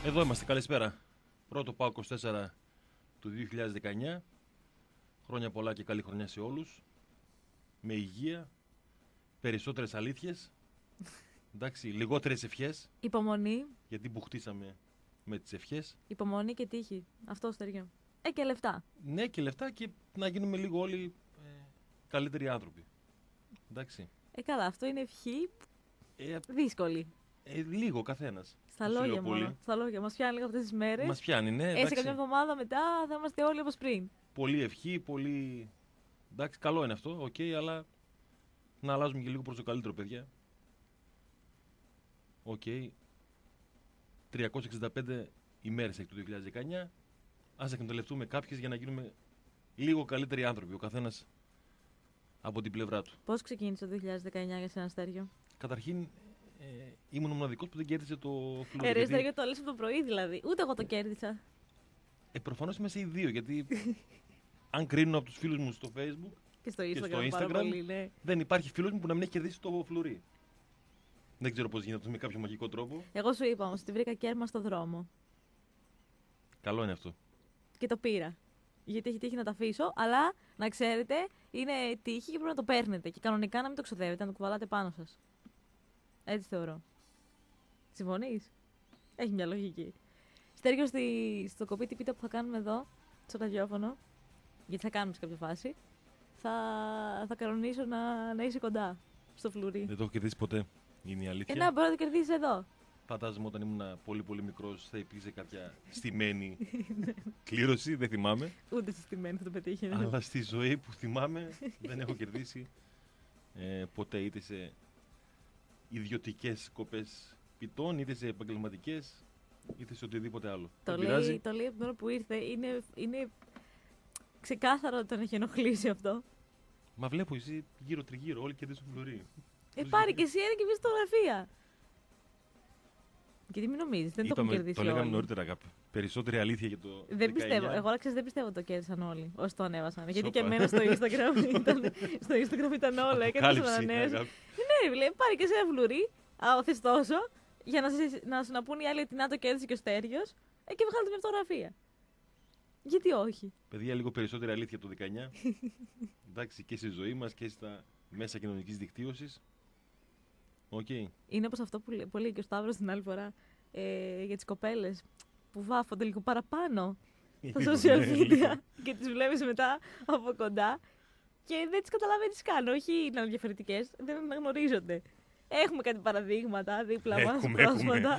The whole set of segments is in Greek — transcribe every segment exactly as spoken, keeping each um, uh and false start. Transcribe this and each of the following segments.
Εδώ είμαστε, καλησπέρα. Πρώτο ΠΑΟΚ είκοσι τέσσερα του δύο χιλιάδες δεκαεννιά. Χρόνια πολλά και καλή χρονιά σε όλους. Με υγεία, περισσότερες αλήθειες. Εντάξει, λιγότερες ευχές. Υπομονή. Γιατί μπουχτίσαμε με τις ευχές. Υπομονή και τύχη. Αυτό στεριό. Ε, και λεφτά. Ναι, και λεφτά και να γίνουμε λίγο όλοι ε, καλύτεροι άνθρωποι. Εντάξει. Ε, καλά, αυτό είναι ευχή Ε, δύσκολη. ε, λίγο καθένας. Στα λόγια μόνο. Στα λόγια. Μας πιάνει λίγο αυτές τις μέρες. Μας πιάνει, ναι. Ε, σε καμιά εβδομάδα μετά θα είμαστε όλοι όπως πριν. Πολύ ευχή, πολύ. Εντάξει, καλό είναι αυτό, οκ, okay, αλλά να αλλάζουμε και λίγο προς το καλύτερο, παιδιά. Οκ. Okay. τριακόσιες εξήντα πέντε ημέρες έχει το δύο χιλιάδες δεκαεννιά. Ας εκμεταλλευτούμε κάποιες για να γίνουμε λίγο καλύτεροι άνθρωποι, ο καθένας από την πλευρά του. Πώς ξεκίνησε το δύο χιλιάδες δεκαεννιά για σένα, Στέργιο? Καταρχήν, ε, ήμουν ο μοναδικός που δεν κέρδισε το φλουρί. Ε, ρε, Στέργιο, το λες από το πρωί δηλαδή. Ούτε εγώ το κέρδισα. Ε, προφανώς είμαστε οι δύο, γιατί αν κρίνω από τους φίλους μου στο Facebook Και στο Instagram, και στο Instagram πάρα πολύ, ναι. δεν υπάρχει φίλος μου που να μην έχει κερδίσει το φλουρί. Δεν ξέρω πώς γίνεται με κάποιο μαγικό τρόπο. Εγώ σου είπα όμως ότι βρήκα κέρμα στο δρόμο. Καλό είναι αυτό. Και το πήρα. Γιατί έχει τύχει να το αφήσω, αλλά να ξέρετε, είναι τύχη και πρέπει να το παίρνετε. Και κανονικά να μην το ξοδεύετε, να το κουβαλάτε πάνω σας. Έτσι θεωρώ. Συμφωνείς? Έχει μια λογική. Στέργιο, στη, στο κοπίτι πίτα που θα κάνουμε εδώ, στο ραδιόφωνο, γιατί θα κάνουμε σε κάποια φάση, θα, θα κανονίσω να, να είσαι κοντά στο φλουρί. Δεν το έχω κερδίσει ποτέ. Είναι η αλήθεια. Ε, να, μπορεί να το κερδίσει εδώ. Φαντάζομαι όταν ήμουν πολύ πολύ μικρός θα υπήρξε κάποια στημένη κλήρωση, δεν θυμάμαι. Ούτε συστημένη θα το πετύχει. Αλλά στη ζωή που θυμάμαι δεν έχω κερδίσει ε, ποτέ, είτε σε ιδιωτικές κοπές πιτών, είτε σε επαγγελματικές, είτε σε οτιδήποτε άλλο. Το Δεν λέει, πειράζει. το λέει από την ώρα που ήρθε. Είναι, είναι ξεκάθαρο ότι τον έχει ενοχλήσει αυτό. Μα βλέπω εσύ γύρω τριγύρω, όλοι κερδίζουν φλουρί. Ε, πάρει και εσύ ένα και βγει φωτογραφία. Γιατί μην νομίζεις, δεν το έχουν Είπαμε, κερδίσει το λέγαμε όλοι. νωρίτερα, αγάπη. Περισσότερη αλήθεια για το Δεν δεκαεννιά. πιστεύω. Εγώ άξιζε, δεν πιστεύω ότι το κέρδισαν όλοι όσοι το ανέβασαν. Γιατί Σοπα. και εμένα στο Instagram ήταν, στο Instagram ήταν όλα. Έκανε τις Αποκάλυψη, ανανέωσεις. αγάπη. Ναι, λέει, πάρει και εσύ ένα φλουρί. Α, θες τόσο. Για να, σε- να σου να πούνε οι άλλοι ότι να το κέρδισε και ο Στέργιος. Ε, και βγάλετε μια φωτογραφία. Γιατί όχι. Παιδιά, λίγο περισσότερη αλήθεια το δεκαεννιά. Εντάξει, και στη ζωή μας και στα μέσα κοινωνικής δικτύωσης. Οκ. Είναι όπως αυτό που, λέ- που λέει και ο Σταύρος την άλλη φορά ε, για τις κοπέλες που βάφονται λίγο παραπάνω στα Λίγο, social ναι, media λίγο. και τις βλέπεις μετά από κοντά και δεν τις καταλαβαίνεις καν. Όχι να είναι διαφορετικές, δεν αναγνωρίζονται. Έχουμε κάτι παραδείγματα δίπλα μας Έχουμε, έχουμε. πρόσφατα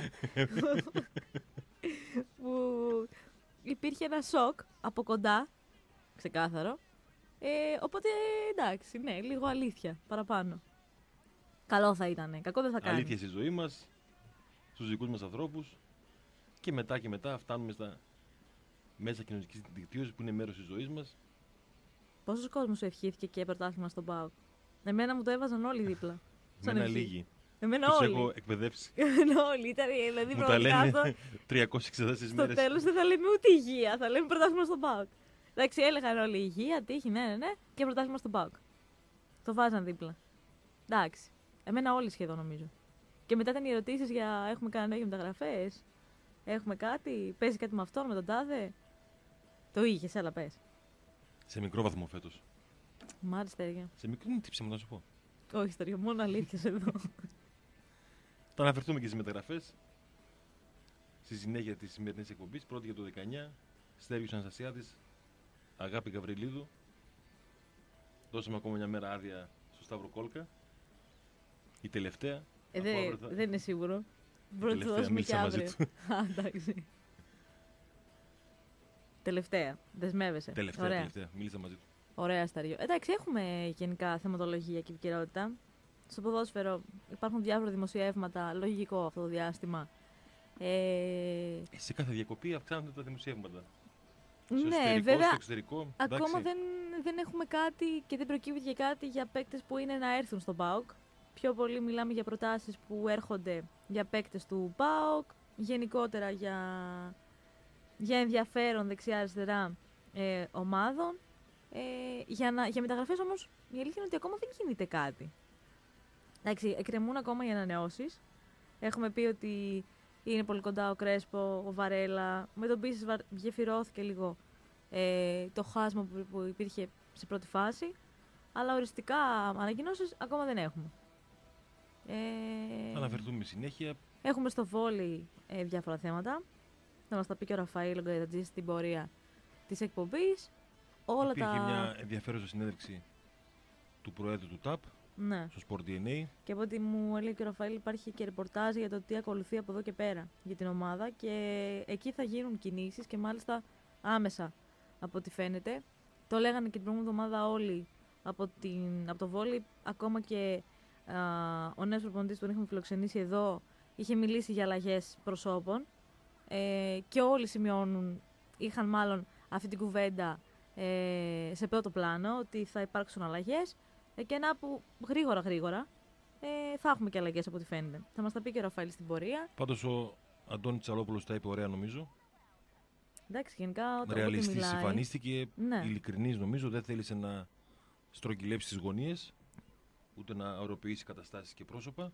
που υπήρχε ένα σοκ από κοντά, ξεκάθαρο. Ε, οπότε εντάξει, ναι, λίγο αλήθεια παραπάνω. Καλό θα ήταν, κακό δεν θα κάνει. Αλήθεια στη ζωή μας, στους δικούς μας ανθρώπους και μετά και μετά φτάνουμε στα μέσα κοινωνικής δικτύωσης που είναι μέρος της ζωής μας. Πόσος κόσμος σου ευχήθηκε και πρωτάθλημα στον ΠΑΟΚ? Εμένα μου το έβαζαν όλοι δίπλα. Σαν Μένα ευχή. λίγοι. Εμένα Τους όλοι. έχω εκπαιδεύσει. Εμένα όλοι. Ήταν, δηλαδή, Μου τα πραγματικά αυτό. λένε τριακόσιες εξήντα τέσσερις Στο μέρες. τέλος δεν θα λέμε ούτε υγεία, θα λέμε πρωτάθλημα στον ΠΑΟΚ. Εντάξει, έλεγαν όλοι υγεία, τύχη, ναι, ναι, ναι, και πρωτάθλημα στον ΠΑΟΚ. Το βάζαν δίπλα. Εντάξει. Εμένα όλοι σχεδόν νομίζω. Και μετά ήταν οι ερωτήσεις για έχουμε κανένα για μεταγραφές, έχουμε κάτι, παίζει κάτι με αυτόν, με τον τάδε. Το είχες, έλα πες. Σε μικρό βαθμό φέτος. Μ' άρεσε τέτοια. Σε μικρό, τι ψέμα να σου πω. Όχι, Στέργιο, μόνο αλήθειες εδώ. Θα αναφερθούμε και στις μεταγραφές. Στη συνέχεια της σημερινής εκπομπής, πρώτη για το δεκαεννιά. Στέργιος Αναστασιάδης, Αγάπη Γαβριλίδου. Δώσαμε ακόμα μια μέρα άδεια στο Σταύρο Κόλκα. Η τελευταία. Ε, Αφού δε- αύριο θα- δεν είναι σίγουρο. Μπορεί να το τελευταία δώσουμε και μίλησα μαζί αύριο. Α, εντάξει. Τελευταία. Δεσμεύεσαι. Τελευταία, Ωραία. τελευταία. Μίλησα μαζί του. Ωραία, Σταριο. Εντάξει, έχουμε γενικά θεματολογία και επικαιρότητα. Στο ποδόσφαιρο υπάρχουν διάφορα δημοσιεύματα. Λογικό αυτό το διάστημα. Ε, Ε, σε κάθε διακοπή αυξάνονται τα δημοσιεύματα. Στο ναι, εσωτερικό, βέβαια. στο εξωτερικό. Ακόμα εντάξει. δεν, δεν έχουμε κάτι και δεν προκύπτει και κάτι για παίκτες που είναι να έρθουν στον ΠΑΟΚ. Πιο πολύ μιλάμε για προτάσεις που έρχονται για παίκτες του ΠΑΟΚ, γενικότερα για, για ενδιαφέρον δεξιά-αριστερά ε, ομάδων. Ε, για, να, για μεταγραφές όμως η αλήθεια είναι ότι ακόμα δεν κινείται κάτι. Εντάξει, εκκρεμούν ακόμα οι ανανεώσεις. Έχουμε πει ότι Είναι πολύ κοντά ο Κρέσπο, ο Βαρέλα. Με τον Πίσης γεφυρώθηκε λίγο ε, το χάσμα που, που υπήρχε σε πρώτη φάση. Αλλά οριστικά ανακοινώσεις ακόμα δεν έχουμε. Θα Ε, αναφερθούμε συνέχεια. έχουμε στο βόλι ε, διάφορα θέματα. Θα μας τα πει και ο Ραφαήλ Γκαϊτατζής στην πορεία της εκπομπής. Όλα Υπήρχε τα... μια ενδιαφέρουσα συνέντευξη του Προέδρου του ΤΑΠ Ναι. στο Sport ντι εν έι. Και από ό,τι μου έλεγε και ο Ραφαήλ, υπάρχει και ρεπορτάζ για το τι ακολουθεί από εδώ και πέρα για την ομάδα. Και εκεί θα γίνουν κινήσεις και μάλιστα άμεσα από ό,τι φαίνεται. Το λέγανε και την προηγούμενη εβδομάδα όλοι από, την, από το βόλι. Ακόμα και α, ο νέος προπονητής που τον είχαμε φιλοξενήσει εδώ είχε μιλήσει για αλλαγές προσώπων. Ε, και όλοι σημειώνουν, είχαν μάλλον αυτή την κουβέντα ε, σε πρώτο πλάνο, ότι θα υπάρξουν αλλαγές. Ε, και να που γρήγορα γρήγορα ε, θα έχουμε και αλλαγές από ό,τι φαίνεται. Θα μας τα πει και ο Ραφαήλ στην πορεία. Πάντως ο Αντώνης Τσαλόπουλος τα είπε ωραία νομίζω. Εντάξει, γενικά όταν Ρεαλιστής μιλάει... εμφανίστηκε, Ναι. ειλικρινής νομίζω, δεν θέλησε να στρογγυλέψει τις γωνίες, ούτε να ωροποιήσει καταστάσεις και πρόσωπα.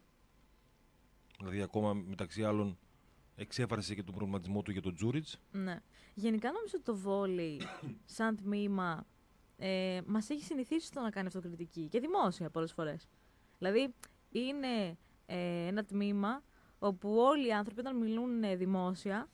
Δηλαδή ακόμα μεταξύ άλλων εξέφρασε και τον προβληματισμό του για τον Τζούριτς. Ναι. Γενικά νομίζω ότι το βόλι σαν τμήμα ε, μας έχει συνηθίσει στο να κάνει αυτοκριτική και δημόσια πολλές φορές. Δηλαδή είναι ε, ένα τμήμα όπου όλοι οι άνθρωποι όταν μιλούν ε, δημόσια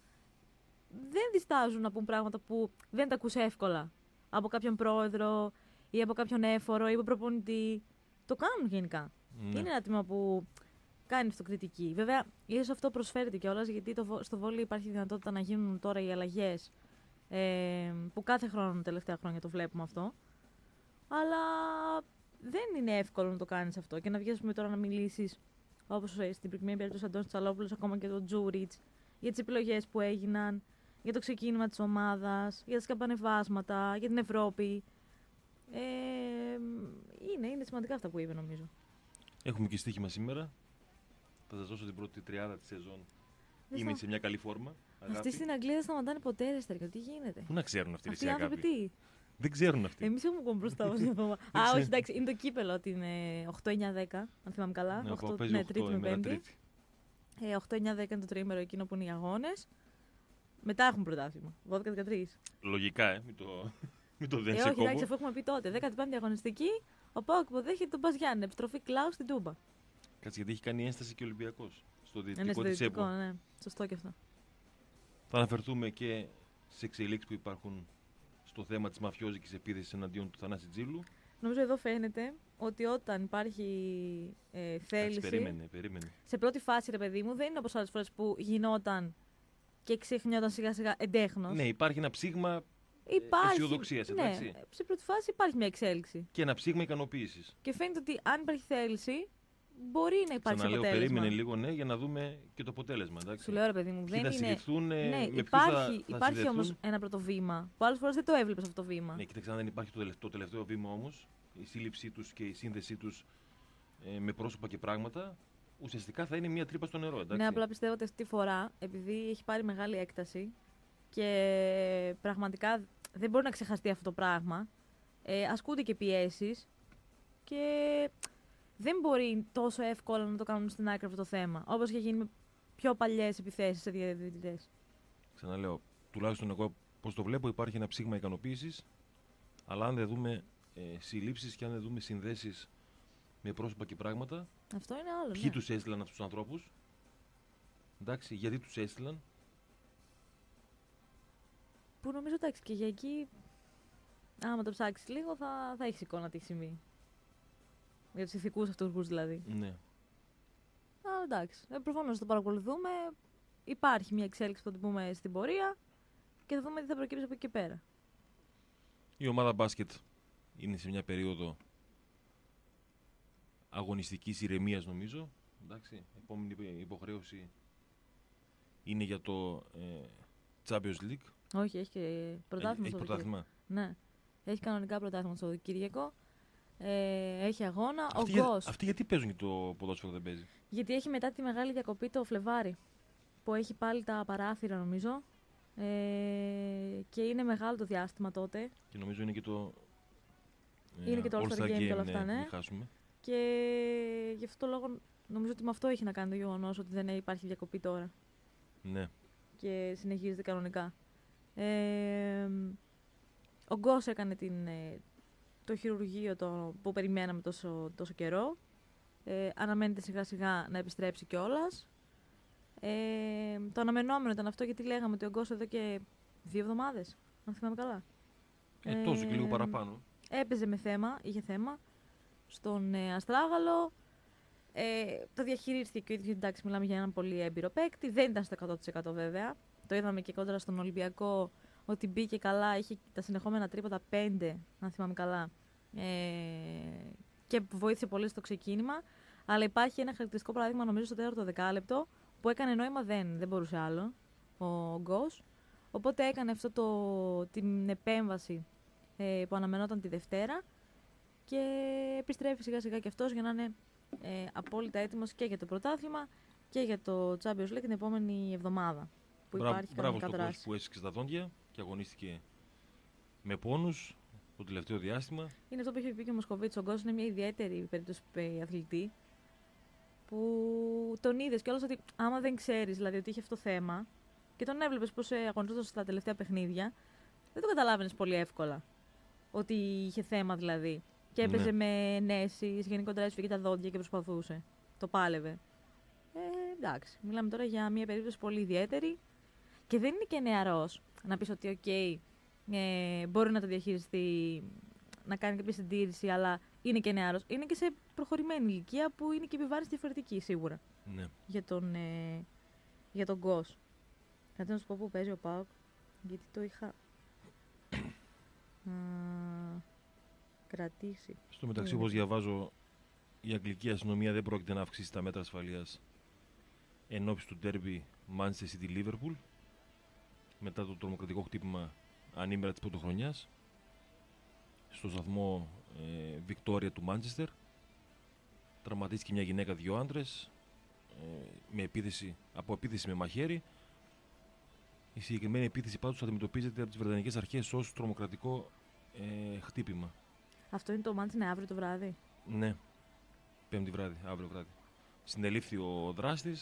δεν διστάζουν να πούν πράγματα που δεν τα ακούς εύκολα από κάποιον πρόεδρο ή από κάποιον έφορο ή από προπονητή. Το κάνουν γενικά. Ναι. Είναι ένα τμήμα που κάνει αυτοκριτική. Βέβαια, ίσως αυτό προσφέρεται κιόλας, γιατί το, στο βόλεϊ υπάρχει δυνατότητα να γίνουν τώρα οι αλλαγές ε, που κάθε χρόνο, τελευταία χρόνια το βλέπουμε αυτό. Αλλά δεν είναι εύκολο να το κάνεις αυτό και να βγεις τώρα να μιλήσεις, όπως στην προκειμένη περίπτωση Αντώνης Τσαλόπουλος, ακόμα και τον Τζούριτς, για τις επιλογές που έγιναν, για το ξεκίνημα της ομάδας, για τα σκαμπανεβάσματα, για την Ευρώπη. Ε, είναι, είναι σημαντικά αυτά που είπε, νομίζω. Έχουμε και στοίχημα σήμερα. Θα σας δώσω την πρώτη τριάδα της σεζόν. Δεν Είμαι θα- σε μια καλή φόρμα. Αυτοί Αγάπη. στην Αγγλία δεν σταματάνε ποτέ, ρε Στέργιο. Τι γίνεται. Πού να ξέρουν αυτοί, Αυτοί ρε οι εσύ, άνθρωποι αγάπη. τι. Δεν ξέρουν αυτοί. Εμεί έχουμε ακόμα μπροστά μα μια εβδομάδα. Α, ξέρω. όχι, εντάξει, είναι το κύπελο ότι είναι οκτώ εννιά δέκα, αν θυμάμαι καλά. Ναι, οκτώ, παίζει ναι, οκτώ Τρίτη με ημέρα Πέμπτη. Τρίτη. Ε, οκτώ εννιά δέκα είναι το τριήμερο εκείνο που είναι οι αγώνε. Μετά έχουν πρωτάθλημα. δώδεκα δεκατρία. Λογικά, ε, μην το, μην το Ε, δένει σε όχι, εντάξει, κόμπο. αφού έχουμε πει τότε. δέκατη πέμπτη αγωνιστική, ο Πάοκ υποδέχεται τον Παζιάννη. Επιστροφή Κλάου στην Τούμπα. Κάτσε, γιατί έχει κάνει ένσταση και ο Ολυμπιακός στο Ε, ναι, διαιτητικό στο της δυτικό, ΕΠΟ. ναι. Σωστό και αυτό. Θα αναφερθούμε και στις εξελίξεις που υπάρχουν στο θέμα της μαφιόζικης επίθεσης εναντίον του Θανάση Τζίλου. Νομίζω εδώ φαίνεται ότι όταν υπάρχει ε, Κάτσε, θέληση. περίμενε, περίμενε. Σε πρώτη φάση, ρε παιδί μου, δεν είναι όπως άλλες φορές που γινόταν και ξεχνιόταν σιγά σιγά εντέχνος. Ναι, υπάρχει ένα ψήγμα Υπάρχει. αισιοδοξίας, Ναι, εντάξει. σε πρώτη φάση υπάρχει μια εξέλιξη. και ένα ψήγμα ικανοποίησης. Και φαίνεται ότι αν υπάρχει θέληση, μπορεί να υπάρξει Ξαναλέω, αποτέλεσμα. περίμενε λίγο, ναι, για να δούμε και το αποτέλεσμα. Εντάξει. Σου λέω, ρε παιδί μου, Ποιοι δεν θα είναι. συνδεθούν, ε, Ναι, με ποιους υπάρχει, θα, θα υπάρχει συνδεθούν. όμως ένα πρώτο βήμα που άλλες φορές δεν το έβλεπες αυτό το βήμα. Ναι, κοίταξε, αν δεν υπάρχει το τελευταίο, το τελευταίο βήμα όμως, η σύλληψή τους και η σύνδεσή τους ε, με πρόσωπα και πράγματα, ουσιαστικά θα είναι μια τρύπα στο νερό. Εντάξει. Ναι, απλά πιστεύω ότι αυτή τη φορά, επειδή έχει πάρει μεγάλη έκταση και πραγματικά δεν μπορεί να ξεχαστεί αυτό το πράγμα, ε, ασκούνται και πιέσεις και δεν μπορεί τόσο εύκολα να το κάνουν στην άκρη αυτό το θέμα. Όπως είχε γίνει με πιο παλιές επιθέσεις σε διαιτητές. Ξαναλέω, τουλάχιστον εγώ πώς το βλέπω, υπάρχει ένα ψήγμα ικανοποίησης, αλλά αν δεν δούμε ε, συλλήψεις και αν δεν δούμε συνδέσεις με πρόσωπα και πράγματα, Αυτό είναι άλλο. ποιοι Ναι. τους έστειλαν αυτούς τους ανθρώπους, εντάξει, γιατί τους έστειλαν. Που νομίζω εντάξει και για εκεί, άμα το ψάξει λίγο, θα, θα έχει εικόνα τι έχει συμβεί. Για του ηθικού αυτούργου δηλαδή. Ναι. Α, εντάξει. Ε, Προφανώς το παρακολουθούμε. Υπάρχει μια εξέλιξη που θα το πούμε στην πορεία και θα δούμε τι θα προκύψει από εκεί και πέρα. Η ομάδα μπάσκετ είναι σε μια περίοδο αγωνιστικής ηρεμίας νομίζω. Εντάξει, επόμενη υποχρέωση είναι για το ε, Champions League. Όχι, έχει και πρωτάθλημα Έχει στο πρωτάθλημα. Ναι. Έχει κανονικά πρωτάθλημα στο Κυριακό. Ε, έχει αγώνα. Αυτοί, ο για, Γκος. αυτοί γιατί παίζουν και το ποδόσφαιρο δεν παίζει. Γιατί έχει μετά τη μεγάλη διακοπή το Φλεβάρι. Που έχει πάλι τα παράθυρα νομίζω. Ε, και είναι μεγάλο το διάστημα τότε. Και νομίζω είναι και το. Είναι και το All-Star Game και όλα αυτά, ναι. Μην χάσουμε. Και γι' αυτό το λόγο νομίζω ότι με αυτό έχει να κάνει το γεγονό ότι δεν υπάρχει διακοπή τώρα. Ναι. Και συνεχίζεται κανονικά. Ε, ο Γκος έκανε την, ε, το χειρουργείο το, που περιμέναμε τόσο, τόσο καιρό. Ε, αναμένεται σιγά σιγά να επιστρέψει κιόλας. Ε, το αναμενόμενο ήταν αυτό, γιατί λέγαμε ότι ο Γκος εδώ και δύο εβδομάδες, αν θυμάμαι καλά. Ε, τόσο και λίγο παραπάνω. Έπαιζε με θέμα, είχε θέμα στον ε, Αστράγαλο. Ε, το διαχειρίστηκε και ο ίδιος, εντάξει, μιλάμε για έναν πολύ έμπειρο παίκτη. Δεν ήταν στο εκατό τοις εκατό βέβαια. Το είδαμε και κόντρα στον Ολυμπιακό ότι μπήκε καλά, είχε τα συνεχόμενα τρίποτα πέντε, αν θυμάμαι καλά. Ε, και βοήθησε πολύ στο ξεκίνημα. Αλλά υπάρχει ένα χαρακτηριστικό παράδειγμα, νομίζω, στο τέταρτο δεκάλεπτο, που έκανε νόημα, δεν, δεν μπορούσε άλλο ο Γκος. Οπότε έκανε αυτό το, την επέμβαση ε, που αναμενόταν τη Δευτέρα και επιστρέφει σιγά σιγά και αυτός για να είναι ε, απόλυτα έτοιμος και για το πρωτάθλημα και για το Champions League την επόμενη εβδομάδα. Που Μπράβο, υπάρχει μπράβο κανονικά στον δράση. Γκος που έσυξε τα δόντια και αγωνίστηκε με πόνους το τελευταίο διάστημα. Είναι αυτό που είχε πει και ο Μοσκοβίτς. Ο Γκος είναι μια ιδιαίτερη περίπτωση αθλητή που τον είδες κιόλας ότι άμα δεν ξέρεις δηλαδή ότι είχε αυτό το θέμα και τον έβλεπες πώς αγωνιζόταν στα τελευταία παιχνίδια, δεν το καταλάβαινες πολύ εύκολα. Ότι είχε θέμα δηλαδή. Και έπαιζε Ναι. με ενέσεις, γενικότερα έσφυγε τα δόντια και προσπαθούσε. Το πάλευε. Ε, εντάξει. Μιλάμε τώρα για μια περίπτωση πολύ ιδιαίτερη. Και δεν είναι και νεαρός. Να πεις ότι, οκ, okay, ε, μπορεί να το διαχειριστεί, να κάνει κάποια συντήρηση, αλλά είναι και νεαρός. Είναι και σε προχωρημένη ηλικία που είναι και η επιβάρυνση διαφορετική σίγουρα. Ναι. Για τον, ε, για τον Γκος. Κάτι να σου πω που παίζει ο ΠΑΟΚ, γιατί το είχα α, κρατήσει. Στο μεταξύ, Mm. όπως διαβάζω, η αγγλική αστυνομία δεν πρόκειται να αυξήσει τα μέτρα ασφαλείας εν ώψη του ντέρμπι Manchester City Liverpool μετά το τρομοκρατικό χτύπημα ανήμερα της πρωτοχρονιάς στο σταθμό ε, Βικτόρια του Μάντσεστερ. Τραυματίστηκε μια γυναίκα, δύο άντρες, ε, με επίθεση, από επίθεση με μαχαίρι. Η συγκεκριμένη επίθεση πάντως αντιμετωπίζεται από τις Βρετανικές αρχές ως τρομοκρατικό ε, χτύπημα. Αυτό είναι το μάτς, είναι αύριο το βράδυ. Ναι, πέμπτη βράδυ, αύριο βράδυ. Συνελήφθη ο δράστης,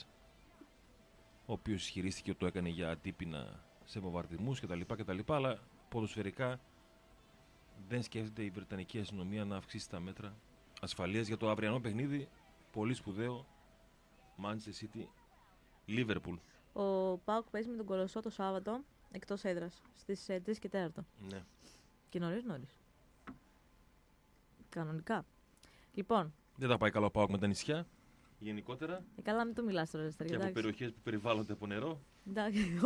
ο οποίος ισχυρίστηκε ότι το έκανε για ατύπινα σε βομβαρδισμούς κτλ, κτλ. Αλλά ποδοσφαιρικά δεν σκέφτεται η Βρετανική αστυνομία να αυξήσει τα μέτρα ασφαλείας για το αυριανό παιχνίδι. Πολύ σπουδαίο. Manchester City Liverpool. Ο ΠΑΟΚ παίζει με τον Κολοσσό το Σάββατο εκτός έδρας στις ε, τρεις και τέσσερα. Ναι. Και νωρίς νωρίς. Κανονικά. Λοιπόν. Δεν τα πάει καλά ο ΠΑΟΚ με τα νησιά. Γενικότερα. Ε, καλά, μην το μιλάς τώρα, Και από περιοχές που περιβάλλονται από νερό. Εντάξει,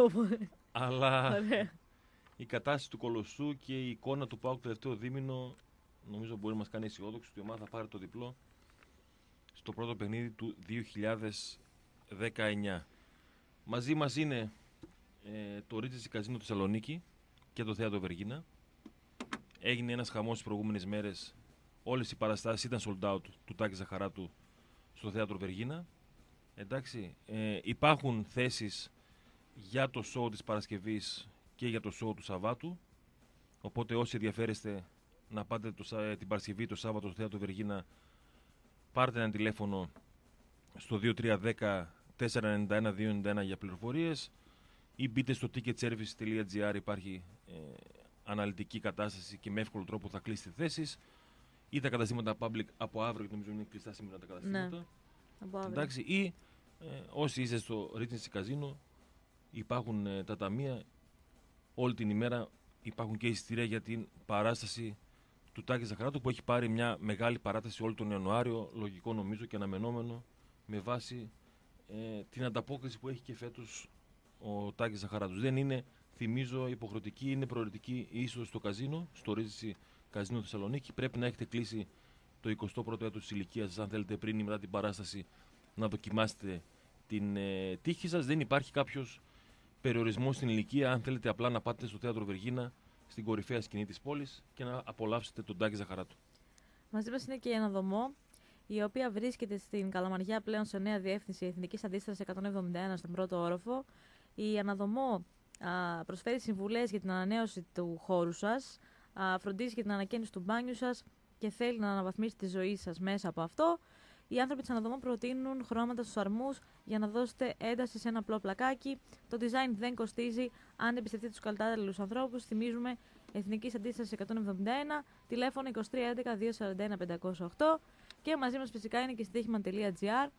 Αλλά ωραία. η κατάσταση του Κολοσσού και η εικόνα του ΠΑΟΚ το τελευταίο δίμηνο νομίζω μπορεί να μας κάνει αισιόδοξο ότι η ομάδα θα πάρει το διπλό στο πρώτο παιχνίδι του δύο χιλιάδες δεκαεννιά. Μαζί μας είναι ε, το Regency Casino Θεσσαλονίκη και το Θέατρο Βεργίνα. Έγινε ένας χαμός τις προηγούμενες μέρες. Όλες οι παραστάσεις ήταν sold out του Τάκη Ζαχαράτου στο Θέατρο Βεργίνα. Εντάξει, ε, υπάρχουν θέσεις για το show της Παρασκευής και για το show του Σαββάτου. Οπότε όσοι ενδιαφέρεστε να πάτε το, την Παρασκευή το Σάββατο στο Θέατρο Βεργίνα, πάρτε ένα τηλέφωνο στο δύο τρία ένα μηδέν τέσσερα εννιά ένα δύο εννιά ένα για πληροφορίες ή μπείτε στο ticketservice τελεία τζι άρ, υπάρχει ε, αναλυτική κατάσταση και με εύκολο τρόπο θα κλείσετε θέσεις, ή τα καταστήματα public από αύριο, γιατί νομίζω είναι κλειστά σήμερα τα καταστήματα. Ναι, από αύριο. Εντάξει, ή ε, όσοι είστε στο Regency Casino, υπάρχουν ε, τα ταμεία όλη την ημέρα, υπάρχουν και εισιτήρια για την παράσταση του Τάκη Ζαχαράτου που έχει πάρει μια μεγάλη παράταση όλο τον Ιανουάριο, λογικό νομίζω και αναμενόμενο με βάση ε, την ανταπόκριση που έχει και φέτος ο Τάκης Ζαχαράτους. Δεν είναι, θυμίζω, υποχρεωτική, είναι προαιρετική η είσοδος στο καζίνο, στο Regency Casino Θεσσαλονίκη. Πρέπει να έχετε κλείσει το εικοστό πρώτο έτος της ηλικίας σας, αν θέλετε πριν ή μετά την παράσταση να δοκιμάσετε την ε, τύχη σας. Δεν υπάρχει κάποιος περιορισμός στην ηλικία, αν θέλετε απλά να πάτε στο Θέατρο Βεργίνα, στην κορυφαία σκηνή της πόλης και να απολαύσετε τον Τάκη Ζαχαράτου. Μαζί μας είναι και η Αναδομό, η οποία βρίσκεται στην Καλαμαριά πλέον σε νέα διεύθυνση Εθνικής Αντίστασης εκατόν εβδομήντα ένα στον πρώτο όροφο. Η Αναδομό α, προσφέρει συμβουλές για την ανανέωση του χώρου σας, α, φροντίζει για την ανακαίνιση του μπάνιου σας και θέλει να αναβαθμίσει τη ζωή σας μέσα από αυτό. Οι άνθρωποι της αναδομών προτείνουν χρώματα στους αρμούς για να δώσετε ένταση σε ένα απλό πλακάκι. Το design δεν κοστίζει. Αν εμπιστευτείτε τους καλτάδελους ανθρώπους, θυμίζουμε Εθνικής Αντίστασης εκατόν εβδομήντα ένα, τηλέφωνο είκοσι τρία έντεκα διακόσια σαράντα ένα πεντακόσια οκτώ και μαζί μας φυσικά είναι και η στοίχημαν τελεία τζι άρ,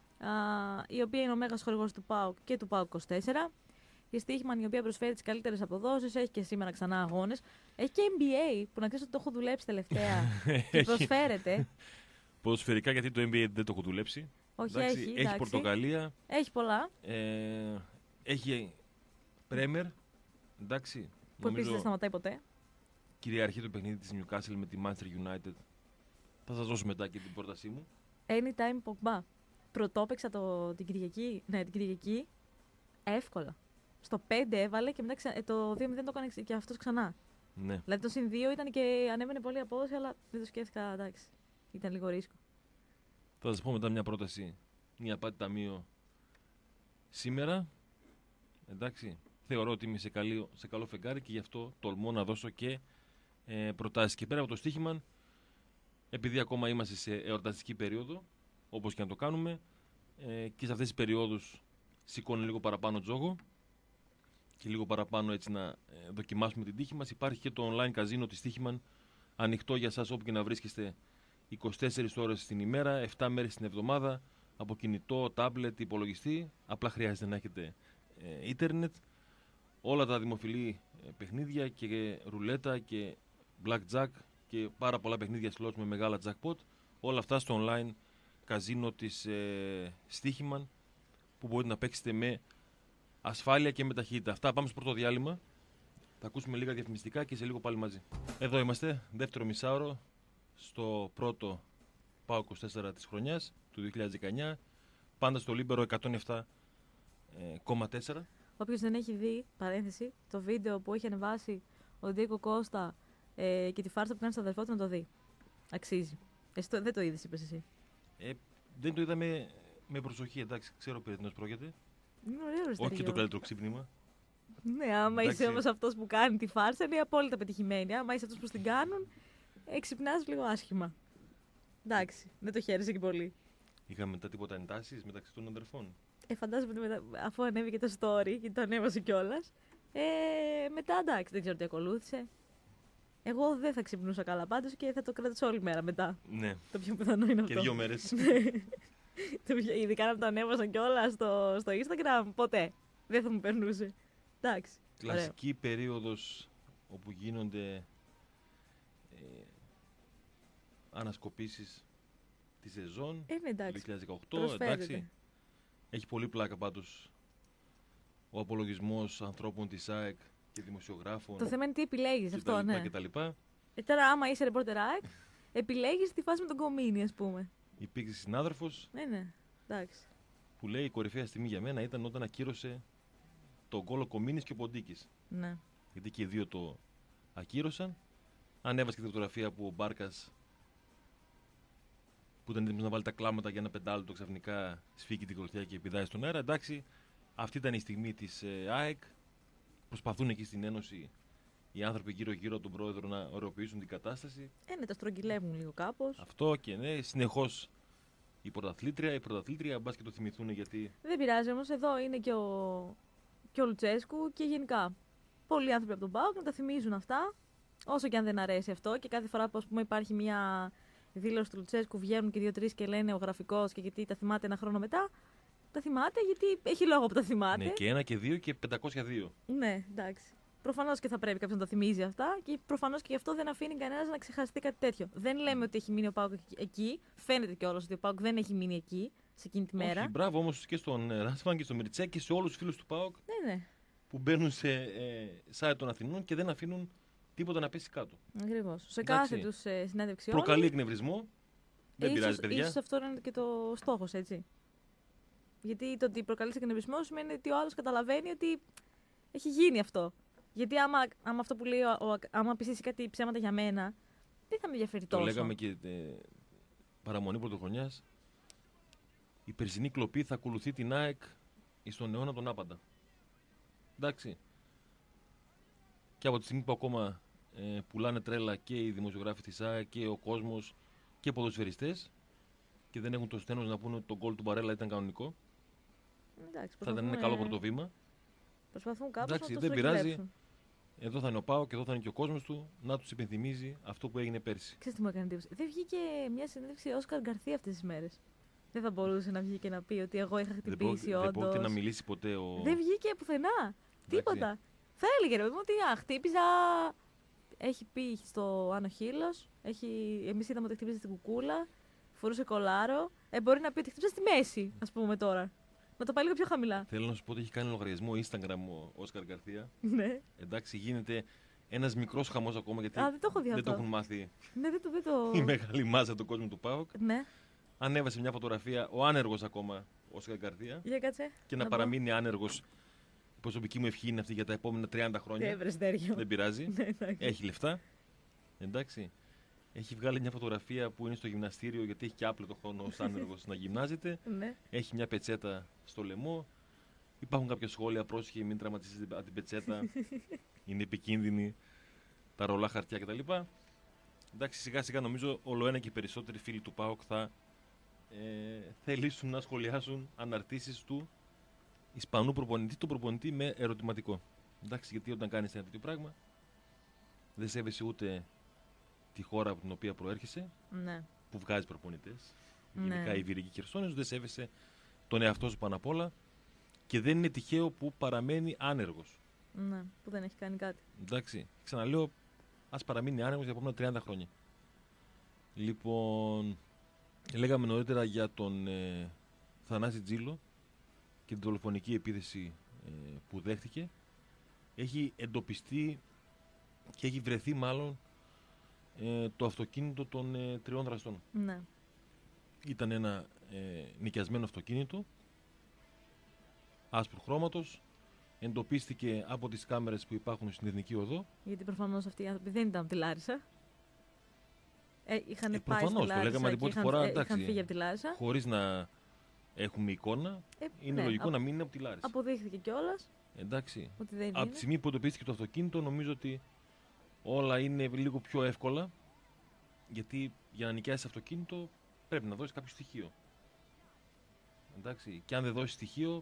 η οποία είναι ο μέγας χορηγός του ΠΑΟΚ και του ΠΑΟΚ είκοσι τέσσερα. Η Στοίχημαν, η οποία προσφέρει τις καλύτερες αποδόσεις, έχει και σήμερα ξανά αγώνες. Έχει και N B A, που να ξέρεις ότι το έχω δουλέψει τελευταία και προσφέρεται. Ποδοσφαιρικά, γιατί το N B A δεν το έχω δουλέψει. Όχι, εντάξει, έχει. Έχει εντάξει. Πορτογαλία. Έχει πολλά. Ε, έχει Πρέμερ. Εντάξει. Που επίσης δεν σταματάει ποτέ. Κυριαρχεί το παιχνίδι της Newcastle με τη Manchester United. Θα σας δώσω μετά και την πρότασή μου. Anytime Pogba. Πρωτόπαιξα το, την Κυριακή. Ναι, την Κυριακή. Εύκολα. Στο πέντε έβαλε και μετά ξα... ε, το δύο μηδέν το έκανε και αυτός ξανά. Ναι. Δηλαδή το συν δύο ήταν και ανέβαινε πολύ απόδοση, αλλά δεν το σκέφτηκα. Εντάξει. Ήταν λίγο ρίσκο. Θα σας πω μετά μια πρόταση. Μια πάτη ταμείο σήμερα. Εντάξει. Θεωρώ ότι είμαι σε, καλή, σε καλό φεγγάρι και γι' αυτό τολμώ να δώσω και ε, προτάσεις. Και πέρα από το στοίχημα, επειδή ακόμα είμαστε σε εορταστική περίοδο, όπως και να το κάνουμε, ε, και σε αυτές τις περιόδους σηκώνει λίγο παραπάνω τζόγο και λίγο παραπάνω έτσι να ε, δοκιμάσουμε την τύχη μας. Υπάρχει και το online καζίνο της Στοίχημαν, ανοιχτό για σας όπου και να βρίσκεστε είκοσι τέσσερις ώρες την ημέρα, επτά μέρες την εβδομάδα, από κινητό, τάμπλετ, υπολογιστή. Απλά χρειάζεται να έχετε ε, ίντερνετ. Όλα τα δημοφιλή ε, παιχνίδια και ρουλέτα και blackjack και πάρα πολλά παιχνίδια slots με μεγάλα jackpot. Όλα αυτά στο online καζίνο της ε, Στοίχημαν, που μπορείτε να παίξετε με ασφάλεια και με ταχύτητα. Αυτά, πάμε στο πρώτο διάλειμμα. Θα ακούσουμε λίγα διαφημιστικά και σε λίγο πάλι μαζί. Εδώ είμαστε, δεύτερο μισάωρο, στο πρώτο ΠΑΟΚ είκοσι τέσσερα της χρονιάς του δύο χιλιάδες δεκαεννιά. Πάντα στο Λίμπερο εκατόν επτά κόμμα τέσσερα. Όποιος δεν έχει δει, παρένθεση, το βίντεο που έχει ανεβάσει ο Ντίκο Κώστα ε, και τη φάρσα που κάνει στο αδερφό του να το δει. Αξίζει. Εσύ το, δεν το είδες, είπες εσύ. Ε, δεν το είδαμε με προσοχή, εντάξει, ξέρω περί τίνος πρόκειται. Είναι ωραίο, ρε, Όχι και το καλύτερο ξύπνημα. Ναι, άμα Εντάξει. είσαι όμως αυτός που κάνει τη φάρσα, είναι απόλυτα πετυχημένη. Άμα είσαι αυτός που την κάνουν, ε, ξυπνάς λίγο άσχημα. Εντάξει, δεν το χαίρεσαι και πολύ. Είχαμε μετά τίποτα εντάσεις μεταξύ των αδερφών. Ε, φαντάζομαι ότι μετά, αφού ανέβηκε το story και το ανέβασε κιόλα. Ε, μετά εντάξει, δεν ξέρω τι ακολούθησε. Εγώ δεν θα ξυπνούσα καλά πάντως και θα το κρατήσω όλη μέρα μετά. Ναι. Το πιο πιθανό είναι αυτό. Και δύο μέρες. Το πιο- Ειδικά να το ανέβασαν κιόλα στο, στο Instagram, ποτέ. Δεν θα μου περνούσε. Εντάξει. ωραίο. Κλασική περίοδος όπου γίνονται ε, ανασκοπήσεις τη σεζόν Ε, ναι, του εντάξει. δύο χιλιάδες δεκαοκτώ. Προσφέρεται. Εντάξει. Έχει πολύ πλάκα πάντως ο απολογισμός ανθρώπων της ΑΕΚ και δημοσιογράφων Το θέμα είναι τι επιλέγει και αυτό, τα λοιπά ναι. και τα λοιπά. Ε, τώρα, άμα είσαι ρεπόρτερ ΑΕΚ, επιλέγει τη φάση με τον Κομίνη, α πούμε. Υπήρξε συνάδελφος Ναι, ναι. Εντάξει. που λέει η κορυφαία στιγμή για μένα ήταν όταν ακύρωσε τον γκολ ο Κομίνης και ο Ποντίκης. Ναι. Γιατί και οι δύο το ακύρωσαν. Ανέβασε και τη φωτογραφία που ο Μπάρκας, που ήταν έτοιμος να βάλει τα κλάματα για ένα πεντάλεπτο, ξαφνικά σφίγγει την κλωτσιά και πηδάει στον αέρα. Εντάξει, αυτή ήταν η στιγμή της ε, ΑΕΚ. Προσπαθούν εκεί στην Ένωση οι άνθρωποι γύρω-γύρω από τον πρόεδρο να ωρεοποιήσουν την κατάσταση. Ε, ναι, τα στρογγυλεύουν λίγο κάπως. Αυτό και ναι, συνεχώς η πρωταθλήτρια, η πρωταθλήτρια, μπας και το θυμηθούν γιατί. Δεν πειράζει όμως, εδώ είναι και ο, και ο Λουτσέσκου και γενικά πολλοί άνθρωποι από τον ΠΑΟΚ να τα θυμίζουν αυτά. Όσο και αν δεν αρέσει αυτό και κάθε φορά που ας πούμε, υπάρχει μια δήλωση του Λουτσέσκου, βγαίνουν και δύο-τρει και λένε ο γραφικός και γιατί τα θυμάται ένα χρόνο μετά. Τα θυμάται γιατί έχει λόγο που τα θυμάται. Ναι, και ένα και δύο και πεντακόσια δύο. Ναι, εντάξει. Προφανώς και θα πρέπει κάποιος να τα θυμίζει αυτά και προφανώς και γι' αυτό δεν αφήνει κανένας να ξεχαστεί κάτι τέτοιο. Δεν λέμε ότι έχει μείνει ο ΠΑΟΚ εκεί. Φαίνεται κιόλας ότι ο ΠΑΟΚ δεν έχει μείνει εκεί σε εκείνη τη μέρα. Όχι, μπράβο όμως και στον ε, Ράσμαν και στον Μιρτσέ και σε όλους τους φίλους του ΠΑΟΚ Ναι, ναι. που μπαίνουν σε ε, site των Αθηνών και δεν αφήνουν τίποτα να πέσει κάτω. Ακριβώς. Σε Εντάξει. κάθε τους ε, συνέντευξη όλων. Προκαλεί εκνευρισμό. Δεν Ε, πειράζει, ίσως, παιδιά. ίσως αυτό είναι και το στόχος, έτσι. Γιατί το ότι προκαλεί εκνευρισμό σημαίνει ότι ο άλλος καταλαβαίνει ότι έχει γίνει αυτό. Γιατί άμα, άμα αυτό που λέει, ο, ο, άμα πιστήσει κάτι ψέματα για μένα, δεν θα με ενδιαφέρει Το τόσο. λέγαμε και ε, παραμονή πρωτοχρονιάς. Η περσινή κλοπή θα ακολουθεί την ΑΕΚ στον αιώνα τον άπαντα. Εντάξει. Και από τη στιγμή που ακόμα ε, πουλάνε τρέλα και οι δημοσιογράφοι της ΑΕΚ και ο κόσμος και οι ποδοσφαιριστές, και δεν έχουν το στένος να πούνε ότι το γκολ του Μπαρέλα ήταν κανονικό. Εντάξει, Θα ήταν ένα καλό πρωτοβήμα. Προσπαθούν κάπως Εντάξει, να το δεν πειράζει. στρογγυλέψουν. Εδώ θα είναι ο ΠΑΟΚ και εδώ θα είναι και ο κόσμος του να τους υπενθυμίζει αυτό που έγινε πέρσι. Ξέρεις τι μου έκανε εντύπωση. Δεν βγήκε μια συνέντευξη Όσκαρ Γκαρθία αυτές τις μέρες. Δεν θα μπορούσε να βγει και να πει ότι εγώ είχα Δεν χτυπήσει, πρόκειται- δεν πρόκειται όντως. να μιλήσει ποτέ ο. Δεν βγήκε πουθενά. Τίποτα. Θα έλεγε ρε παιδί μου ότι α, χτύπησα. Έχει πει στο Άνω Χείλος. Έχει... Εμείς είδαμε ότι χτύπησε την κουκούλα. Φορούσε κολάρο. Ε, μπορεί να πει ότι χτύπησε στη μέση, ας πούμε τώρα. Να το πάει λίγο πιο χαμηλά. Θέλω να σου πω ότι έχει κάνει λογαριασμό Instagram ο Όσκαρ Γκαρθία. Ναι. Εντάξει, γίνεται ένας μικρός χαμός ακόμα γιατί Α, δεν το έχω δει δεν αυτό. το έχουν μάθει Ναι, δεν το. Δεν το... η μεγάλη μάζα του κόσμου του ΠΑΟΚ. Ναι, Ανέβασε μια φωτογραφία ο άνεργος ακόμα Όσκαρ Γκαρθία για κάτσε. και να, πω. παραμείνει άνεργος. Η προσωπική μου ευχή είναι αυτή για τα επόμενα τριάντα Τι χρόνια. έβρες τέριο. Δεν πειράζει. Ναι, εντάξει. Έχει λεφτά. Εντάξει. Έχει βγάλει μια φωτογραφία που είναι στο γυμναστήριο γιατί έχει και άπλετο χρόνο ως άνεργος να γυμνάζεται. Ναι. Έχει μια πετσέτα στο λαιμό. Υπάρχουν κάποια σχόλια, πρόσεχε, μην τραυματίσεις την πετσέτα. Είναι επικίνδυνη. Τα ρολά χαρτιά κτλ. Εντάξει, σιγά σιγά νομίζω όλο ένα και περισσότεροι φίλοι του ΠΑΟΚ θα ε, θελήσουν να σχολιάσουν αναρτήσεις του Ισπανού προπονητή, του προπονητή με ερωτηματικό. Εντάξει, γιατί όταν κάνεις ένα τέτοιο πράγμα δεν σέβεσαι ούτε τη χώρα από την οποία προέρχεσαι, Ναι. που βγάζει προπονητές, Ναι. γενικά η Βυρική Χερσόνησο, δεν σέβεσαι τον εαυτό σου πάνω απ' όλα και δεν είναι τυχαίο που παραμένει άνεργος. Ναι, που δεν έχει κάνει κάτι. Εντάξει, ξαναλέω, ας παραμείνει άνεργος για επόμενα τριάντα χρόνια. Λοιπόν, λέγαμε νωρίτερα για τον ε, Θανάση Τζίλο και την δολοφονική επίθεση ε, που δέχτηκε. Έχει εντοπιστεί και έχει βρεθεί μάλλον ε, το αυτοκίνητο των ε, τριών δραστών. Ναι. Ήταν ένα ε, νοικιασμένο αυτοκίνητο άσπρου χρώματος. Εντοπίστηκε από τις κάμερες που υπάρχουν στην Εθνική Οδό. Γιατί προφανώς αυτοί οι άνθρωποι δεν ήταν από τη Λάρισα. Ε, είχαν Ε, πάει προφανώς, στη το Λάρισα λέγαμε την και πρώτη είχαν, φορά, ε, εντάξει. είχαν φύγει από τη Λάρισα. Χωρίς να έχουμε εικόνα, Ε, είναι ναι, λογικό α- να μην είναι από τη Λάρισα. Αποδείχθηκε κιόλας Εντάξει. ότι δεν Από είναι. τη στιγμή που εντοπίστηκε το αυτοκίνητο, νομίζω ότι όλα είναι λίγο πιο εύκολα. Γιατί για να νοικιάσεις αυτοκίνητο πρέπει να δώσεις κάποιο στοιχείο. Εντάξει. Και αν δεν δώσεις στοιχείο,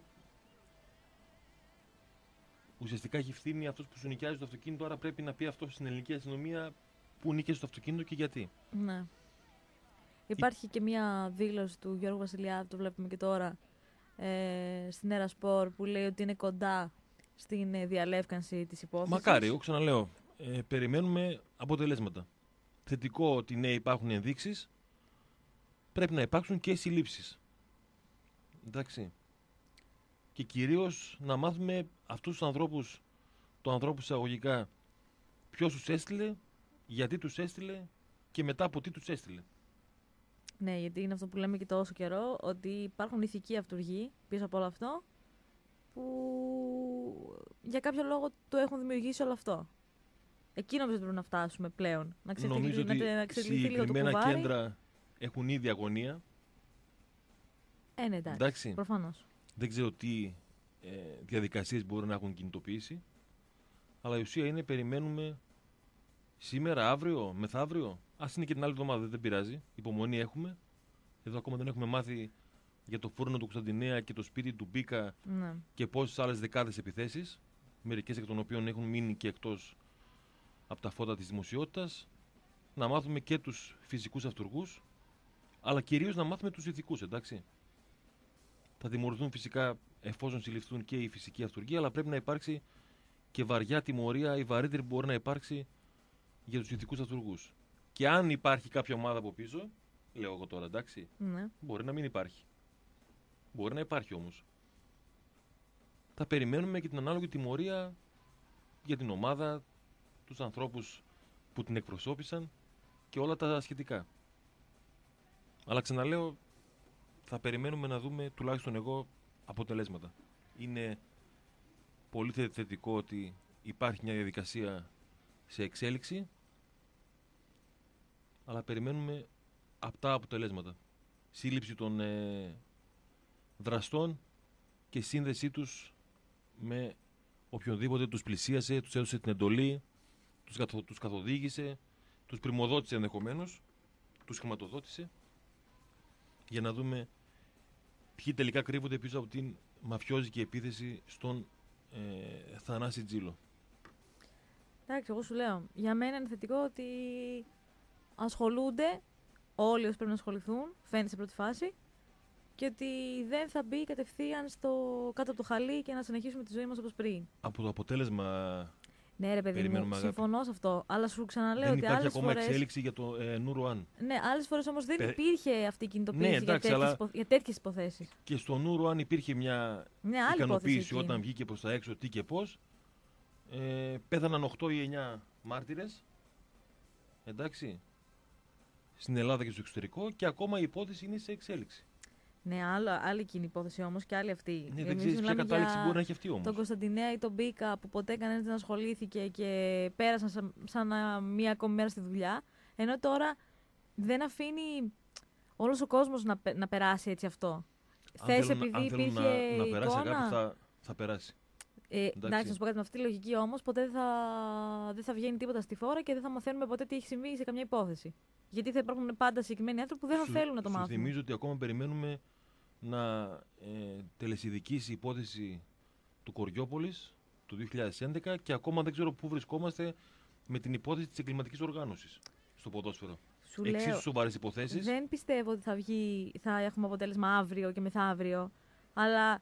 ουσιαστικά έχει ευθύνη αυτός που σου νοικιάζει το αυτοκίνητο. Άρα πρέπει να πει αυτό στην ελληνική αστυνομία που νίκησε το αυτοκίνητο και γιατί. Ναι. Υπάρχει και μια δήλωση του Γιώργου Βασιλιάδη, το βλέπουμε και τώρα, ε, στην Έρα Σπορ, που λέει ότι είναι κοντά στην ε, διαλεύκανση της υπόθεσης. Μακάρι, εγώ ξαναλέω, ε, περιμένουμε αποτελέσματα. Θετικό ότι ναι, υπάρχουν ενδείξεις, πρέπει να υπάρξουν και συλλήψεις. Εντάξει. Και κυρίως να μάθουμε αυτούς τους ανθρώπους, το ανθρώπους εισαγωγικά, ποιος τους έστειλε, γιατί τους έστειλε και μετά από τι τους έστειλε. Ναι, γιατί είναι αυτό που λέμε και τόσο καιρό, ότι υπάρχουν ηθικοί αυτούργοι πίσω από όλο αυτό, που για κάποιο λόγο το έχουν δημιουργήσει όλο αυτό. Εκεί νομίζω πρέπει να φτάσουμε πλέον. Να ξεφύγει, Νομίζω ότι να, να εξελιχθεί λίγο το συγκεκριμένα κουβάρι. κέντρα έχουν ήδη αγωνία. Ε, ναι, εντάξει. Εντάξει. Προφανώς. Δεν ξέρω τι ε, διαδικασίες μπορούν να έχουν κινητοποιήσει. Αλλά η ουσία είναι περιμένουμε σήμερα, αύριο, μεθαύριο. Ας είναι και την άλλη εβδομάδα, δεν πειράζει. Υπομονή έχουμε. Εδώ ακόμα δεν έχουμε μάθει για το φούρνο του Κωνσταντινέα και το σπίτι του Μπίκα Ναι. και πόσες άλλες δεκάδες επιθέσεις. Μερικές εκ των οποίων έχουν μείνει και εκτός από τα φώτα της δημοσιότητας. Να μάθουμε και τους φυσικούς αυτουργούς, αλλά κυρίως να μάθουμε τους ηθικούς, εντάξει. Θα δημιουργηθούν φυσικά εφόσον συλληφθούν και οι φυσικοί αυτούργοι, αλλά πρέπει να υπάρξει και βαριά τιμωρία, η βαρύτερη που μπορεί να υπάρξει για τους ηθικούς αυτούργους. Και αν υπάρχει κάποια ομάδα από πίσω, λέω εγώ τώρα, εντάξει, Ναι. μπορεί να μην υπάρχει. Μπορεί να υπάρχει όμως. Θα περιμένουμε και την ανάλογη τιμωρία για την ομάδα, τους ανθρώπους που την εκπροσώπησαν και όλα τα σχετικά. Αλλά ξαναλέω, θα περιμένουμε να δούμε, τουλάχιστον εγώ, αποτελέσματα. Είναι πολύ θετικό ότι υπάρχει μια διαδικασία σε εξέλιξη, αλλά περιμένουμε απτά αποτελέσματα. Σύλληψη των ε, δραστών και σύνδεσή τους με οποιονδήποτε τους πλησίασε, τους έδωσε την εντολή, τους, καθο, τους καθοδήγησε, τους πριμοδότησε ενδεχομένως, τους χρηματοδότησε. για να δούμε ποιοι τελικά κρύβονται πίσω από την μαφιόζικη επίθεση στον ε, Θανάση Τζίλο. Εντάξει, εγώ σου λέω, για μένα είναι θετικό ότι ασχολούνται όλοι όσοι πρέπει να ασχοληθούν, φαίνεται σε πρώτη φάση, και ότι δεν θα μπει κατευθείαν στο κάτω από το χαλί και να συνεχίσουμε τη ζωή μας όπως πριν. Από το αποτέλεσμα. Ναι, ρε παιδί μου, συμφωνώ σε αυτό. Αλλά σου ξαναλέω δεν ότι άλλες φορές. Δεν υπάρχει ακόμα εξέλιξη για το ε, Νουρουάν. Ναι, άλλες φορές όμως δεν Πε... υπήρχε αυτή η κινητοποίηση ναι, εντάξει, για, τέτοιες αλλά... υπο... για τέτοιες υποθέσεις. Και στο Νουρουάν υπήρχε μια, μια άλλη ικανοποίηση όταν βγήκε προς τα έξω τι και πώς. Ε, πέθαναν οκτώ ή εννιά μάρτυρες. Εντάξει. Στην Ελλάδα και στο εξωτερικό, και ακόμα η υπόθεση είναι σε εξέλιξη. Ναι, άλλο, άλλη εκείνη η υπόθεση όμως και άλλη αυτή. Ναι, δεν ξέρεις ποια κατάληξη μπορεί να έχει αυτή όμως. Τον Κωνσταντινέα ή τον Μπίκα που ποτέ κανένας δεν ασχολήθηκε και πέρασαν σαν, σαν μία ακόμη μέρα στη δουλειά. Ενώ τώρα δεν αφήνει όλος ο κόσμος να, να περάσει έτσι αυτό. Θες επειδή αν υπήρχε να, να περάσει εικόνα, αγάπη, θα, θα περάσει. Ε, εντάξει, να σου πω κάτι, με αυτή τη λογική όμως ποτέ δεν θα, δεν θα βγαίνει τίποτα στη φόρα και δεν θα μαθαίνουμε ποτέ τι έχει συμβεί σε καμιά υπόθεση. Γιατί θα υπάρχουν πάντα συγκεκριμένοι άνθρωποι που δεν θα σου, θέλουν να το μάθουν. Σου θυμίζω ότι ακόμα περιμένουμε να ε, τελεσιδικήσει η υπόθεση του Κοριόπολης του δύο χιλιάδες έντεκα και ακόμα δεν ξέρω πού βρισκόμαστε με την υπόθεση της εγκληματικής οργάνωσης στο ποδόσφαιρο. Εξίσου σοβαρές υποθέσεις. Δεν πιστεύω ότι θα, βγει, θα έχουμε αποτέλεσμα αύριο και μεθαύριο, αλλά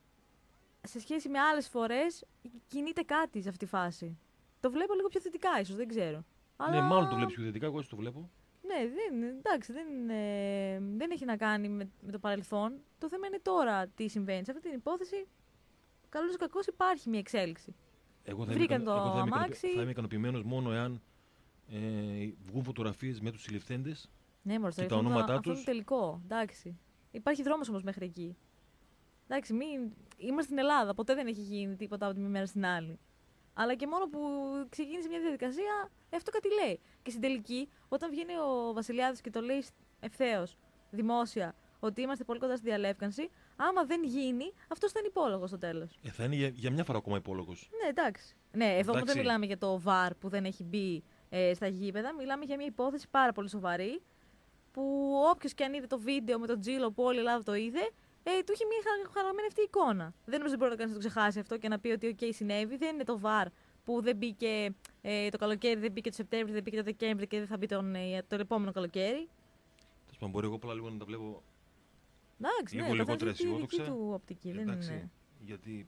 σε σχέση με άλλες φορές κινείται κάτι σε αυτή τη φάση. Το βλέπω λίγο πιο θετικά ίσως, δεν ξέρω. Αλλά... Ναι, μάλλον το βλέπεις πιο θετικά, εγώ έτσι το βλέπω. Ναι, δεν, εντάξει, δεν, ε, δεν έχει να κάνει με, με το παρελθόν. Το θέμα είναι τώρα τι συμβαίνει. Σε αυτή την υπόθεση, καλώς ή κακώς, υπάρχει μια εξέλιξη. Εγώ θα Βρήκαν είμαι, το εγώ θα είμαι, αμάξι. Θα είμαι ικανοποιημένος μόνο εάν ε, βγουν φωτογραφίες με τους συλληφθέντες ναι, μωρέ, και τα ονόματά αυτό τους. είναι τελικό. Εντάξει. Υπάρχει δρόμος όμως μέχρι εκεί. Εντάξει, μην... είμαστε στην Ελλάδα. Ποτέ δεν έχει γίνει τίποτα από τη μία μέρα στην άλλη. Αλλά και μόνο που ξεκίνησε μια διαδικασία, αυτό κάτι λέει. Και στην τελική, όταν βγαίνει ο Βασιλιάδης και το λέει ευθέως, δημόσια, ότι είμαστε πολύ κοντά στη διαλεύκανση, άμα δεν γίνει, αυτό θα είναι υπόλογο στο τέλος. Ε, θα είναι για, για μια φορά ακόμα υπόλογος. Ναι, εντάξει. Ναι, εδώ εντάξει. δεν μιλάμε για το βαρ που δεν έχει μπει ε, στα γήπεδα. Μιλάμε για μια υπόθεση πάρα πολύ σοβαρή. Που όποιος και αν είδε το βίντεο με τον Τζίλο που όλη η Ελλάδα το είδε, ε, του είχε μια χαραγμένη αυτή η εικόνα. Δεν νομίζω ότι μπορεί να κανείς να το ξεχάσει αυτό και να πει ότι OK, συνέβη. Δεν είναι το βαρ που δεν μπήκε ε, το καλοκαίρι, δεν μπήκε το Σεπτέμβρη, δεν μπήκε το Δεκέμβρη και δεν θα μπει τον, ε, το επόμενο καλοκαίρι. Τέλος πάντων, μπορεί εγώ απλά λίγο να τα βλέπω. Εντάξει, λίγο ναι, λιγότερα αισιόδοξα. του οπτική, εντάξει, δεν είναι. Γιατί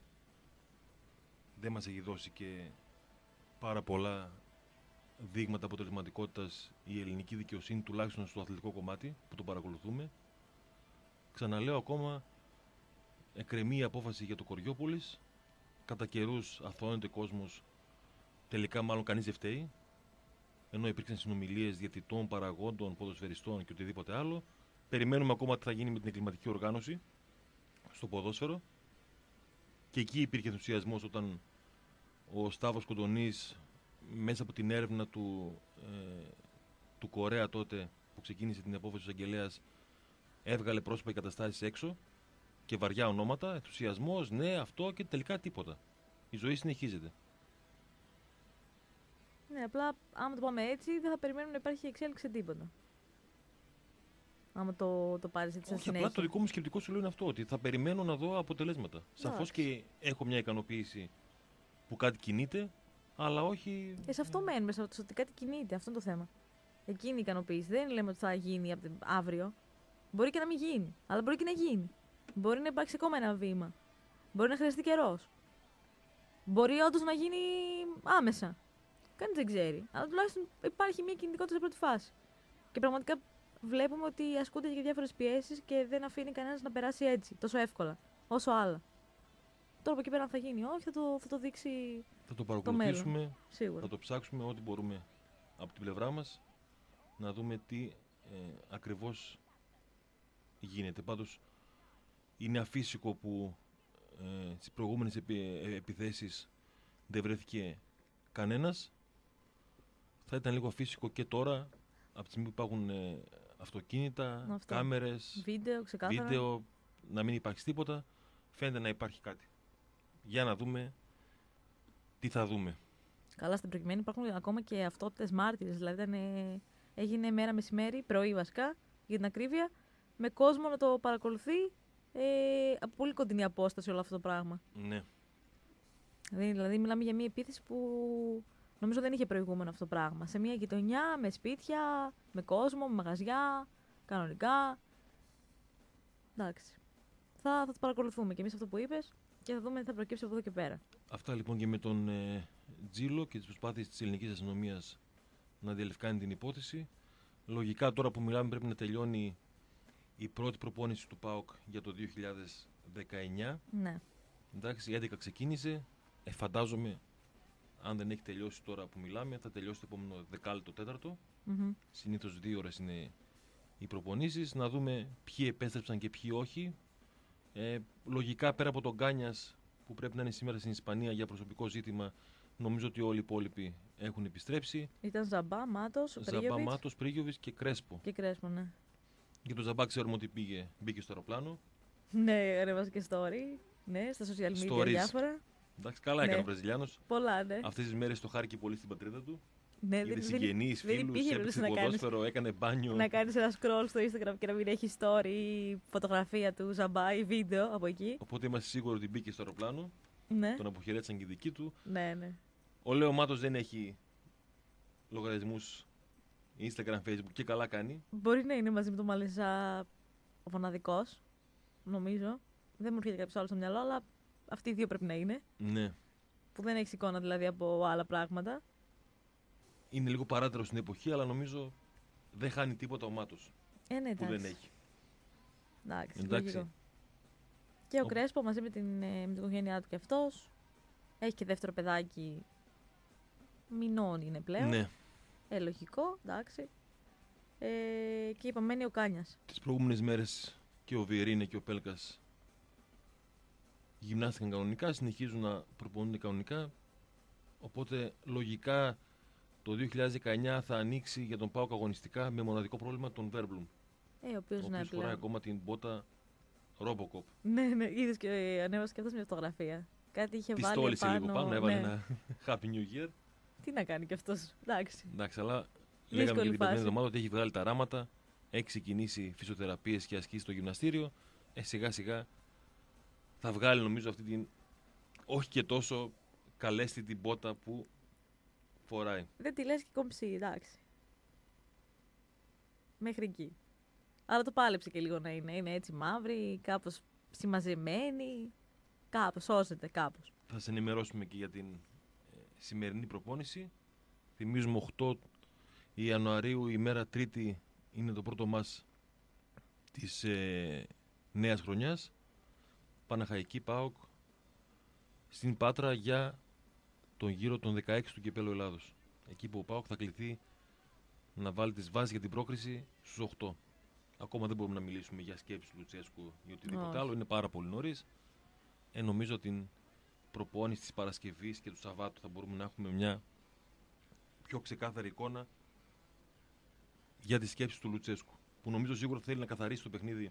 δεν μας έχει δώσει και πάρα πολλά δείγματα αποτελεσματικότητας η ελληνική δικαιοσύνη, τουλάχιστον στο αθλητικό κομμάτι που το παρακολουθούμε. Ξαναλέω, ακόμα εκκρεμεί η απόφαση για το Κοριόπολης. Κατά καιρούς αθωώνεται κόσμος. Τελικά, μάλλον κανείς δεν φταίει. Ενώ υπήρξαν συνομιλίες διαιτητών, παραγόντων, ποδοσφαιριστών και οτιδήποτε άλλο. Περιμένουμε ακόμα τι θα γίνει με την εγκληματική οργάνωση στο ποδόσφαιρο. Και εκεί υπήρχε ενθουσιασμός όταν ο Σταύρος Κοντονής, μέσα από την έρευνα του, ε, του Κορέα τότε που ξεκίνησε την απόφαση του εισαγγελέας, έβγαλε πρόσωπα και καταστάσεις έξω και βαριά ονόματα, ενθουσιασμός, ναι, αυτό, και τελικά τίποτα. Η ζωή συνεχίζεται. Ναι, απλά άμα το πάμε έτσι, δεν θα περιμένουμε να υπάρχει εξέλιξη σε τίποτα. Άμα το, το πάρεις έτσι σαν Όχι, συνέχεια. απλά το δικό μου σκεπτικό σου λέω είναι αυτό, ότι θα περιμένω να δω αποτελέσματα. Σαφώς και έχω μια ικανοποίηση που κάτι κινείται, αλλά όχι... Ε, σε αυτό μένουμε, σε ότι κάτι κινείται, αυτό είναι το θέμα. Εκείνη η ικανοποίηση. Δεν λέμε ότι θα γίνει από αύριο. Μπορεί και να μην γίνει, αλλά μπορεί και να γίνει. Μπορεί να υπάρξει ακόμα ένα βήμα. Μπορεί να χρειαστεί καιρός. Μπορεί όντως να γίνει άμεσα. Κανείς δεν ξέρει. Αλλά τουλάχιστον υπάρχει μια κινητικότητα σε πρώτη φάση. Και πραγματικά βλέπουμε ότι ασκούνται για διάφορες πιέσεις και δεν αφήνει κανένας να περάσει έτσι, τόσο εύκολα, όσο άλλα. Τώρα από εκεί πέρα, αν θα γίνει, όχι, θα το, θα το δείξει. Θα το παρακολουθήσουμε, το θα το ψάξουμε ό,τι μπορούμε από την πλευρά μας να δούμε τι ε, ακριβώς γίνεται. Πάντως είναι αφύσικο που ε, στις προηγούμενες επι, ε, επιθέσεις δεν βρέθηκε κανένας. Θα ήταν λίγο αφύσικο και τώρα, από τη στιγμή που υπάρχουν ε, αυτοκίνητα, αυτό. Κάμερες, βίντεο, ξεκάθαρα. βίντεο, να μην υπάρχει τίποτα. Φαίνεται να υπάρχει κάτι. Για να δούμε τι θα δούμε. Καλά, στην προκειμένη υπάρχουν ακόμα και αυτόπτες μάρτυρες. Δηλαδή ήταν, ε, έγινε μέρα μεσημέρι, πρωί βασικά, για την ακρίβεια, με κόσμο να το παρακολουθεί ε, από πολύ κοντινή απόσταση όλο αυτό το πράγμα. Ναι. Δηλαδή, δηλαδή μιλάμε για μια επίθεση που νομίζω δεν είχε προηγούμενο αυτό το πράγμα. Σε μια γειτονιά, με σπίτια, με κόσμο, με μαγαζιά, κανονικά. Εντάξει. Θα, θα το παρακολουθούμε και εμείς αυτό που είπες και θα δούμε τι θα προκύψει από εδώ και πέρα. Αυτά λοιπόν και με τον ε, Τζίλο και τις προσπάθειες της ελληνικής αστυνομίας να διαλευκάνει την υπόθεση. Λογικά τώρα που μιλάμε πρέπει να τελειώνει η πρώτη προπόνηση του ΠΑΟΚ για το δύο χιλιάδες δεκαεννιά. Ναι. Εντάξει, η έντεκα ξεκίνησε. Ε, φαντάζομαι, αν δεν έχει τελειώσει τώρα που μιλάμε, θα τελειώσει το επόμενο δεκάλεπτο τέταρτο. Mm-hmm. Συνήθως δύο ώρες είναι οι προπονήσεις. Να δούμε ποιοι επέστρεψαν και ποιοι όχι. Ε, λογικά πέρα από τον Κάνιας που πρέπει να είναι σήμερα στην Ισπανία για προσωπικό ζήτημα, νομίζω ότι όλοι οι υπόλοιποι έχουν επιστρέψει. Ήταν Ζαμπά, Μάτος, Ζαμπά, Μάτος, Πρίγιοβιτς και Κρέσπο. Και Κρέσπο, ναι. Για τον Ζαμπά ξέρουμε ότι πήγε, μπήκε στο αεροπλάνο. Ναι, ανέβασε και story. Ναι, στα social media Stories. διάφορα. Εντάξει, καλά Ναι. έκανε ο Βραζιλιάνος. Πολλά, ναι. Αυτές τις μέρες το χάρηκε πολύ στην πατρίδα του. Ναι, Είδε δεν, συγγενείς, δεν φίλους, υπήρχε έπαιξε να κάνεις, ποδόσφαιρο, έκανε μπάνιο. να κάνεις ένα scroll στο Instagram και να μην έχει story ή φωτογραφία του Ζαμπά ή βίντεο από εκεί. Οπότε είμαστε σίγουροι ότι μπήκε στο αεροπλάνο. Ναι, Τον αποχαιρέτησαν και οι δικοί του. ναι, ναι. Ο Λέο Μάτος δεν έχει λογαριασμούς Instagram, Facebook και καλά κάνει. Μπορεί να είναι μαζί με τον Μαλισσά ο μοναδικός, νομίζω. Δεν μου έρχεται κάποιος άλλος στο μυαλό, αλλά αυτοί οι δύο πρέπει να είναι. Ναι. Που δεν έχει εικόνα δηλαδή από άλλα πράγματα. Είναι λίγο παράτερο στην εποχή, αλλά νομίζω δεν χάνει τίποτα ο Μάτος Ε, ναι, που εντάξει. δεν έχει. Εντάξει, Εντάξει. λογικό. Και ο Ο- Κρέσπο μαζί με την, ε, με την οικογένειά του και αυτός. Έχει και δεύτερο παιδάκι. Μηνών είναι πλέον. Ναι. Ε, λογικό, εντάξει. Ε, και είπαμε μένει ο Κάνιας. Τις προηγούμενες μέρες και ο Βιερίνε και ο Πέλκας γυμνάστηκαν κανονικά, συνεχίζουν να προπονούνται κανονικά. Οπότε λογικά το δύο χιλιάδες δεκαεννιά θα ανοίξει για τον ΠΑΟΚ αγωνιστικά με μοναδικό πρόβλημα τον Βέρμπλουμ. Ε, ο οποίος Ο ναι, οποίος φοράει πλέον. ακόμα την μπότα Robocop. Ναι, ναι, είδες και ε, ανέβασε και αυτός μια φωτογραφία. Κάτι είχε Τη βάλει στόλισε επάνω. λίγο πάνω, έβαλε ναι. ένα Happy New Year. Τι να κάνει κι αυτός, εντάξει. Εντάξει, αλλά λέγαμε και την φάση. περασμένη εβδομάδα ότι έχει βγάλει τα ράματα, έχει ξεκινήσει φυσιοθεραπείες και ασκήσεις στο γυμναστήριο. Ε, σιγά σιγά θα βγάλει νομίζω αυτή την όχι και τόσο καλέσθητη μπότα που φοράει. Δεν τη λες και κομψή, εντάξει. Μέχρι εκεί. Αλλά το πάλεψε και λίγο να είναι. Είναι έτσι μαύρη, κάπως συμμαζεμένη. Κάπως, σώζεται κάπως. Θα σε ενημερώσουμε και για την ε, σημερινή προπόνηση. Θυμίζουμε οκτώ Ιανουαρίου, ημέρα Τρίτη, είναι το πρώτο μας της ε, νέας χρονιάς. Παναχαϊκή ΠΑΟΚ στην Πάτρα για τον γύρο των δεκαέξι του Κυπέλλου Ελλάδος. Εκεί που ο ΠΑΟΚ θα κληθεί να βάλει τις βάσεις για την πρόκριση στους οκτώ. Ακόμα δεν μπορούμε να μιλήσουμε για σκέψη του Λουτσέσκου ή οτιδήποτε Όχι. άλλο. Είναι πάρα πολύ νωρίς. Ε, νομίζω την προπόνηση της Παρασκευής και του Σαββάτου θα μπορούμε να έχουμε μια πιο ξεκάθαρη εικόνα για τις σκέψεις του Λουτσέσκου. Που νομίζω σίγουρα θέλει να καθαρίσει το παιχνίδι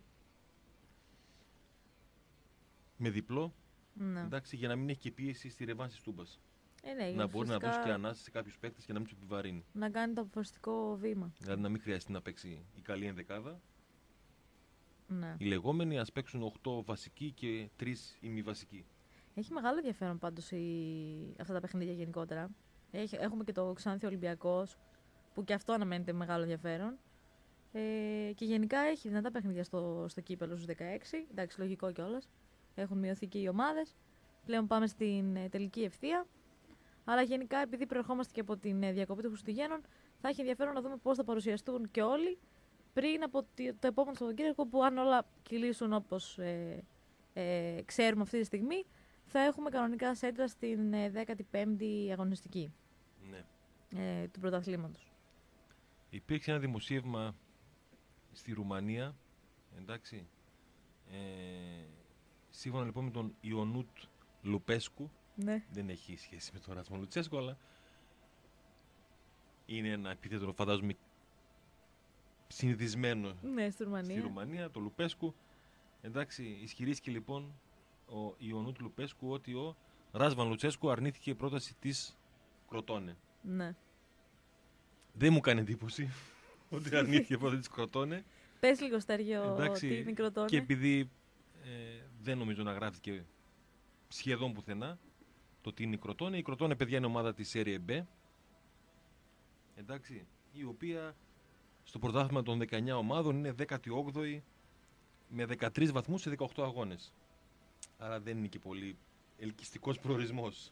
με διπλό. Ναι. Εντάξει, για να μην έχει και πίεση στη ρευάνση της Τούμπας. Ε, ναι, Να μπορεί να ουσιαστικά δώσει και ανάση σε κάποιους παίκτες και να μην τους επιβαρύνει. να κάνει το αποφασιστικό βήμα. Δηλαδή να μην χρειαστεί να παίξει η καλή ενδεκάδα. Ναι. Οι λεγόμενοι ας παίξουν οκτώ βασικοί και τρεις ημιβασικοί. Έχει μεγάλο ενδιαφέρον πάντως η... αυτά τα παιχνίδια γενικότερα. Έχει... Έχουμε και το Ξάνθη Ολυμπιακός, που και αυτό αναμένεται μεγάλο ενδιαφέρον. Ε, και γενικά έχει δυνατά παιχνίδια στο, στο κύπελο στους δεκαέξι. Εντάξει, λογικό κιόλας. Έχουν μειωθεί και οι ομάδες. Πλέον πάμε στην ε, τελική ευθεία. Αλλά γενικά, επειδή προερχόμαστε και από την ε, διακοπή των Χριστουγέννων, θα έχει ενδιαφέρον να δούμε πώς θα παρουσιαστούν και όλοι πριν από τη- το επόμενο Σαββατοκύριακο, που αν όλα κυλήσουν όπως ε, ε, ξέρουμε αυτή τη στιγμή, θα έχουμε κανονικά σέντρα στην ε, δέκατη πέμπτη αγωνιστική Ναι. ε, του πρωταθλήματος. Υπήρξε ένα δημοσίευμα στη Ρουμανία, εντάξει, ε, σύμφωνα λοιπόν με τον Ιωνούτ Λουπέσκου, Ναι. δεν έχει σχέση με τον Ράσμο Λουτσέσκο, αλλά είναι ένα επίθετο, φαντάζομαι, συνηθισμένο Ναι, στη Ρουμανία. στη Ρουμανία, το Λουπέσκου. Εντάξει, ισχυρίστηκε λοιπόν ο Ιωνούτ Λουπέσκου ότι ο Ράσβαν Λουτσέσκου αρνήθηκε η πρόταση της Κροτώνε. Ναι. Δεν μου κάνει εντύπωση ότι αρνήθηκε η πρόταση της Κροτώνε. Πες λίγο, Στέργιο, Εντάξει, τι είναι Κροτώνε. Και επειδή ε, δεν νομίζω να γράφτηκε σχεδόν πουθενά το τι είναι η Κροτώνε. Η Κροτώνε, παιδιά, είναι ομάδα της Serie B. Εντάξει, η οποία στο πρωτάθλημα των δεκαεννιά ομάδων είναι δέκατη όγδοη με δεκατρείς βαθμούς σε δεκαοκτώ αγώνες. Άρα δεν είναι και πολύ ελκυστικός προορισμός.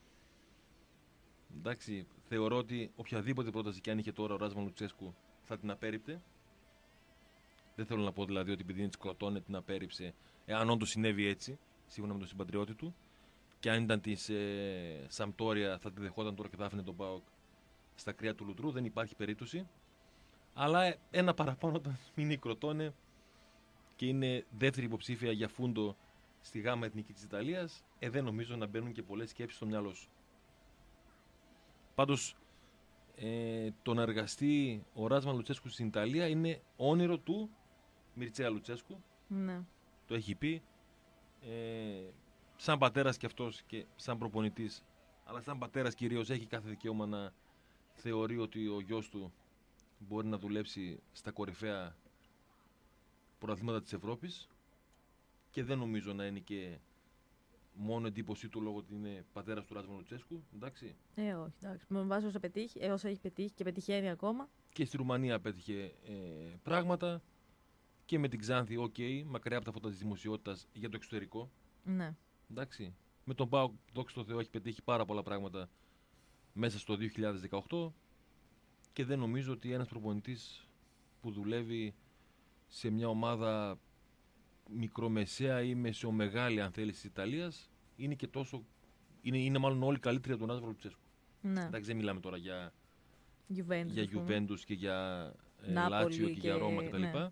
Εντάξει, θεωρώ ότι οποιαδήποτε πρόταση και αν είχε τώρα ο Ράσμαν Λουτσέσκου θα την απέρριπτε. Δεν θέλω να πω δηλαδή ότι επειδή είναι της Κροτώνε την απέρριψε, εάν όντως συνέβη έτσι, σύμφωνα με τον συμπατριώτη του, και αν ήταν της ε, Σαμπτόρια θα τη δεχόταν τώρα και θα άφηνε τον ΠΑΟΚ στα κρύα του Λουτρού. Δεν υπάρχει περίπτωση. Αλλά ένα παραπάνω όταν είναι η Κροτώνε και είναι δεύτερη υποψήφια για φούντο στη γάμα εθνική της Ιταλίας, ε, δεν νομίζω να μπαίνουν και πολλές σκέψεις στο μυαλό σου. Πάντως, ε, το να εργαστεί ο Ράσμαν Λουτσέσκου στην Ιταλία είναι όνειρο του Μιρτσέα Λουτσέσκου. Ναι. Το έχει πει. Ε, σαν πατέρας και αυτός και σαν προπονητής, αλλά σαν πατέρας κυρίως έχει κάθε δικαίωμα να θεωρεί ότι ο γιος του μπορεί να δουλέψει στα κορυφαία πρωταθλήματα της Ευρώπης και δεν νομίζω να είναι και μόνο εντύπωσή του λόγω ότι είναι πατέρας του Ράσμαν Λουτσέσκου. Εντάξει. Ε, όχι, εντάξει. Με βάση όσα, πετύχει, ε, όσα έχει πετύχει και πετυχαίνει ακόμα. Και στη Ρουμανία πέτυχε ε, πράγματα και με την Ξάνθη, οκ, okay, μακριά από τα φώτα της δημοσιότητας για το εξωτερικό. Ναι. Εντάξει. Με τον ΠΑΟΚ, δόξα τω Θεώ, έχει πετύχει πάρα πολλά πράγματα μέσα στο δύο χιλιάδες δεκαοκτώ και δεν νομίζω ότι ένας προπονητής που δουλεύει σε μια ομάδα μικρομεσαία ή μεσαιομεγάλη, αν θέλει, της Ιταλίας, είναι και τόσο. Είναι, είναι μάλλον όλοι καλύτεροι από τον Ράσμαν Λουτσέσκου. Ναι. Εντάξει, δεν μιλάμε τώρα για Juventus, για Juventus και για ε, Νάπολη Λάτσιο και, και- για Ρώμα κτλ. ναι.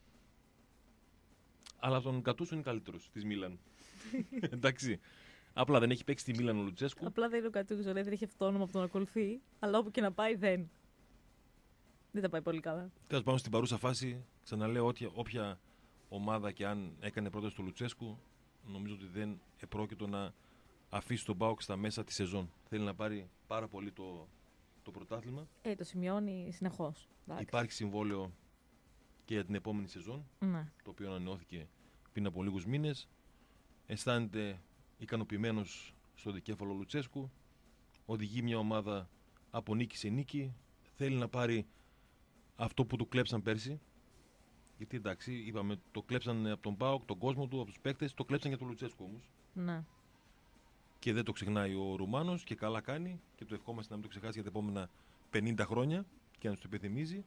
Αλλά τον Κατούσο είναι καλύτερος της Μίλαν. Εντάξει. Απλά δεν έχει παίξει τη Μίλαν ο Λουτσέσκου. Απλά δεν είναι ο Κατούζο, δεν έχει αυτό όνομα που τον ακολουθεί. Αλλά όπου και να πάει δεν. Δεν τα πάει πολύ καλά. Τέλος πάντων, στην παρούσα φάση, ξαναλέω ότι όποια ομάδα και αν έκανε πρόταση του Λουτσέσκου, νομίζω ότι δεν επρόκειτο να αφήσει τον ΠΑΟΚ στα μέσα τη σεζόν. Θέλει να πάρει πάρα πολύ το, το πρωτάθλημα. Ε, το σημειώνει συνεχώ. Υπάρχει συμβόλαιο και για την επόμενη σεζόν, Ναι. το οποίο ανανεώθηκε πριν από λίγους μήνες. Αισθάνεται ικανοποιημένος στο δικέφαλο Λουτσέσκου. Οδηγεί μια ομάδα από νίκη σε νίκη. Θέλει να πάρει αυτό που του κλέψαν πέρσι. Γιατί εντάξει, είπαμε, το κλέψαν από τον ΠΑΟΚ, τον κόσμο του, από τους παίκτες. Το κλέψαν για τον Λουτσέσκου όμως. Ναι. Και δεν το ξεχνάει ο Ρουμάνος και καλά κάνει. Και το ευχόμαστε να μην το ξεχάσει για τα επόμενα πενήντα χρόνια και να του το υπενθυμίζει.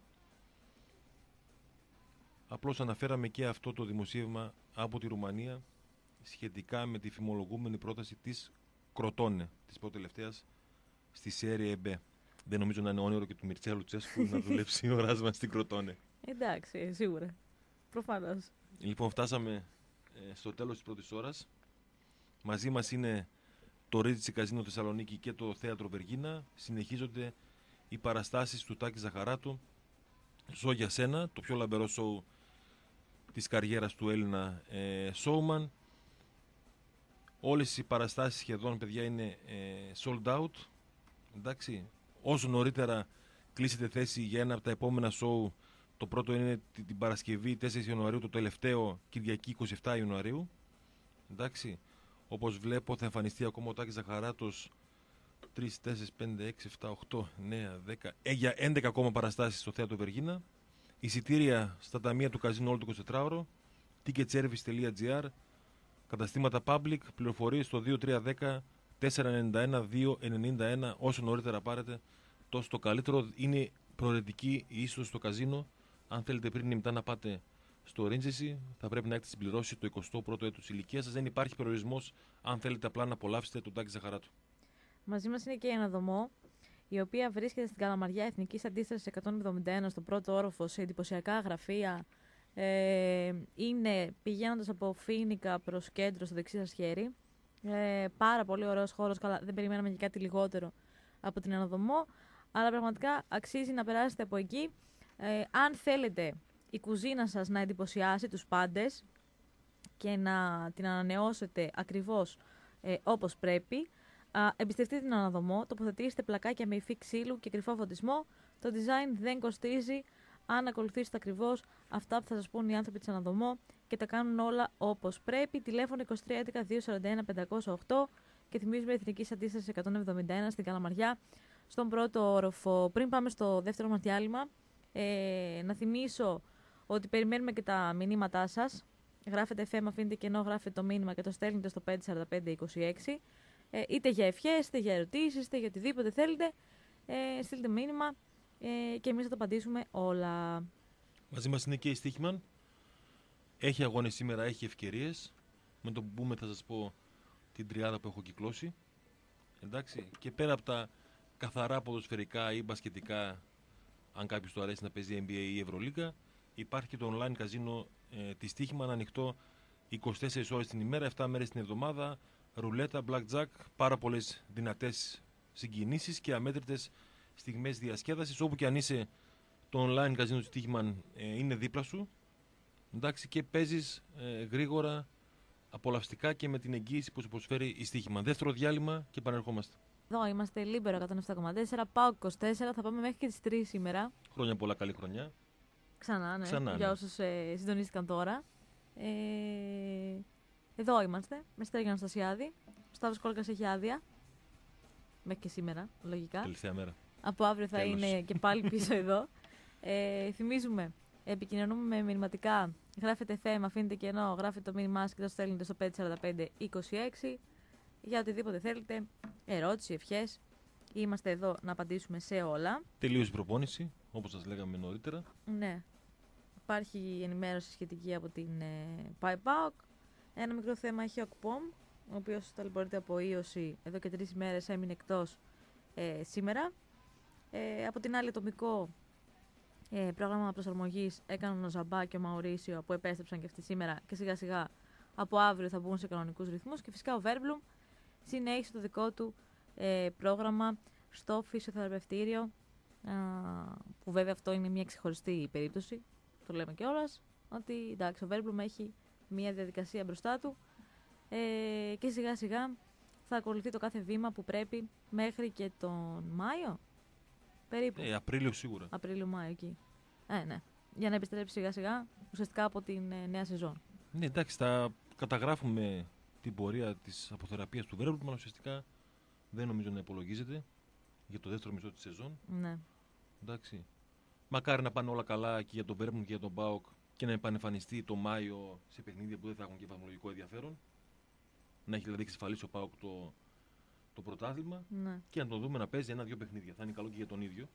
Απλώς αναφέραμε και αυτό το δημοσίευμα από τη Ρουμανία σχετικά με τη φημολογούμενη πρόταση της Κροτώνε, της πρώτης τελευταίας στη Serie B. Δεν νομίζω να είναι όνειρο και του Μιρτσέα Λουτσέσκου να δουλέψει ο Ράσμαν στην Κροτώνε. Εντάξει, ε, σίγουρα. Προφανώς. Λοιπόν, φτάσαμε ε, στο τέλος της πρώτης ώρας. Μαζί μας είναι το Ρίτζι Καζίνο Θεσσαλονίκη και το Θέατρο Βεργίνα. Συνεχίζονται οι παραστάσεις του Τάκη Ζαχαράτου. Ζω για σένα, το πιο λαμπερό σοου της καριέρας του Έλληνα ε, showman. Όλες οι παραστάσεις σχεδόν, παιδιά, είναι ε, sold out. Εντάξει. Όσο νωρίτερα κλείσετε θέση για ένα από τα επόμενα show, το πρώτο είναι την την Παρασκευή τέσσερις Ιανουαρίου, το τελευταίο Κυριακή είκοσι επτά Ιανουαρίου. Εντάξει. Όπως βλέπω θα εμφανιστεί ακόμα ο Τάκης Ζαχαράτος τρεις, τέσσερις, πέντε, έξι, επτά, οκτώ, εννέα, δέκα, ε, για έντεκα ακόμα παραστάσεις στο Θέατρο Βεργίνα. Εισιτήρια στα ταμεία του Καζίνο όλο το εικοσιτετράωρο, ticketservice.gr, καταστήματα public, πληροφορίες στο δύο τρία ένα μηδέν τέσσερα εννιά ένα δύο εννιά ένα. Όσο νωρίτερα πάρετε, τόσο το καλύτερο. Είναι προαιρετική η είσοδος στο καζίνο. Αν θέλετε πριν ή μετά να πάτε στο Ρίντζεσι, θα πρέπει να έχετε συμπληρώσει το εικοστό πρώτο έτος ηλικίας σας. Δεν υπάρχει περιορισμός αν θέλετε απλά να απολαύσετε τον Τάκη Ζαχαράτου. Μαζί μας είναι και η Αναδομό, η οποία βρίσκεται στην Καλαμαριά Εθνικής Αντίστασης εκατόν εβδομήντα ένα, στο πρώτο όροφο, σε εντυπωσιακά γραφεία. Ε, είναι πηγαίνοντας από Φοίνικα προς κέντρο στο δεξί σας χέρι. Ε, πάρα πολύ ωραίος χώρος, καλά, δεν περιμέναμε και κάτι λιγότερο από την Αναδομό, αλλά πραγματικά αξίζει να περάσετε από εκεί. Ε, αν θέλετε η κουζίνα σας να εντυπωσιάσει τους πάντες και να την ανανεώσετε ακριβώς ε, όπως πρέπει, α, εμπιστευτείτε την Αναδομό, τοποθετήστε πλακάκια με υφή ξύλου και κρυφό φωτισμό. Το design δεν κοστίζει, αν ακολουθήσετε ακριβώς αυτά που θα σας πούν οι άνθρωποι της Αναδομό και τα κάνουν όλα όπως πρέπει. Τηλέφωνο είκοσι τρία έντεκα διακόσια σαράντα ένα πεντακόσια οκτώ και θυμίζουμε Εθνική Αντίσταση εκατόν εβδομήντα ένα στην Καλαμαριά, στον πρώτο όροφο. Πριν πάμε στο δεύτερο μας διάλειμμα, ε, να θυμίσω ότι περιμένουμε και τα μηνύματά σας. Γράφετε εφ εμ, αφήνετε κενό, γράφετε το μήνυμα και το στέλνετε στο πέντε τέσσερα πέντε είκοσι έξι. Ε, είτε για ευχές, είτε για ερωτήσεις, είτε για οτιδήποτε θέλετε. Ε, στείλτε μήνυμα ε, και εμείς θα το απαντήσουμε όλα. Μαζί μας είναι και η Στίχημαν. Έχει αγώνες σήμερα, έχει ευκαιρίες. Με το που μπούμε θα σας πω την τριάδα που έχω κυκλώσει. Εντάξει. Και πέρα από τα καθαρά ποδοσφαιρικά ή μπασκετικά, αν κάποιος του αρέσει να παίζει Εν Μπι Έι ή Ευρωλίγκα, υπάρχει και το online καζίνο ε, τη Στίχημαν, ανοιχτό είκοσι τέσσερις ώρες την ημέρα, επτά μέρες την εβδομάδα. Ρουλέτα, blackjack, πάρα πολλές δυνατές συγκινήσεις και αμέτρητες στιγμές διασκέδασης. Όπου και αν είσαι, το online καζίνο της Στίχημαν ε, είναι δίπλα σου. Εντάξει, και παίζεις ε, γρήγορα, απολαυστικά και με την εγγύηση που σου προσφέρει η Στίχημαν. Δεύτερο διάλειμμα και επανερχόμαστε. Εδώ είμαστε Λίμπερο εκατόν επτά κόμμα τέσσερα, ΠΑΟΚ είκοσι τέσσερα, θα πάμε μέχρι και τις τρεις σήμερα. Χρόνια πολλά, καλή χρονιά. Ξανά, ναι, Ξανά, ναι. για όσους ε, συντονίστηκαν τώρα. Ε, εδώ είμαστε, με Στέργιο Αναστασιάδη. Ο Σταύρος Κόλκας έχει άδεια. Μέχρι και σήμερα, λογικά. Τελευταία μέρα. Από αύριο θα Τέλος. είναι και πάλι πίσω εδώ. Ε, θυμίζουμε, επικοινωνούμε με μηνυματικά. Γράφετε εφ εμ, αφήνετε κενό, γράφετε το μήνυμά σας και το στέλνετε στο πέντε τέσσερα πέντε είκοσι έξι. Για οτιδήποτε θέλετε, ερώτηση, ευχές. Είμαστε εδώ να απαντήσουμε σε όλα. Τελείωσε η προπόνηση, όπως σας λέγαμε νωρίτερα. Ναι. Υπάρχει ενημέρωση σχετική από την ε, ΠΑΕΠΑΟΚ. Ένα μικρό θέμα έχει ο ΑΚΠΟΜ, ο οποίος ταλαιπωρείται από ίωση εδώ και τρεις ημέρες, έμεινε εκτός ε, σήμερα. Ε, από την άλλη, ατομικό ε, πρόγραμμα προσαρμογής έκαναν ο Ζαμπά και ο Μαουρίσιο, που επέστρεψαν και αυτοί σήμερα και σιγά σιγά από αύριο θα μπουν σε κανονικούς ρυθμούς. Και φυσικά ο Βέρμπλουμ συνέχισε το δικό του ε, πρόγραμμα στο φυσιοθεραπευτήριο, α, που βέβαια αυτό είναι μια ξεχωριστή περίπτωση. Το λέμε κιόλας, ότι εντάξει, ο Βέρμπλουμ έχει μια διαδικασία μπροστά του ε, και σιγά σιγά θα ακολουθεί το κάθε βήμα που πρέπει μέχρι και τον Μάιο. Περίπου. Ε, Απρίλιο σίγουρα. Απρίλιο-Μάιο εκεί. Ε, ναι. Για να επιστρέψει σιγά σιγά ουσιαστικά από την ε, νέα σεζόν. Ναι, εντάξει, θα καταγράφουμε την πορεία της αποθεραπείας του Βέρμπλουμ, αλλά ουσιαστικά δεν νομίζω να υπολογίζεται για το δεύτερο μισό της σεζόν. Ναι. Εντάξει. Μακάρι να πάνε όλα καλά και για τον Βέρμπλουμ και για τον ΠΑΟΚ και να επανεμφανιστεί το Μάιο σε παιχνίδια που δεν θα έχουν και βαθμολογικό ενδιαφέρον. Να έχει δηλαδή εξασφαλίσει ο ΠΑΟΚ το, το πρωτάθλημα Ναι. και να τον δούμε να παίζει ένα-δύο παιχνίδια. Θα είναι καλό και για τον ίδιο.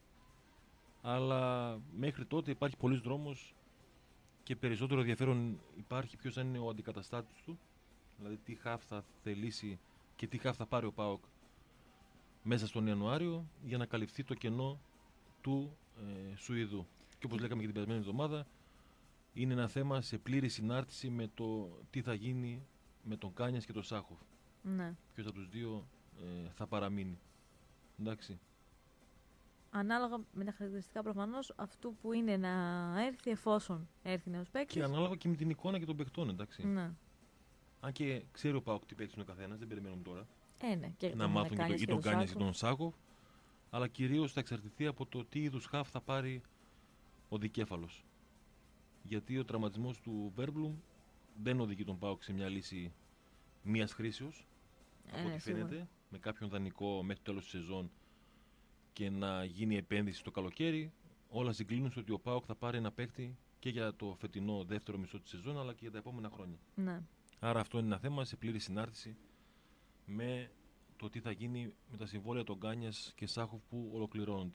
Αλλά μέχρι τότε υπάρχει πολλής δρόμος και περισσότερο ενδιαφέρον υπάρχει ποιος θα είναι ο αντικαταστάτης του. Δηλαδή τι χαφ θα θελήσει και τι χαφ θα πάρει ο ΠΑΟΚ μέσα στον Ιανουάριο για να καλυφθεί το κενό του ε, Σουηδού. Και όπως λέγαμε και την περασμένη εβδομάδα, είναι ένα θέμα σε πλήρη συνάρτηση με το τι θα γίνει με τον Κάνιας και τον Σάχοφ. Ναι. Ποιος από τους δύο ε, θα παραμείνει. Εντάξει. Ανάλογα με τα χαρακτηριστικά προφανώς αυτού που είναι να έρθει εφόσον έρθει νέος παίκτης. Και ανάλογα και με την εικόνα και των παιχτών, εντάξει. Ναι. Αν και ξέρει ο ΠΑΟΚ τι παίκτης είναι ο καθένας, δεν περιμένουμε τώρα Ε, ναι. Και να τον μάθουν και, το, Κάνιας ή τον Κάνιας ή Σάκο. τον Σάχοφ. Αλλά κυρίως θα εξαρτηθεί από το τι είδους χαφ θα πάρει ο δικέφαλος. Γιατί ο τραυματισμός του Βέρμπλουμ δεν οδηγεί τον ΠΑΟΚ σε μια λύση μίας χρήσεως, Ε, από ναι, ό,τι σίγουρα. φαίνεται, με κάποιον δανεικό μέχρι το τέλος της σεζόν και να γίνει επένδυση το καλοκαίρι. Όλα συγκλίνουν στο ότι ο ΠΑΟΚ θα πάρει ένα παίκτη και για το φετινό δεύτερο μισό της σεζόν, αλλά και για τα επόμενα χρόνια. Ναι. Άρα αυτό είναι ένα θέμα σε πλήρη συνάρτηση με το τι θα γίνει με τα συμβόλαια των Κάνιας και Σάχοφ που ολοκληρώνονται.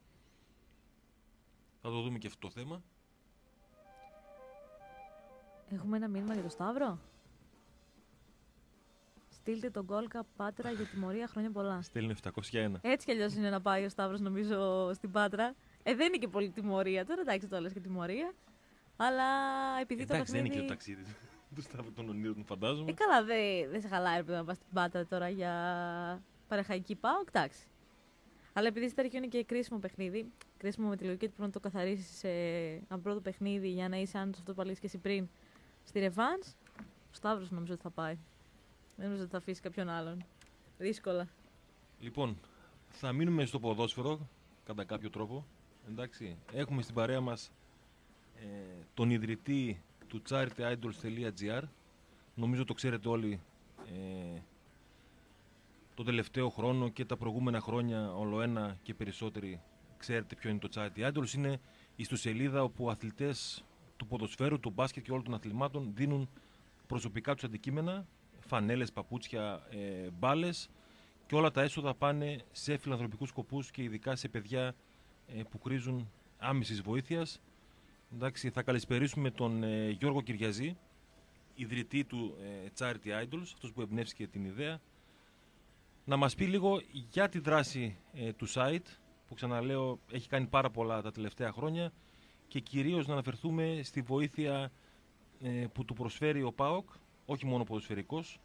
Θα το δούμε και αυτό το θέμα. Έχουμε ένα μήνυμα για το Σταύρο. Στείλτε τον Γκόλκα Πάτρα για τιμωρία, χρόνια πολλά. Στέλνει επτακόσια ένα. Έτσι κι αλλιώς είναι να πάει ο Σταύρος, νομίζω, στην Πάτρα. Ε, δεν είναι και πολύ τιμωρία τώρα, εντάξει, το λες και τιμωρία. Αλλά επειδή το Εντάξει, δεν είναι παιχνίδι... και το ταξίδι του Σταύρου των ονείρων, φαντάζομαι. Ε, καλά, δεν δε σε χαλάει ρε, να πας στην Πάτρα τώρα για παραχαϊκή πάω, εντάξει. Αλλά επειδή στην αρχή είναι και κρίσιμο παιχνίδι, κρίσιμο με τη λογική ότι πρέπει να το καθαρίσει σε ένα πρώτο παιχνίδι για να είσαι άνετος αυτό που παλείς και εσύ πριν στη ρεβάνς, ο Σταύρος νομίζω ότι θα πάει. Δεν νομίζω ότι θα αφήσει κάποιον άλλον. Δύσκολα. Λοιπόν, θα μείνουμε στο ποδόσφαιρο κατά κάποιο τρόπο. Εντάξει. Έχουμε στην παρέα μας ε, τον ιδρυτή του charity idols τελεία gr. Νομίζω το ξέρετε όλοι. Ε, το τελευταίο χρόνο και τα προηγούμενα χρόνια, ολοένα και περισσότεροι, ξέρετε ποιο είναι το charity idols. Είναι η ιστοσελίδα όπου αθλητές του ποδοσφαίρου, του μπάσκετ και όλων των αθλημάτων δίνουν προσωπικά τους αντικείμενα, φανέλες, παπούτσια, ε, μπάλες, και όλα τα έσοδα πάνε σε φιλανθρωπικούς σκοπούς και ειδικά σε παιδιά ε, που χρήζουν άμεσης βοήθειας. Εντάξει, θα καλησπερίσουμε τον ε, Γιώργο Κυριαζή, ιδρυτή του ε, charity idols, αυτός που εμπνεύστηκε την ιδέα, να μας πει λίγο για τη δράση ε, του site, που ξαναλέω έχει κάνει πάρα πολλά τα τελευταία χρόνια, και κυρίως να αναφερθούμε στη βοήθεια ε, που του προσφέρει ο ΠΑΟΚ, όχι μόνο ποδοσφαιρικός.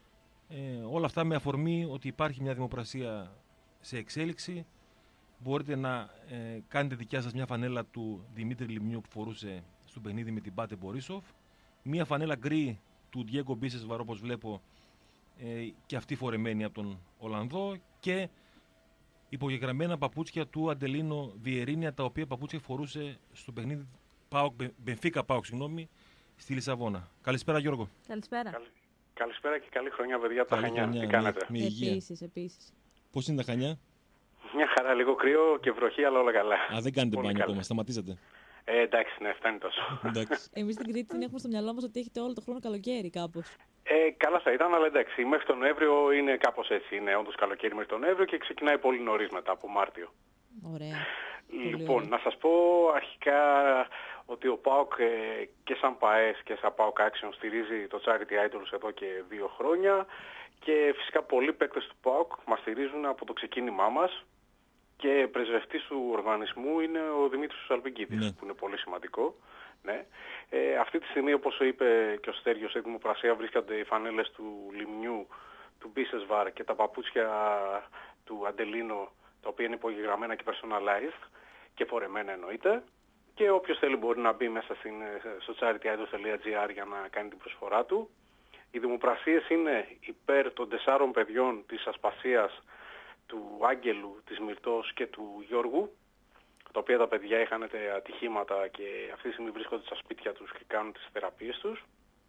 Ε, όλα αυτά με αφορμή ότι υπάρχει μια δημοπρασία σε εξέλιξη. Μπορείτε να ε, κάνετε δικιά σας μια φανέλα του Δημήτρη Λιμνιού που φορούσε στο παιχνίδι με την Πάτε Μπορίσοφ, μια φανέλα γκρι του Διέγκο Μπίσεσβαρ, όπως βλέπω, ε, και αυτή φορεμένη από τον Ολλανδό, και υπογεγραμμένα παπούτσια του Αντελίνο Βιερίνια, τα οποία παπούτσια φορούσε στο παιχνίδι ΠΑΟΚ, Μπενφίκα ΠΑΟΚ, συγγνώμη, στη Λισαβόνα. Καλησπέρα, Γιώργο. Καλησπέρα. Καλη... Καλησπέρα και καλή χρονιά, παιδιά, από τα Χανιά. Χρονιά, τι κάνετε? Με, με υγεία. Επίσης, επίσης. Πώς είναι τα Χανιά? Μια χαρά, λίγο κρύο και βροχή, αλλά όλα καλά. Α, δεν κάνετε Πολύ μπάνιο καλά. ακόμα, σταματήσατε. Ε, εντάξει, ναι, φτάνει τόσο. Εντάξει. Εμείς στην Κρήτη την έχουμε στο μυαλό μας ότι έχετε όλο το χρόνο καλοκαίρι κάπως. Ε, καλά θα ήταν, αλλά εντάξει, μέχρι τον Νοέμβριο είναι κάπως έτσι. Είναι όντως καλοκαίρι μέχρι τον Νοέμβριο και ξεκινάει πολύ νωρίς μετά, από Μάρτιο. Ωραία. Λοιπόν, ωραία. να σας πω αρχικά ότι ο ΠΑΟΚ ε, και σαν ΠΑΕΣ και σαν ΠΑΟΚ Action στηρίζει το Charity Idols εδώ και δύο χρόνια, και φυσικά πολλοί παίκτες του ΠΑΟΚ μας στηρίζουν από το ξεκίνημά μας, και πρεσβευτής του οργανισμού είναι ο Δημήτρης Σαλπικίδης, Ναι. που είναι πολύ σημαντικό. Ναι. Ε, αυτή τη στιγμή, όπως είπε και ο Στέργιος, σε δημοπρασία βρίσκονται οι φανέλες του Λιμνιού, του Μπίσεσβαρ και τα παπούτσια του Αντελίνο, τα οποία είναι υπογεγραμμένα και personalized και φορεμένα εννοείται. Και όποιος θέλει μπορεί να μπει μέσα στην, στο charity idols τελεία gr για να κάνει την προσφορά του. Οι δημοπρασίες είναι υπέρ των τεσσάρων παιδιών της Ασπασίας, του Άγγελου, της Μυρτός και του Γιώργου, τα οποία τα παιδιά είχαν ατυχήματα και αυτή τη στιγμή βρίσκονται στα σπίτια τους και κάνουν τις θεραπείες τους.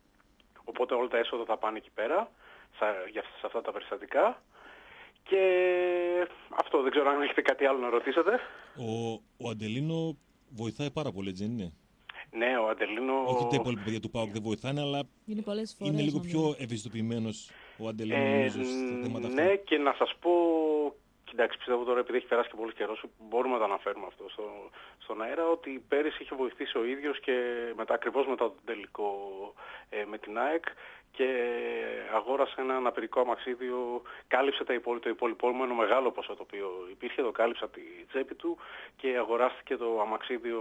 Οπότε όλα τα έσοδα θα πάνε εκεί πέρα, σε αυτά τα περιστατικά. Και αυτό, δεν ξέρω αν έχετε κάτι άλλο να ρωτήσετε. Ο, ο Αντελίνο βοηθάει πάρα πολύ, έτσι δεν είναι? Ναι, ο Αντελίνο... Όχι τα υπόλοιπα παιδιά του ΠΑΟΚ δεν βοηθάνε, αλλά Είναι πολλές φορές. είναι λίγο νομίζω. πιο ευαισθητοποιημένος ο Αντελίνο, Ε, νομίζω, στα θέματα αυτά. ναι, και να σας πω, κοιτάξτε, πιστεύω τώρα, επειδή έχει περάσει και πολύ καιρός, μπορούμε να το αναφέρουμε αυτό στο, στον αέρα, ότι πέρυσι είχε βοηθήσει ο ίδιος και μετά, ακριβώς μετά τον τελικό ε, με την ΑΕΚ, και αγόρασε ένα αναπηρικό αμαξίδιο, κάλυψε τα υπόλοιπα, το υπολοιπόμενο μεγάλο ποσό το οποίο υπήρχε, το κάλυψε από τη τσέπη του και αγοράστηκε το αμαξίδιο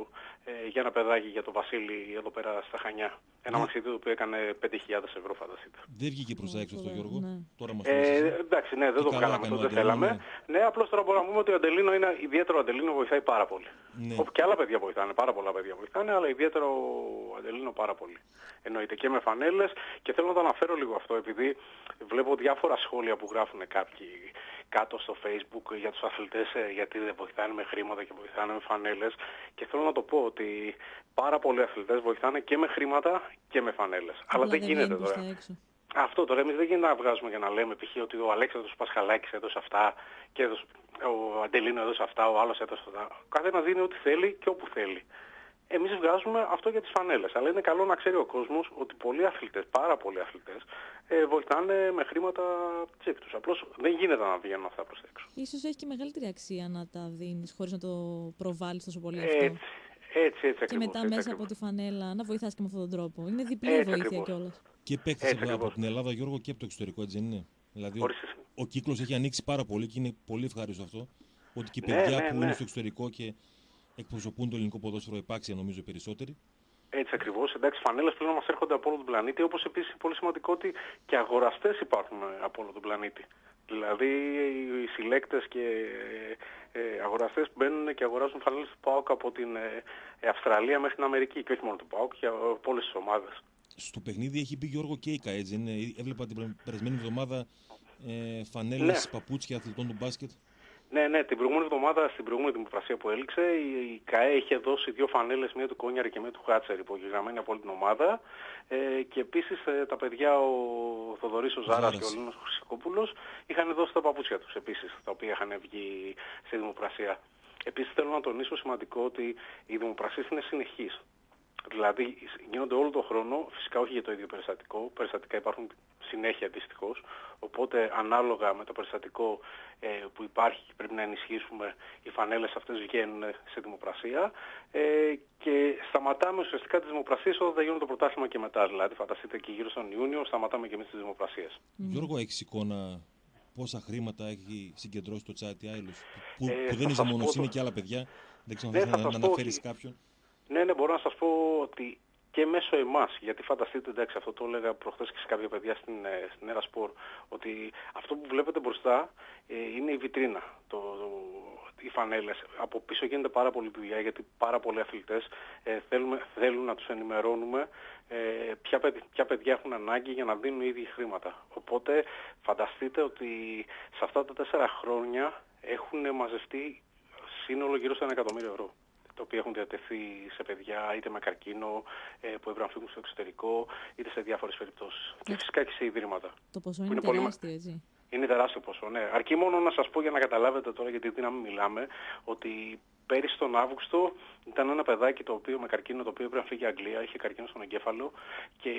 ε, για ένα παιδάκι, για τον Βασίλη, εδώ πέρα στα Χανιά. Ένα Ναι. αμαξίδιο το οποίο έκανε πέντε χιλιάδες ευρώ, φανταστείτε. Δεν βγήκε προς τα έξω αυτό, Ωραία, Γιώργο. ναι. Τώρα μας Ε, το λες εσύ. εντάξει, ναι, δεν Και το καλά βγάλαμε, έκανε το ο δεν Αντελίνο, θέλαμε. Ναι, απλώς τώρα μπορούμε να πούμε ότι ο Αντελίνο είναι ιδιαίτερο. Ο Αντελίνο βοηθάει πάρα πολύ. Ναι. Όπου και άλλα παιδιά βοηθάνε, πάρα πολλά παιδιά βοηθάνε, αλλά ιδιαίτερο ο Αντελίνο πάρα πολύ. Εννοείται και με φανέλες, και θέλω να το αναφέρω λίγο αυτό, επειδή βλέπω διάφορα σχόλια που γράφουν κάποιοι κάτω στο Facebook για τους αθλητές, ε, γιατί δεν βοηθάνε με χρήματα και βοηθάνε με φανέλες, και θέλω να το πω ότι πάρα πολλοί αθλητές βοηθάνε και με χρήματα και με φανέλες. Αλλά Απλά δεν γίνεται βγαίνει προς τώρα. τα έξω. Αυτό τώρα, εμείς δεν γίνεται να βγάζουμε και να λέμε π.χ. ότι ο Αλέξανδρος Πασχαλάκης έδωσε αυτά και έδωσε, ο Αντελίνο έδωσε αυτά, ο άλλος έδωσε αυτά. Ο καθένας δίνει ό,τι θέλει και όπου θέλει. Εμείς βγάζουμε αυτό για τις φανέλες, αλλά είναι καλό να ξέρει ο κόσμος ότι πολλοί αθλητές, πάρα πολλοί αθλητές, ε, βοηθάνε με χρήματα τσέπη τους. Απλώς δεν γίνεται να βγαίνουν αυτά προς τα έξω. Ίσως έχει και μεγαλύτερη αξία να τα δίνεις χωρίς να το προβάλλεις τόσο πολύ αυτό. Έτσι, έτσι, έτσι Και ακριβώς. μετά έτσι μέσα ακριβώς. από τη φανέλα να βοηθάς και με αυτόν τον τρόπο. Είναι διπλή Έτσι βοήθεια ακριβώς. κιόλας. Και παίκτες Έτσι από, από ακριβώς. την Ελλάδα, Γιώργο, και από το εξωτερικό, έτσι δεν είναι? Δηλαδή, ο, Ορίστε. ο κύκλος έχει ανοίξει πάρα πολύ και είναι πολύ ευχάριστο αυτό. Ότι και οι Ναι, παιδιά ναι, που ναι. είναι στο εξωτερικό και εκπροσωπούν το ελληνικό ποδόσφαιρο, επάξια νομίζω περισσότεροι. Έτσι ακριβώς. Εντάξει, φανέλες πλέον μας έρχονται από όλο τον πλανήτη, όπως επίσης είναι πολύ σημαντικό ότι και αγοραστές υπάρχουν από όλο τον πλανήτη. Δηλαδή οι συλλέκτες και ε, αγοραστές μπαίνουν και αγοράζουν φανέλες του ΠΑΟΚ από την ε, Αυστραλία μέχρι την Αμερική, και όχι μόνο του ΠΑΟΚ, και από όλες τις ομάδες. Στο παιχνίδι έχει μπει Γιώργο Κέικα, έτσι είναι? Έβλεπα την περασμένη εβδομάδα ε, φανέλες, Ναι. παπούτσια αθλητών του μπάσκετ. Ναι, ναι, την προηγούμενη εβδομάδα, στην προηγούμενη δημοπρασία που έληξε, η ΚΑΕ είχε δώσει δύο φανέλες, μία του Κόνιαρη και μία του Χάτσερ, υπογεγραμμένη από όλη την ομάδα. Ε, και επίσης ε, τα παιδιά, ο Θοδωρής ο Ζάρας και ο Λίνος Χρυσακόπουλος, είχαν δώσει τα παπούτσια τους επίσης, τα οποία είχαν βγει στη δημοπρασία. Επίσης θέλω να τονίσω σημαντικό ότι οι δημοπρασίες είναι συνεχείς. Δηλαδή γίνονται όλο τον χρόνο, φυσικά όχι για το ίδιο περιστατικό, περιστατικά υπάρχουν συνέχεια δυστυχώς, οπότε ανάλογα με το περιστατικό ε, που υπάρχει και πρέπει να ενισχύσουμε, οι φανέλες αυτές βγαίνουν σε δημοπρασία ε, και σταματάμε ουσιαστικά τις δημοπρασίες όταν θα γίνουν το πρωτάθλημα και μετά, δηλαδή φανταστείτε και γύρω στον Ιούνιο σταματάμε και εμείς τις δημοπρασίες. Mm. Γιώργο, έχεις εικόνα πόσα χρήματα έχει συγκεντρώσει το Charity Isles, που, ε, που δεν είσαι μόνος, το... είναι και άλλα παιδιά, δεν ξέρω ναι, αν θα, θα να αναφέρεις κάποιον. Ναι, ναι, μπορώ να σας πω ότι και μέσω εμάς, γιατί φανταστείτε, εντάξει, αυτό το έλεγα προχθές και σε κάποια παιδιά στην, στην Έρα Σπορ, ότι αυτό που βλέπετε μπροστά ε, είναι η βιτρίνα, το, το, οι φανέλες. Από πίσω γίνεται πάρα πολλή δουλειά, γιατί πάρα πολλοί αθλητές ε, θέλουμε, θέλουν να τους ενημερώνουμε ε, ποια, ποια παιδιά έχουν ανάγκη για να δίνουν οι ίδιοι χρήματα. Οπότε φανταστείτε ότι σε αυτά τα τέσσερα χρόνια έχουν μαζευτεί σύνολο γύρω στο ένα εκατομμύριο ευρώ, τα οποία έχουν διατεθεί σε παιδιά είτε με καρκίνο ε, που έπρεπε να φύγουν στο εξωτερικό, είτε σε διάφορες περιπτώσεις. Και φυσικά και σε ιδρύματα. Το ποσό είναι, είναι τεράστιο, πολύ... έτσι. Είναι τεράστιο ποσό, ναι. Αρκεί μόνο να σας πω για να καταλάβετε τώρα, γιατί τι να μην μιλάμε, ότι πέρυσι τον Αύγουστο ήταν ένα παιδάκι το οποίο, με καρκίνο, το οποίο έπρεπε να φύγει η Αγγλία, είχε καρκίνο στον εγκέφαλο και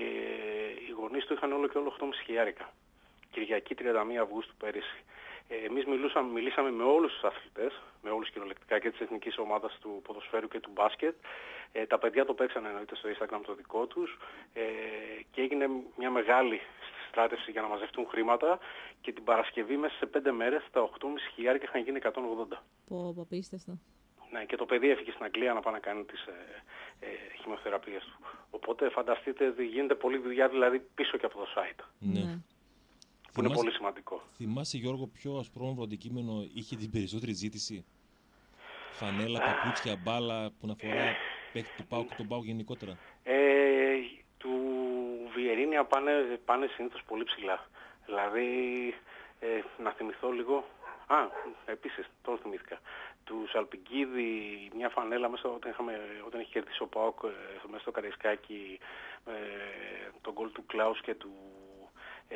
οι γονείς του είχαν όλο και όλο οκτώ κόμμα πέντε χιλιάρικα. Κυριακή τριάντα μία Αυγούστου πέρυσι. Εμείς μιλούσαμε, μιλήσαμε με όλους τους αθλητές, με όλους κυριολεκτικά και της εθνικής ομάδας του ποδοσφαίρου και του μπάσκετ. Ε, τα παιδιά το παίξαν εννοείται στο Instagram το δικό τους ε, και έγινε μια μεγάλη στράτευση για να μαζευτούν χρήματα και την Παρασκευή μέσα σε πέντε μέρες τα οκτώ κόμμα πέντε χιλιάρικα είχαν γίνει εκατόν ογδόντα. Πω, πω, απίστευτο. Ναι, και το παιδί έφυγε στην Αγγλία να πάει να κάνει τις ε, ε, χημειοθεραπείες του. Οπότε φανταστείτε ότι γίνεται πολλή δουλειά δηλαδή πίσω και από το site. Ναι. Ναι. Που είναι πολύ σημαντικό. Θυμάσαι, Γιώργο, ποιο ασπρόμαυρο αντικείμενο είχε την περισσότερη ζήτηση? Φανέλα, παπούτσια, μπάλα που να φορά παίκτη του ΠΑΟΚ και τον ΠΑΟΚ γενικότερα. Ε, του Βιερίνια πάνε, πάνε συνήθως πολύ ψηλά. Δηλαδή, ε, να θυμηθώ λίγο... Α, επίσης, τώρα θυμήθηκα. Του Σαλπιγκίδη, μια φανέλα μέσα όταν, είχαμε, όταν είχε κερδίσει ο ΠΑΟΚ ε, μέσα στο Καραϊσκάκι, ε, τον γκολ του Κλάους και του... Ε,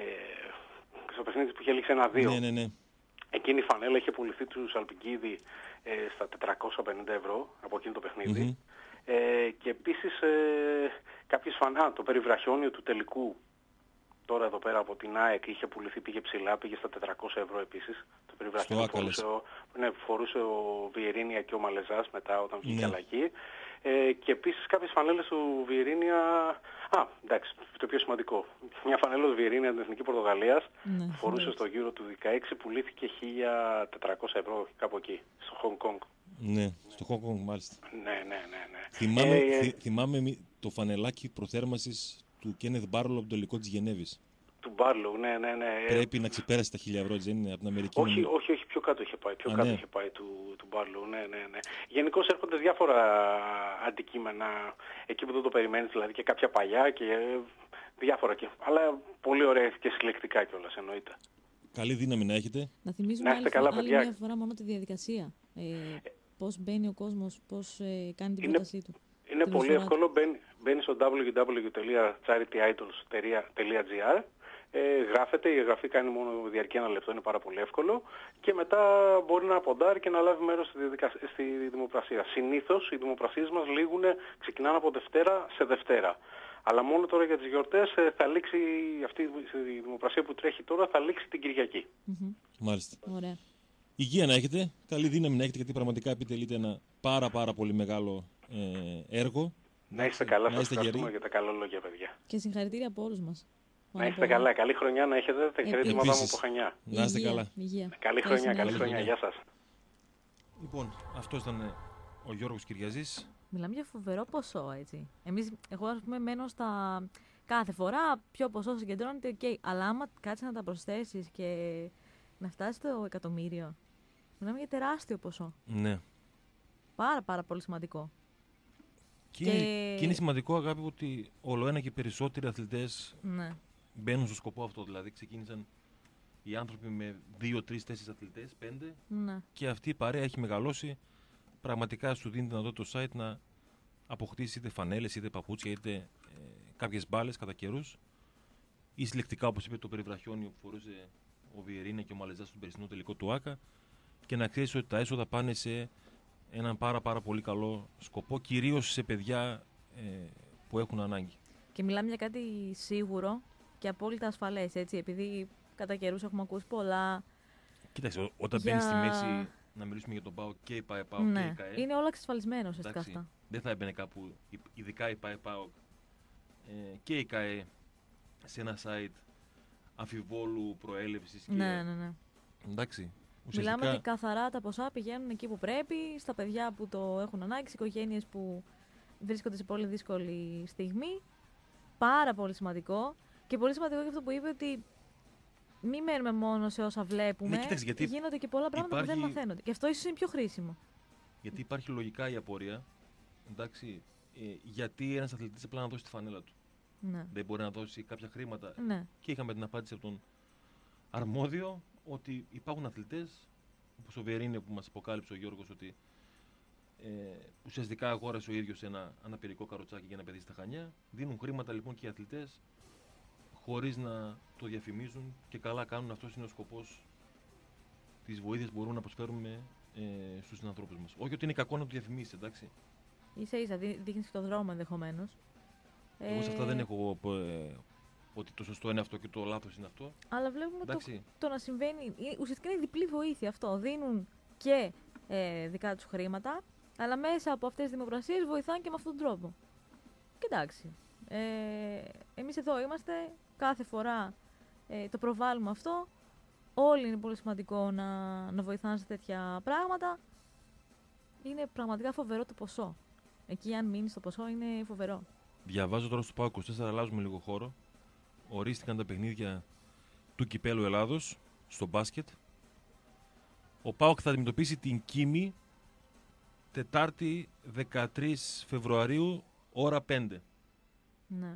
στο παιχνίδι που είχε λήξει ένα δύο. Ναι, ναι, ναι. Εκείνη η φανέλα είχε πουληθεί του Σαλπιγκίδη ε, στα τετρακόσια πενήντα ευρώ από εκείνο το παιχνίδι. Mm-hmm. Ε, και επίσης ε, κάποιες φανά, το περιβραχιόνιο του τελικού, τώρα εδώ πέρα από την ΑΕΚ είχε πουληθεί, πήγε ψηλά, πήγε στα τετρακόσια ευρώ επίσης. Το περιβραχιόνιο φορούσε ο, ναι, φορούσε ο Βιερίνια και ο Μαλεζάς μετά όταν βγήκε ναι. αλλαγή. Ε, και επίσης κάποιες φανέλες του Βιερίνια... Α, εντάξει, το πιο σημαντικό. Μια φανέλα του Βιερίνια την Εθνική Πορτογαλίας ναι, φορούσε ναι. στο Euro του δεκαέξι, πουλήθηκε χίλια τετρακόσια ευρώ κάπου εκεί, στο Χονγκ Κονγκ. Ναι, στο Χονγκ Κονγκ μάλιστα. Ναι, ναι, ναι. ναι. Θυμάμαι, ε, θυ, θυμάμαι το φανελάκι προθέρμανσης του Κένεθ Μπάρλο από το τελικό της Γενέβης. Του Μπάρλο, ναι, ναι, ναι. Πρέπει να ξεπέρασε τα χίλια ευρώ, δεν είναι, από την Αμερική. Όχι, νομίζω. όχι, όχι, πιο κάτω είχε πάει, πιο Α, κάτω ναι. είχε πάει του, του Μπάρλο, ναι, ναι, ναι. Γενικώς έρχονται διάφορα αντικείμενα εκεί που δεν το περιμένεις, δηλαδή και κάποια παλιά και διάφορα και, αλλά πολύ ωραία και συλλεκτικά κιόλας εννοείται. Καλή δύναμη να έχετε. Να θυμίζουμε να άλλη, καλά, άλλη μια φορά μόνο τη διαδικασία. Ε, πώς μπαίνει ο κόσμος, πώς ε, κάνει την πρότασή του. Είναι πολύ φορά... εύκολο, μπαίνει, μπαίνει στο double-u double-u double-u τελεία charity idols τελεία gr, ε, γράφεται, η εγγραφή κάνει μόνο διαρκεί ένα λεπτό, είναι πάρα πολύ εύκολο και μετά μπορεί να ποντάρει και να λάβει μέρος στη, διαδικα... στη δημοπρασία. Συνήθως οι δημοπρασίες μας λήγουν, ξεκινάνε από Δευτέρα σε Δευτέρα. Αλλά μόνο τώρα για τις γιορτές θα λήξει αυτή η δημοπρασία που τρέχει τώρα, θα λήξει την Κυριακή. Mm-hmm. Μάλιστα. Ωραία. Υγεία να έχετε, καλή δύναμη να έχετε, γιατί πραγματικά επιτελείτε ένα πάρα πάρα πολύ μεγάλο ε, έργο. Να είστε καλά, σας ευχαριστούμε για τα καλά λόγια, παιδιά. Και συγχαρητήρια από όλους μας. Να είστε καλά, καλή χρονιά να έχετε, τα χαιρετήματά μου από Χανιά. Να είστε καλά. Υγεία. Καλή χρονιά, καλή χρονιά, γεια σας. Λοιπόν, αυτό ήταν ο Γιώργος Κυριαζής. Μιλάμε για φοβερό ποσό, έτσι. Εμείς, εγώ ας πούμε μένω στα... Κάθε φορά πιο ποσό συγκεντρώνεται, okay. Αλλά άμα κάτσεις να τα προσθέσεις και να φτάσει στο εκατομμύριο, μιλάμε για τεράστιο ποσό. Ναι. Πάρα πάρα πολύ σημαντικό. Και, και... και είναι σημαντικό, αγάπη, ότι όλο ένα και περισσότεροι αθλητές ναι. μπαίνουν στο σκοπό αυτό. Δηλαδή ξεκίνησαν οι άνθρωποι με δύο, τρεις, τέσσερις αθλητές, πέντε. Ναι. Και αυτή η παρέα έχει μεγαλώσει. Πραγματικά σου δίνει δυνατότητα το site να αποκτήσει είτε φανέλες, είτε παπούτσια, είτε ε, κάποιες μπάλες κατά καιρούς. Ή συλλεκτικά, όπως είπε, το περιβραχιόνιο που φορούσε ο Βιερίνια και ο Μαλεζάς στον περσινό τελικό του ΆΚΑ. Και να ξέρεις ότι τα έσοδα πάνε σε έναν πάρα, πάρα πολύ καλό σκοπό, κυρίως σε παιδιά ε, που έχουν ανάγκη. Και μιλάμε για κάτι σίγουρο και απόλυτα ασφαλές, έτσι, επειδή κατά καιρούς έχουμε ακούσει πολλά. Κοίταξε, όταν για... μπαίνει στη μέση να μιλήσουμε για τον ΠΑΟΚ και η ΠΑΕ ΠΑΟΚ ναι. και η ΚΑΕ. Είναι όλα εξασφαλισμένα ουσιαστικά αυτά. Δεν θα έμπαινε κάπου, ειδικά η ΠΑΕ ΠΑΟΚ ε, και η ΚΑΕ, σε ένα site αμφιβόλου προέλευσης. Ναι, και... ναι, ναι. Εντάξει. Ουσιαστικά... Μιλάμε ότι καθαρά τα ποσά πηγαίνουν εκεί που πρέπει, στα παιδιά που το έχουν ανάγκη, στις οικογένειες που βρίσκονται σε πολύ δύσκολη στιγμή. Πάρα πολύ σημαντικό. Και πολύ σημαντικό και αυτό που είπε, ότι μην μένουμε μόνο σε όσα βλέπουμε. Ναι, κοίταξε, γιατί γίνονται και πολλά πράγματα υπάρχει... που δεν μαθαίνονται. Και αυτό ίσως είναι πιο χρήσιμο. Γιατί υπάρχει λογικά η απορία. Εντάξει, ε, γιατί ένας αθλητής απλά να δώσει τη φανέλα του. Ναι. Δεν μπορεί να δώσει κάποια χρήματα. Ναι. Και είχαμε την απάντηση από τον αρμόδιο ότι υπάρχουν αθλητές, όπως ο Βιερίνια που μας αποκάλυψε ο Γιώργος, ότι ε, ουσιαστικά αγόρασε ο ίδιος ένα αναπηρικό καροτσάκι για να παιδίσει στα Χανιά. Δίνουν χρήματα λοιπόν και οι αθλητές χωρίς να το διαφημίζουν, και καλά κάνουν. Αυτός είναι ο σκοπός της βοήθειας που μπορούμε να προσφέρουμε ε, στους ανθρώπους μας. Όχι ότι είναι κακό να το διαφημίσεις, εντάξει. Ίσα ίσα δείχνεις και το δρόμο ενδεχομένως. Εγώ ε... σε αυτά δεν έχω ε, ότι το σωστό είναι αυτό και το λάθος είναι αυτό. Αλλά βλέπουμε το, το να συμβαίνει. Ουσιαστικά είναι διπλή βοήθεια αυτό. Δίνουν και ε, δικά τους χρήματα, αλλά μέσα από αυτές τις δημοπρασίες βοηθάνε και με αυτόν τον τρόπο. Κοιτάξτε. Ε, εμείς εδώ είμαστε, κάθε φορά ε, το προβάλλουμε αυτό. Όλοι είναι πολύ σημαντικό να, να βοηθάνε σε τέτοια πράγματα. Είναι πραγματικά φοβερό το ποσό. Εκεί αν μείνει στο ποσό είναι φοβερό. Διαβάζω τώρα στο ΠΑΟΚ είκοσι τέσσερα, αλλάζουμε λίγο χώρο. Ορίστηκαν τα παιχνίδια του Κυπέλλου Ελλάδος στο μπάσκετ. Ο ΠΑΟΚ θα αντιμετωπίσει την Κίμη Τετάρτη δεκατρείς Φεβρουαρίου, ώρα πέντε. Ναι.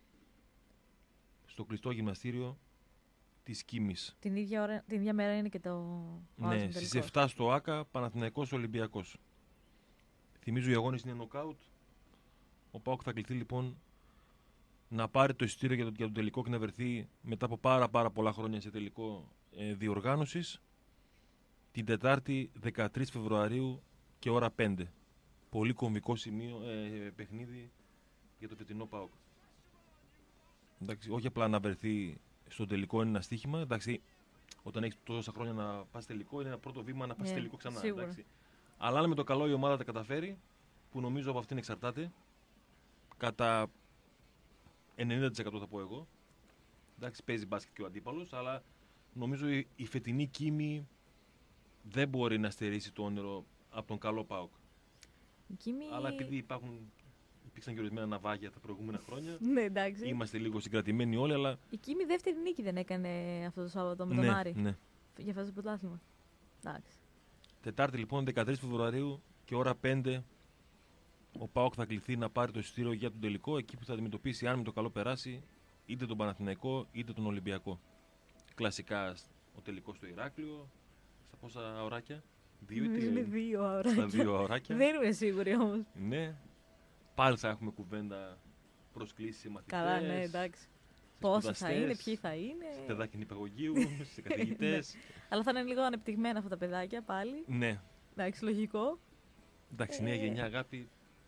Στο κλειστό γυμναστήριο της Κίμης. Την ίδια, ώρα, την ίδια μέρα είναι και το... Ναι, στις εφτά στο ΆΚΑ, Παναθηναϊκός Ολυμπιακός. Θυμίζω οι αγώνες είναι νοκάουτ. Ο ΠΑΟΚ θα κληθεί λοιπόν να πάρει το εισιτήριο για το, για το τελικό και να βρεθεί μετά από πάρα πάρα πολλά χρόνια σε τελικό ε, διοργάνωσης την Τετάρτη δεκατρείς Φεβρουαρίου και ώρα πέντε. Πολύ κομβικό σημείο, ε, παιχνίδι για το φετινό ΠΑΟΚ. Εντάξει, όχι απλά να βρεθεί στον τελικό είναι ένα στοίχημα. Εντάξει, όταν έχεις τόσα χρόνια να πας τελικό, είναι ένα πρώτο βήμα να πας yeah, τελικό ξανά. Εντάξει. Αλλά αν με το καλό η ομάδα τα καταφέρει, που νομίζω από αυτήν εξαρτάται, κατά ενενήντα τοις εκατό θα πω εγώ. Εντάξει, παίζει μπάσκετ και ο αντίπαλος, αλλά νομίζω η, η φετινή Κίμη δεν μπορεί να στερήσει το όνειρο από τον καλό ΠΑΟΚ. Κίμη... Αλλά επειδή υπάρχουν, υπήρξαν και ορισμένα ναυάγια τα προηγούμενα χρόνια, ναι, εντάξει. Είμαστε λίγο συγκρατημένοι όλοι, αλλά... Η Κίμη δεύτερη νίκη δεν έκανε αυτό το Σάββατο με τον ναι, Άρη. Ναι. Για αυτό το πρωτάθλημα. Εντάξει. Τετάρτη λοιπόν, δεκατρείς Φεβρουαρίου και ώρα πέντε, ο ΠΑΟΚ θα κληθεί να πάρει το εισιτήριο για τον τελικό, εκεί που θα αντιμετωπίσει, αν με το καλό περάσει, είτε τον Παναθηναϊκό είτε τον Ολυμπιακό. Κλασικά ο τελικός στο Ηράκλειο. Στα πόσα ωράκια? Δύο ή είναι δύο ωράκια. Στα δύο ωράκια. Δεν είμαι σίγουρη όμως. Ναι. Πάλι θα έχουμε κουβέντα, προσκλήσεις σε μαθητές. Καλά, ναι, εντάξει. Πόσοι θα είναι, ποιοι θα είναι. Σε παιδάκια νηπαγωγείου, σε καθηγητές. Αλλά θα είναι λίγο ανεπτυγμένα αυτά τα παιδάκια πάλι. Ναι. Εντάξει, λογικό. Εντάξει, νέα γενιά αγάπη.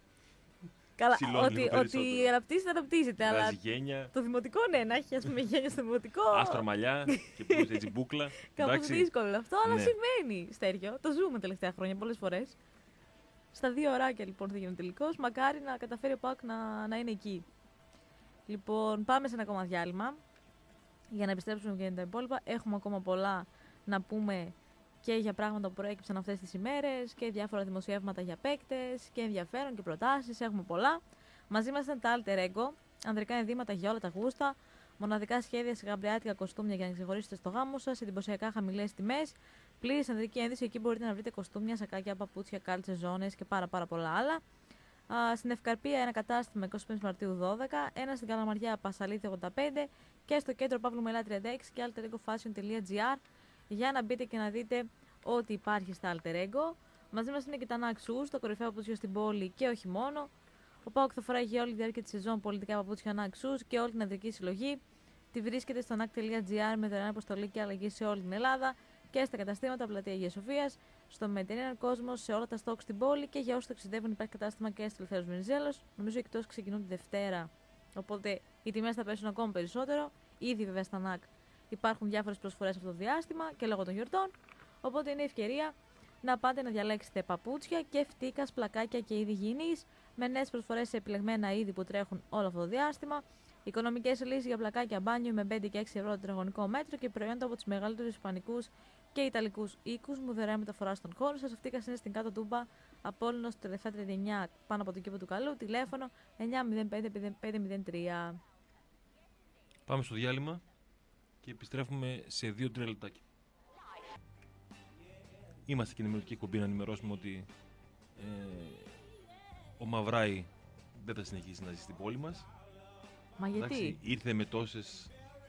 Καλά, ότι, ότι αναπτύσσεται, αναπτύσσεται. Αλλά γένια. Το δημοτικό, ναι, να έχει ας πούμε γένια στο δημοτικό. Άστρα μαλλιά και που έτσι μπούκλα. Κάπως δύσκολο αυτό, αλλά ναι. Συμβαίνει, Στέργιο. Το ζούμε τελευταία χρόνια πολλές φορές. Στα δύο ωράκια λοιπόν θα γίνει ο τελικός. Μακάρι να καταφέρει ο ΠΑΟΚ να, να είναι εκεί. Λοιπόν, πάμε σε ένα ακόμα διάλειμμα για να επιστρέψουμε και για τα υπόλοιπα. Έχουμε ακόμα πολλά να πούμε και για πράγματα που προέκυψαν αυτές τις ημέρες και διάφορα δημοσιεύματα για παίκτες και ενδιαφέρον και προτάσεις. Έχουμε πολλά. Μαζί μας ήταν τα Alter Ego, ανδρικά ενδύματα για όλα τα γούστα, μοναδικά σχέδια σε γαμπριάτικα κοστούμια για να ξεχωρίσετε στο γάμο σας, εντυπωσιακά χαμηλές τιμές, πλήρης ανδρική ένδυση. Εκεί μπορείτε να βρείτε κοστούμια, σακάκια, παπούτσια, κάλτσες, ζώνες και πάρα, πάρα πολλά άλλα. Α, στην Ευκαρπία ένα κατάστημα εικοστή πέμπτη Μαρτίου δώδεκα, ένα στην Καλαμαριά Πασαλίθη ογδόντα πέντε και στο κέντρο Παύλου Μελά τριάντα έξι και alter ego fashion τελεία gr για να μπείτε και να δείτε ό,τι υπάρχει στα alter ego. Μαζί μας είναι και τα Nike Shoes, το κορυφαίο παπούτσιο στην πόλη και όχι μόνο. Ο ΠΑΟΚ θα φοράει για όλη τη διάρκεια τη σεζόν πολιτικά παπούτσια Nike Shoes και όλη την ανδρική συλλογή. Τη βρίσκεται στο νακ τελεία gr με δωρεάν αποστολή και αλλαγή σε όλη την Ελλάδα και στα καταστήματα Πλατεία Αγίας Σοφίας, στο Mediterranean Cosmos, σε όλα τα στόκ στην πόλη και για όσους ταξιδεύουν υπάρχει κατάστημα και στο Ελευθέρος Βενιζέλος. Νομίζω οι εκτός ξεκινούν τη Δευτέρα, οπότε οι τιμές θα πέσουν ακόμα περισσότερο. Ήδη βέβαια στα νακ υπάρχουν διάφορες προσφορές αυτό το διάστημα και λόγω των γιορτών. Οπότε είναι η ευκαιρία να πάτε να διαλέξετε παπούτσια και φτύκας, πλακάκια και είδη υγιεινής με νέες προσφορές σε επιλεγμένα είδη που τρέχουν όλο αυτό το διάστημα. Οικονομικές λύσεις για πλακάκια μπάνιο με πέντε και έξι ευρώ το τετραγωνικό μέτρο και προϊόντα από τους μεγαλύτερους ισπανικούς και ιταλικούς οίκους μου δωρεάν μεταφορά στον χώρο σας. Φτύκας είναι στην κάτω Τούμπα, Απόλλωνος τριάντα τριάντα εννιά πάνω από το κήπο του Καλού. Τηλέφωνο εννιά μηδέν πέντε πέντε μηδέν τρία. Πάμε στο διάλειμμα και επιστρέφουμε σε δύο τρία λεπτάκια. Είμαστε και ενημερωτική εκπομπή να ενημερώσουμε ότι ε, ο Μαυράη δεν θα συνεχίσει να ζει στην πόλη μας. Μα γιατί? Εντάξει, ήρθε με τόσες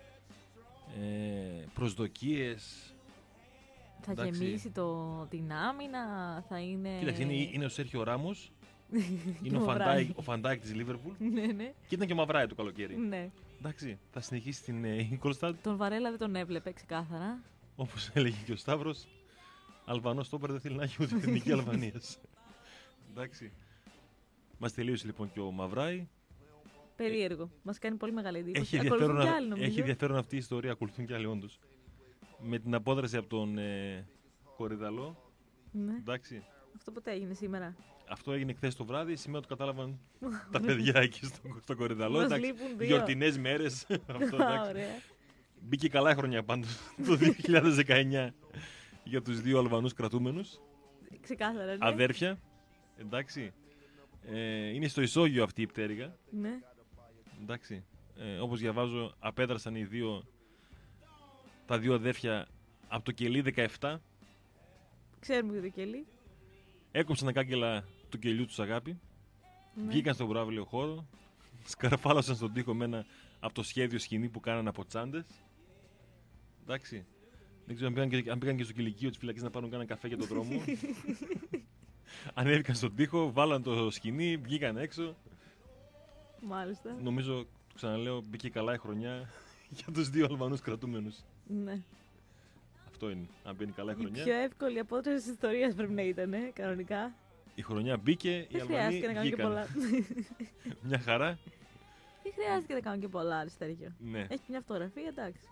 ε, προσδοκίες. Θα εντάξει. γεμίσει το, την άμυνα, θα είναι... Κοίταξε, είναι, είναι ο Σέρχιο Ράμος, είναι Το ο βράδυ. Φαντάικ, ο Φαντάικ της Λίβερπουλ Ναι, ναι. και ήταν και ο Μαυράη το καλοκαίρι. Ναι. Εντάξει, θα συνεχίσει στην Ingolstadt, Τον Βαρέλα δεν τον έβλεπε ξεκάθαρα. όπως έλεγε και ο Σταύρος. Αλβανός στόπερ δεν θέλει να έχει ούτε εθνική Αλβανίας. Εντάξει. Μας τελείωσε λοιπόν και ο Μαυράη. Περίεργο. Μας κάνει πολύ μεγάλη εντύπωση. Έχει Ακολουθούν ενδιαφέρον, κι άλλοι, νομίζω. έχει ενδιαφέρον αυτή η ιστορία, ακολουθούν και άλλοι όντως. Με την απόδραση από τον ε, Κορυδαλό. Ναι. Εντάξει. Αυτό ποτέ έγινε σήμερα. Αυτό έγινε χθες το βράδυ. Σήμερα το κατάλαβαν τα παιδιά εκεί στο, στο Κορυδαλό. Μας Εντάξει, λείπουν δύο. γιορτινές μέρες. Αυτό, εντάξει. Ωραία. Μπήκε καλά η χρονιά πάντως το δύο χιλιάδες δεκαεννιά για τους δύο Αλβανούς κρατούμενους. Ξεκάθαρα, ναι. Αδέρφια. Εντάξει. Ε, είναι στο ισόγειο αυτή η πτέρυγα. Ναι. Εντάξει. Ε, όπως διαβάζω, απέδρασαν οι δύο, τα δύο αδέρφια από το κελί δεκαεπτά. Ξέρουμε για το κελί. Έκοψαν τα κάγκελα του κελιού τους αγάπη. Ναι. Βγήκαν στον προάβλιο χώρο. Σκαρφάλωσαν στον τοίχο με ένα από το σχέδιο σκηνή που κάνανε από τσάντες. Εντάξει. Δεν ξέρω αν πήγαν και, αν πήγαν και στο κηλικείο της φυλακής να πάρουν κάνα καφέ για τον δρόμο. Ανέβηκαν στον τοίχο, βάλαν το σκηνή, βγήκαν έξω. Μάλιστα. Νομίζω, το ξαναλέω, μπήκε καλά η χρονιά για τους δύο Αλβανούς κρατούμενους. Ναι. Αυτό είναι. Αν μπαίνει καλά η Η χρονιά. πιο εύκολη απόδραση της ιστορίας πρέπει να ήταν, ε, κανονικά. Η χρονιά μπήκε, οι Δεν Αλβανοί χρειάστηκε να κάνουν και βγήκαν. πολλά. Μια χαρά. Δεν χρειάστηκε να κάνουν και πολλά, Αριστέργιο. Ναι. Έχει μια φωτογραφία, εντάξει.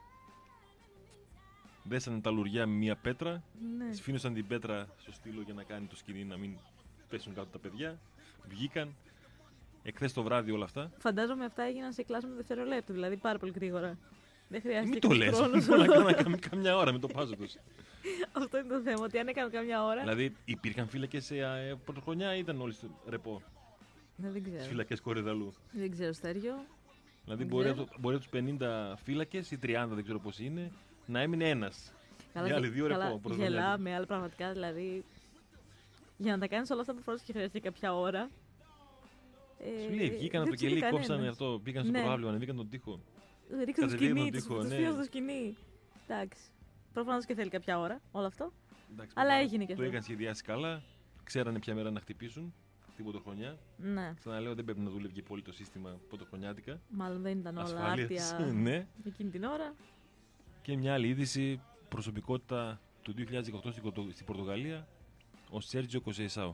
Δέσανε τα λουριά με μια πέτρα. Ναι. Σφήνωσαν την πέτρα στο στήλο για να κάνει το σκηνή να μην πέσουν κάτω τα παιδιά. Βγήκαν. Εχθές το βράδυ όλα αυτά. Φαντάζομαι αυτά έγιναν σε κλάσμα δευτερολέπτου, δηλαδή πάρα πολύ γρήγορα. Δεν χρειάστηκε Μην το λες. χρόνος. Μπορεί να κάνουν καμ- καμιά ώρα με το πάζο τους. Αυτό είναι το θέμα, ότι αν έκαναν καμιά ώρα. Δηλαδή υπήρχαν φύλακες σε ε, πρωτοχρονιά ή ήταν όλοι στο ρεπό Ναι, δεν στις ξέρω. φυλακές Κορυδαλού. Δεν ξέρω, Στέργιο. Δηλαδή Δεν μπορεί, ξέρω. από, μπορεί από τους πενήντα φύλακες ή τριάντα, δεν ξέρω πώς είναι, να έμεινε ένας. Καλά, Οι άλλοι δύο καλά, ρεπό. πρωτοχρονιά. γελάμε, αλλά πραγματικά δηλαδή. Για να τα κάνει όλα αυτά που φοράς και χρειάζεται κάποια ώρα. Ε, Σου λέει, βγήκαν από δεν το κελί, ψήνει κόψανε κανένας. αυτό, πήγαν στο Ναι. προάβλιο, ανεβήκαν τον τοίχο. Ρίξαν το κατεβήκαν σκηνή, τον του τοίχο, ναι. φύγαν στο σκηνή. Εντάξει. Προφανώς και θέλει κάποια ώρα όλο αυτό. Εντάξει, Αλλά προφανώς έγινε και το αυτό. είχαν σχεδιάσει καλά, ξέρανε ποια μέρα να χτυπήσουν την πρωτοχρονιά. Ναι, Ξαναλέω, δεν πρέπει να δουλεύει πολύ το σύστημα πρωτοχρονιάτικα. μάλλον δεν ήταν όλα Ασφάλειας, άρτια ναι. εκείνη την ώρα. Και μια άλλη είδηση, προσωπικότητα του δύο χιλιάδες δεκαοκτώ στην Πορτο- στην Πορτογαλία, ο Σέρτζιο Κονσεϊσάου.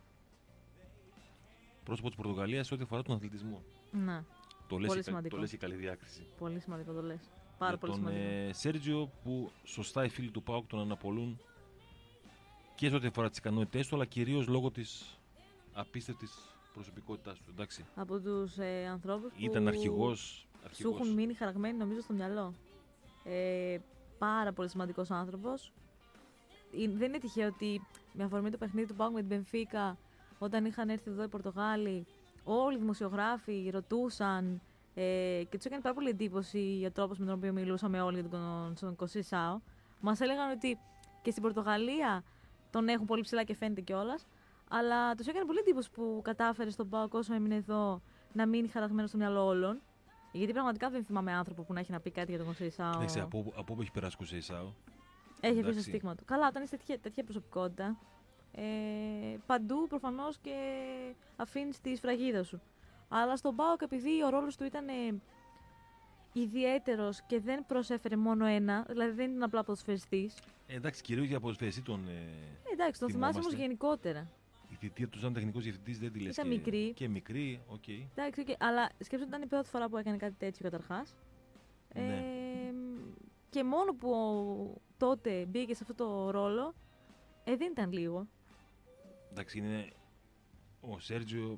Πρόσωπο της Πορτογαλίας σε ό,τι αφορά τον αθλητισμό. Ναι, Το λες, Πολύ η, κα- σημαντικό. το λες η καλή διάκριση. πολύ σημαντικό το λες. Πάρα Για πολύ τον σημαντικό. ε, Σέρτζιο που σωστά οι φίλοι του ΠΑΟΚ τον αναπολούν και σε ό,τι αφορά τις ικανότητές του, αλλά κυρίως λόγω της απίστευτης προσωπικότητάς του. Εντάξει. Από τους ε, ανθρώπους που Ήταν αρχηγός. σου αρχηγός. έχουν μείνει χαραγμένοι νομίζω στο μυαλό. Ε, πάρα πολύ σημαντικός άνθρωπος. Ε, δεν είναι τυχαίο ότι με αφορμή το παιχνίδι του ΠΑΟΚ με την Μπενφίκα, όταν είχαν έρθει εδώ οι Πορτογάλοι, όλοι οι δημοσιογράφοι ρωτούσαν ε, και τους έκανε πάρα πολύ εντύπωση ο τρόπος με τον οποίο μιλούσαμε όλοι για τον, τον Κονσεϊσάου. Μας έλεγαν ότι και στην Πορτογαλία τον έχουν πολύ ψηλά και φαίνεται κιόλας. Αλλά τους έκανε πολύ εντύπωση που κατάφερε στον ΠΑΟΚ όσο έμεινε εδώ να μείνει χαραγμένο στο μυαλό όλων. Γιατί πραγματικά δεν θυμάμαι άνθρωπο που να έχει να πει κάτι για τον Κονσέισάο. Εντάξει, από, από όπου έχει περάσει ο Κονσέισάο. Έχει αφήσει το στίγμα του. Καλά, όταν είσαι τέτοια, τέτοια προσωπικότητα, ε, παντού προφανώς και αφήνεις τη σφραγίδα σου. Αλλά στον ΠΑΟΚ, επειδή ο ρόλος του ήταν ε, ιδιαίτερος και δεν προσέφερε μόνο ένα, δηλαδή δεν ήταν απλά ποδοσφαιριστής. Ε, εντάξει, κυρίως για ποδοσφαιριστή τον. Ε, ε, εντάξει, τον θυμάσαι όμως γενικότερα. Η θητεία του σαν τεχνικός διευθυντής δεν τη λες. Ήταν και, μικρή. Και μικρή, οκ. Okay. Εντάξει, okay, αλλά σκέψου ότι ήταν η πρώτη φορά που έκανε κάτι τέτοιο καταρχάς. Ναι. Ε, και μόνο που ο, τότε μπήκε σε αυτό το ρόλο, ε, δεν ήταν λίγο. Εντάξει, είναι ο Σέρτζιο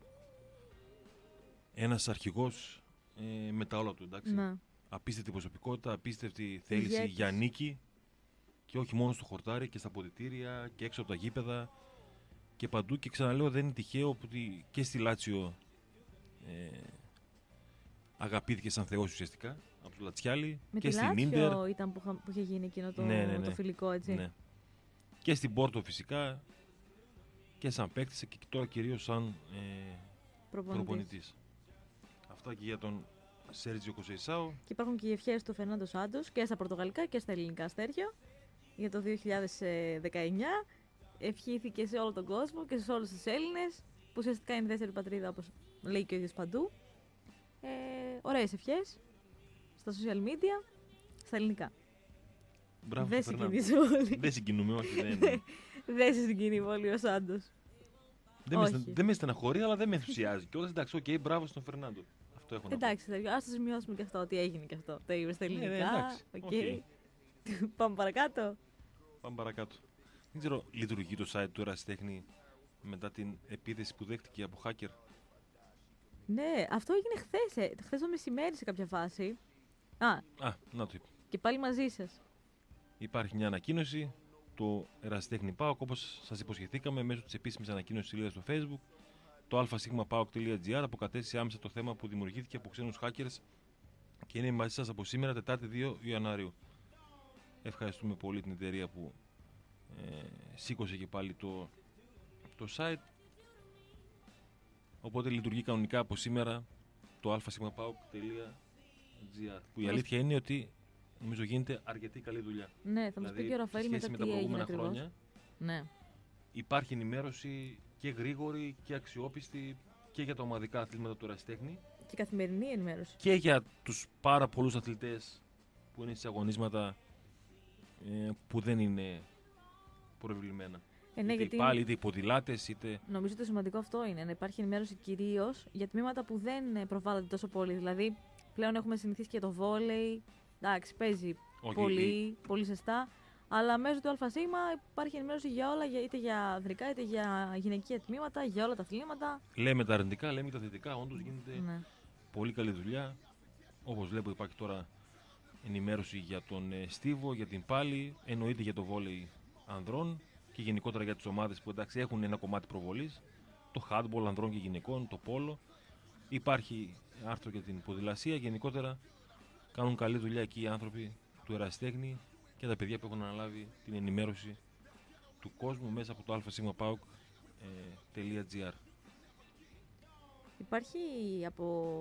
ένας αρχηγός ε, με τα όλα του, εντάξει. Να. Απίστευτη προσωπικότητα, απίστευτη θέληση Ηγέτης. για νίκη και όχι μόνο στο χορτάρι και στα αποδυτήρια και έξω από τα γήπεδα και παντού. Και ξαναλέω, δεν είναι τυχαίο ότι και στη Λάτσιο ε, αγαπήθηκε σαν θεός ουσιαστικά από το Λατσιάλι. Με και τη στην Ίντερ. Λάτσιο ήταν που, που είχε γίνει εκείνο το, ναι, ναι, ναι. το φιλικό, έτσι. Ναι. Και στην Πόρτο φυσικά και σαν παίκτης και τώρα κυρίως σαν ε, Προπονητής. προπονητής. Αυτά και για τον Σέρτζιο Κονσέισάο. Και υπάρχουν και οι ευχές του Φερνάντο Σάντος και στα πορτογαλικά και στα ελληνικά, Στέργιο, για το δύο χιλιάδες δεκαεννιά. Ευχήθηκε σε όλο τον κόσμο και σε όλους τους Έλληνες, που ουσιαστικά είναι η δεύτερη πατρίδα, όπως λέει και ο ίδιος παντού. Ε, ωραίες ευχές στα social media, στα ελληνικά. Μπράβο, Δεν Φερνάντο. συγκινείς όλοι. Δεν συγκινούμε, όχι. Δεν, Δεν σε συγκινεί πολύ ο Σάντος. δεν, με, Όχι. στεν- δεν με στεναχωρεί, αλλά δεν με ενθουσιάζει. Και όλα εντάξει, οκ, okay, μπράβο στον Φερνάντο. Αυτό έχω να πω. Εντάξει, Στέργιο, ας το σημειώσουμε και αυτό, ότι έγινε και αυτό. Το είπε στα Ναι, ναι, ελληνικά. εντάξει, οκ. οκ. Πάμε παρακάτω. Πάμε παρακάτω. Δεν ξέρω, λειτουργεί το site του Ερασιτέχνη μετά την επίθεση που δέχτηκε από hacker. Ναι, αυτό έγινε χθες, ε, χθες το μεσημέρι σε κάποια φάση. Α, Α, να το είπα. και πάλι μαζί σας. Υπάρχει μια ανακοίνωση. Το Ερασιτέχνη ΠΑΟΚ, όπως σας υποσχεθήκαμε, μέσω της επίσημης ανακοίνωσης σελίδας στο Facebook, το α-paok.gr αποκατέστησε άμεσα το θέμα που δημιουργήθηκε από ξένους hackers και είναι μαζί σας από σήμερα, Τετάρτη δύο Ιανουαρίου. Ευχαριστούμε πολύ την εταιρεία που ε, σήκωσε και πάλι το, το site. Οπότε λειτουργεί κανονικά από σήμερα το α-paok.gr, που η αλήθεια είναι ότι νομίζω γίνεται αρκετή καλή δουλειά. Ναι, θα μας πει και ο Ραφαήλ σε μετά σχέση με τι τα έγινε προηγούμενα ακριβώς. χρόνια Ναι. υπάρχει ενημέρωση και γρήγορη και αξιόπιστη και για τα ομαδικά αθλήματα του Ερασιτέχνη Και καθημερινή ενημέρωση. και για τους πάρα πολλούς αθλητές που είναι σε αγωνίσματα ε, που δεν είναι προεβλημένα. Ε, ναι, είτε γιατί υπάλληλοι, είτε οι ποδηλάτες, είτε... νομίζω το σημαντικό αυτό είναι, να υπάρχει ενημέρωση κυρίως για τμήματα που δεν ε, προβάλλονται τόσο πολύ. Δηλαδή, πλέον έχουμε συνηθίσει και το βόλεϊ. Εντάξει, παίζει Όχι, πολύ, πολύ ζεστά. Αλλά μέσω του ΑΣ υπάρχει ενημέρωση για όλα, για- είτε για ανδρικά είτε για γυναικεία τμήματα, για όλα τα αθλήματα. Λέμε τα αρνητικά, λέμε τα θετικά. Όντως γίνεται Ναι. πολύ καλή δουλειά. Όπως βλέπω υπάρχει τώρα ενημέρωση για τον ε, Στίβο, για την Πάλη, εννοείται για το βόλεϊ ανδρών και γενικότερα για τις ομάδες που εντάξει έχουν ένα κομμάτι προβολής. Το handball ανδρών και γυναικών, το πόλο. Υπάρχει άρθρο για την ποδηλασία. Γενικότερα κάνουν καλή δουλειά εκεί οι άνθρωποι του Ερασιτέχνη και τα παιδιά που έχουν αναλάβει την ενημέρωση του κόσμου μέσα από το α-paok.gr. Υπάρχει από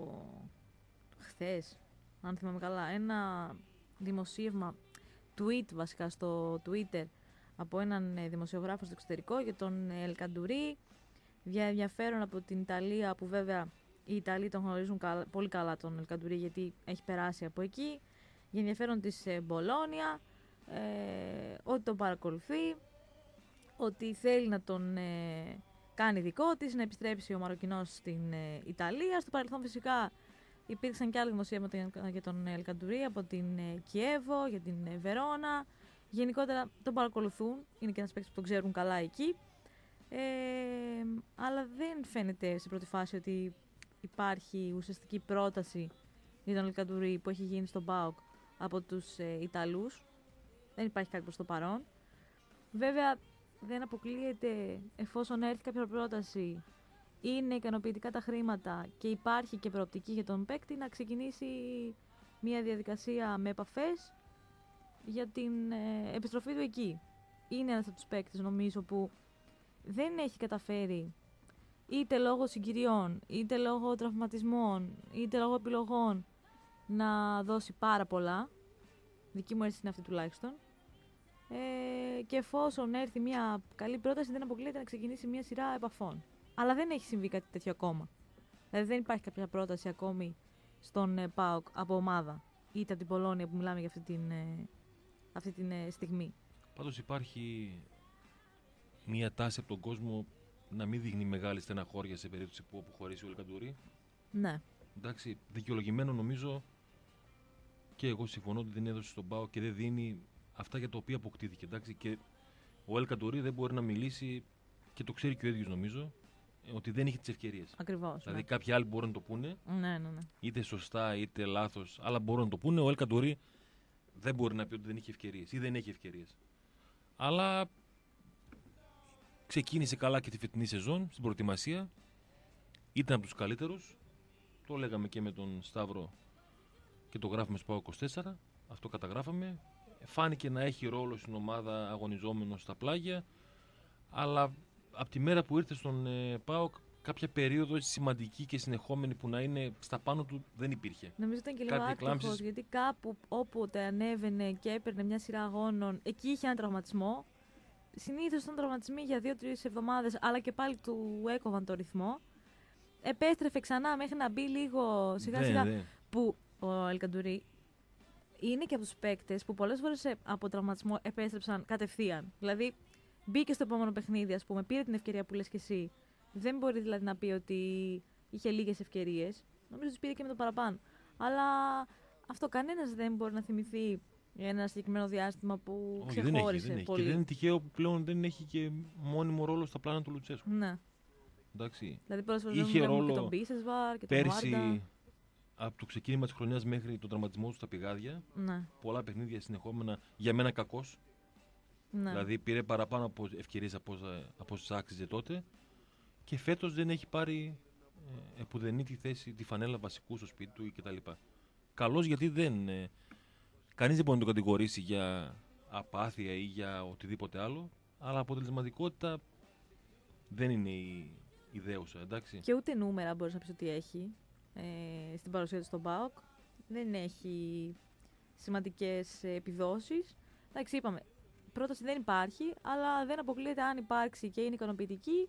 χθες, αν θυμάμαι καλά, ένα δημοσίευμα, tweet βασικά στο Twitter, από έναν ε, δημοσιογράφο στο εξωτερικό για τον ε, Ελκαντουρί, για ενδιαφέρον από την Ιταλία, που βέβαια οι Ιταλοί τον γνωρίζουν καλα- πολύ καλά τον Ελκαντουρί, γιατί έχει περάσει από εκεί, για ενδιαφέρον της ε, Μπολόνια, ε, ότι τον παρακολουθεί, ότι θέλει να τον ε, κάνει δικό της, να επιστρέψει ο Μαροκινός στην ε, Ιταλία. Στο παρελθόν φυσικά υπήρξαν και άλλα δημοσίευματα για- για τον Ελκαντουρί από την ε, Κιέβο, για την ε, Βερόνα. Γενικότερα τον παρακολουθούν, είναι και ένας παίκτης που τον ξέρουν καλά εκεί. Ε, αλλά δεν φαίνεται σε πρώτη φάση ότι υπάρχει ουσιαστική πρόταση για τον Ελκαντουρί που έχει γίνει στον ΠΑΟΚ από τους ε, Ιταλούς. Δεν υπάρχει κάτι προς το παρόν. Βέβαια, δεν αποκλείεται, εφόσον έρθει κάποια πρόταση, είναι ικανοποιητικά τα χρήματα και υπάρχει και προοπτική για τον παίκτη, να ξεκινήσει μια διαδικασία με επαφές για την ε, επιστροφή του εκεί. Είναι ένας από τους παίκτες, νομίζω, που δεν έχει καταφέρει, είτε λόγω συγκυριών, είτε λόγω τραυματισμών, είτε λόγω επιλογών, να δώσει πάρα πολλά. Δική μου αίσθηση είναι αυτή τουλάχιστον. Ε, και εφόσον έρθει μια καλή πρόταση, δεν αποκλείεται να ξεκινήσει μια σειρά επαφών. Αλλά δεν έχει συμβεί κάτι τέτοιο ακόμα. Δηλαδή δεν υπάρχει κάποια πρόταση ακόμη στον ε, ΠΑΟΚ από ομάδα, είτε από την Πολώνια που μιλάμε για αυτή την, ε, αυτή την ε, στιγμή. Πάντως υπάρχει μια τάση από τον κόσμο να μην δείχνει μεγάλη στεναχώρια σε περίπτωση που αποχωρήσει ο Ελκαντουρί. Ναι. Εντάξει, δικαιολογημένο νομίζω, και εγώ συμφωνώ ότι δεν έδωσε στον ΠΑΟΚ και δεν δίνει αυτά για τα οποία αποκτήθηκε. Εντάξει, και ο Ελκαντουρί δεν μπορεί να μιλήσει, και το ξέρει και ο ίδιος νομίζω, ότι δεν είχε τις ευκαιρίες. Ακριβώς. Δηλαδή Ναι. κάποιοι άλλοι μπορούν να το πούνε, Ναι, ναι, ναι. είτε σωστά είτε λάθος, αλλά μπορούν να το πούνε. Ο Ελκαντουρί δεν μπορεί να πει ότι δεν είχε ευκαιρίες ή δεν έχει ευκαιρίες. Αλλά ξεκίνησε καλά και τη φετινή σεζόν στην προετοιμασία. Ήταν από τους καλύτερους. Το λέγαμε και με τον Σταύρο και το γράφουμε στο ΠΑΟΚ είκοσι τέσσερα. Αυτό καταγράφαμε. Φάνηκε να έχει ρόλο στην ομάδα αγωνιζόμενος στα πλάγια. Αλλά από τη μέρα που ήρθε στον ε, ΠΑΟΚ, κάποια περίοδο σημαντική και συνεχόμενη που να είναι στα πάνω του δεν υπήρχε. Νομίζω ήταν και λίγο Κάτι άκτοχος, εκλάμψεις. γιατί κάπου όποτε ανέβαινε και έπαιρνε μια σειρά αγώνων, εκεί είχε ένα τραυματισμό. Συνήθως ήταν τραυματισμοί για δύο-τρεις εβδομάδες, αλλά και πάλι του έκοβαν το ρυθμό. Επέστρεφε ξανά μέχρι να μπει λίγο σιγά Δεν, σιγά. δεν. Που ο Ελκαντουρί είναι και από τους παίκτες που πολλές φορές ε, από τραυματισμό επέστρεψαν κατευθείαν. Δηλαδή μπήκε στο επόμενο παιχνίδι, ας πούμε, πήρε την ευκαιρία που λες και εσύ. Δεν μπορεί δηλαδή να πει ότι είχε λίγες ευκαιρίες. Νομίζω ότι πήρε και με το παραπάνω. Αλλά αυτό κανένας δεν μπορεί να θυμηθεί ένα συγκεκριμένο διάστημα που Όχι, δεν έχει, ξεχώρισε δεν έχει. πολύ. Και δεν είναι τυχαίο που πλέον δεν έχει και μόνιμο ρόλο στα πλάνα του Λουτσέσκου. Ναι. Εντάξει. Δηλαδή πολλές φορές Είχε βλέπουμε ρόλο και τον Μπίσεσβαρ και τον Βάρντα. Πέρσι, από το ξεκίνημα της χρονιάς μέχρι τον τραυματισμό του στα πηγάδια, Ναι, πολλά παιχνίδια συνεχόμενα, για μένα κακός. ναι. Δηλαδή πήρε παραπάνω από ευκαιρίες από όσα- από όσες άξιζε τότε, και φέτος δεν έχει πάρει ε, επουδενή τη θέση, τη φανέλα βασικού στο σπίτι του κτλ. Καλός, γιατί δεν. Ε, κανείς δεν μπορεί να τον κατηγορήσει για απάθεια ή για οτιδήποτε άλλο, αλλά αποτελεσματικότητα δεν είναι η ιδέουσα, εντάξει. Και ούτε νούμερα μπορείς να πεις ότι έχει ε, στην παρουσία του στον ΠΑΟΚ. Δεν έχει σημαντικές ε, επιδόσεις. Εντάξει, είπαμε, πρόταση δεν υπάρχει, αλλά δεν αποκλείεται αν υπάρξει και είναι ικανοποιητική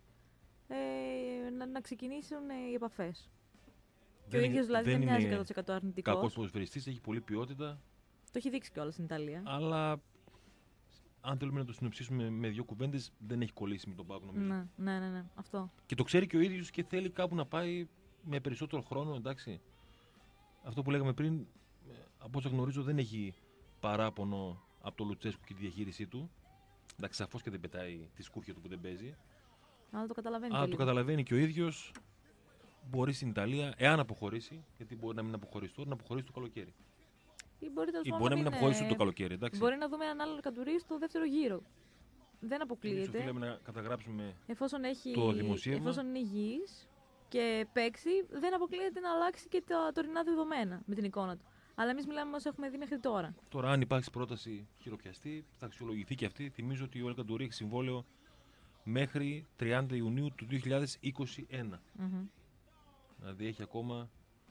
ε, να, να ξεκινήσουν ε, οι επαφές. Και ο ίδιος δηλαδή δεν, μοιάζει εκατό τοις εκατό αρνητικός. Κακός ποδοσφαιριστής, έχει πολλή ποιότητα, Το έχει δείξει κιόλας στην Ιταλία. αλλά αν θέλουμε να το συνοψίσουμε με δύο κουβέντες, δεν έχει κολλήσει με τον ΠΑΟΚ νομίζω. Ναι, ναι, ναι, ναι, αυτό. Και το ξέρει και ο ίδιος και θέλει κάπου να πάει με περισσότερο χρόνο, εντάξει. Αυτό που λέγαμε πριν, ε, από όσο γνωρίζω, δεν έχει παράπονο από το Λουτσέσκου και τη διαχείρισή του. Εντάξει, σαφώς και δεν πετάει τη σκούφια του που δεν παίζει. Αλλά το καταλαβαίνει. Αλλά και το λίγο. καταλαβαίνει και ο ίδιος, μπορεί στην Ιταλία, εάν αποχωρήσει, γιατί μπορεί να μην αποχωρήσει τώρα, να αποχωρήσει το καλοκαίρι. Ή μπορεί, τέλος Ή πάντων, μπορεί να μην είναι- αποχωρήσει ούτε το καλοκαίρι, εντάξει. Μπορεί να δούμε έναν άλλον Καντουρί στο δεύτερο γύρο. Δεν Εμείς αποκλείεται. οφείλαμε να καταγράψουμε. Εφόσον, έχει, το δημοσίευμα. εφόσον είναι υγιής και παίξει, δεν αποκλείεται να αλλάξει και τα τωρινά δεδομένα με την εικόνα του. Αλλά εμείς μιλάμε όσο έχουμε δει μέχρι τώρα. Τώρα, αν υπάρξει πρόταση χειροπιαστή, θα αξιολογηθεί και αυτή. Θυμίζω ότι ο Ελκαντουρί έχει συμβόλαιο μέχρι τριάντα Ιουνίου του δύο χιλιάδες είκοσι ένα. Μμμ. Δηλαδή έχει ακόμα.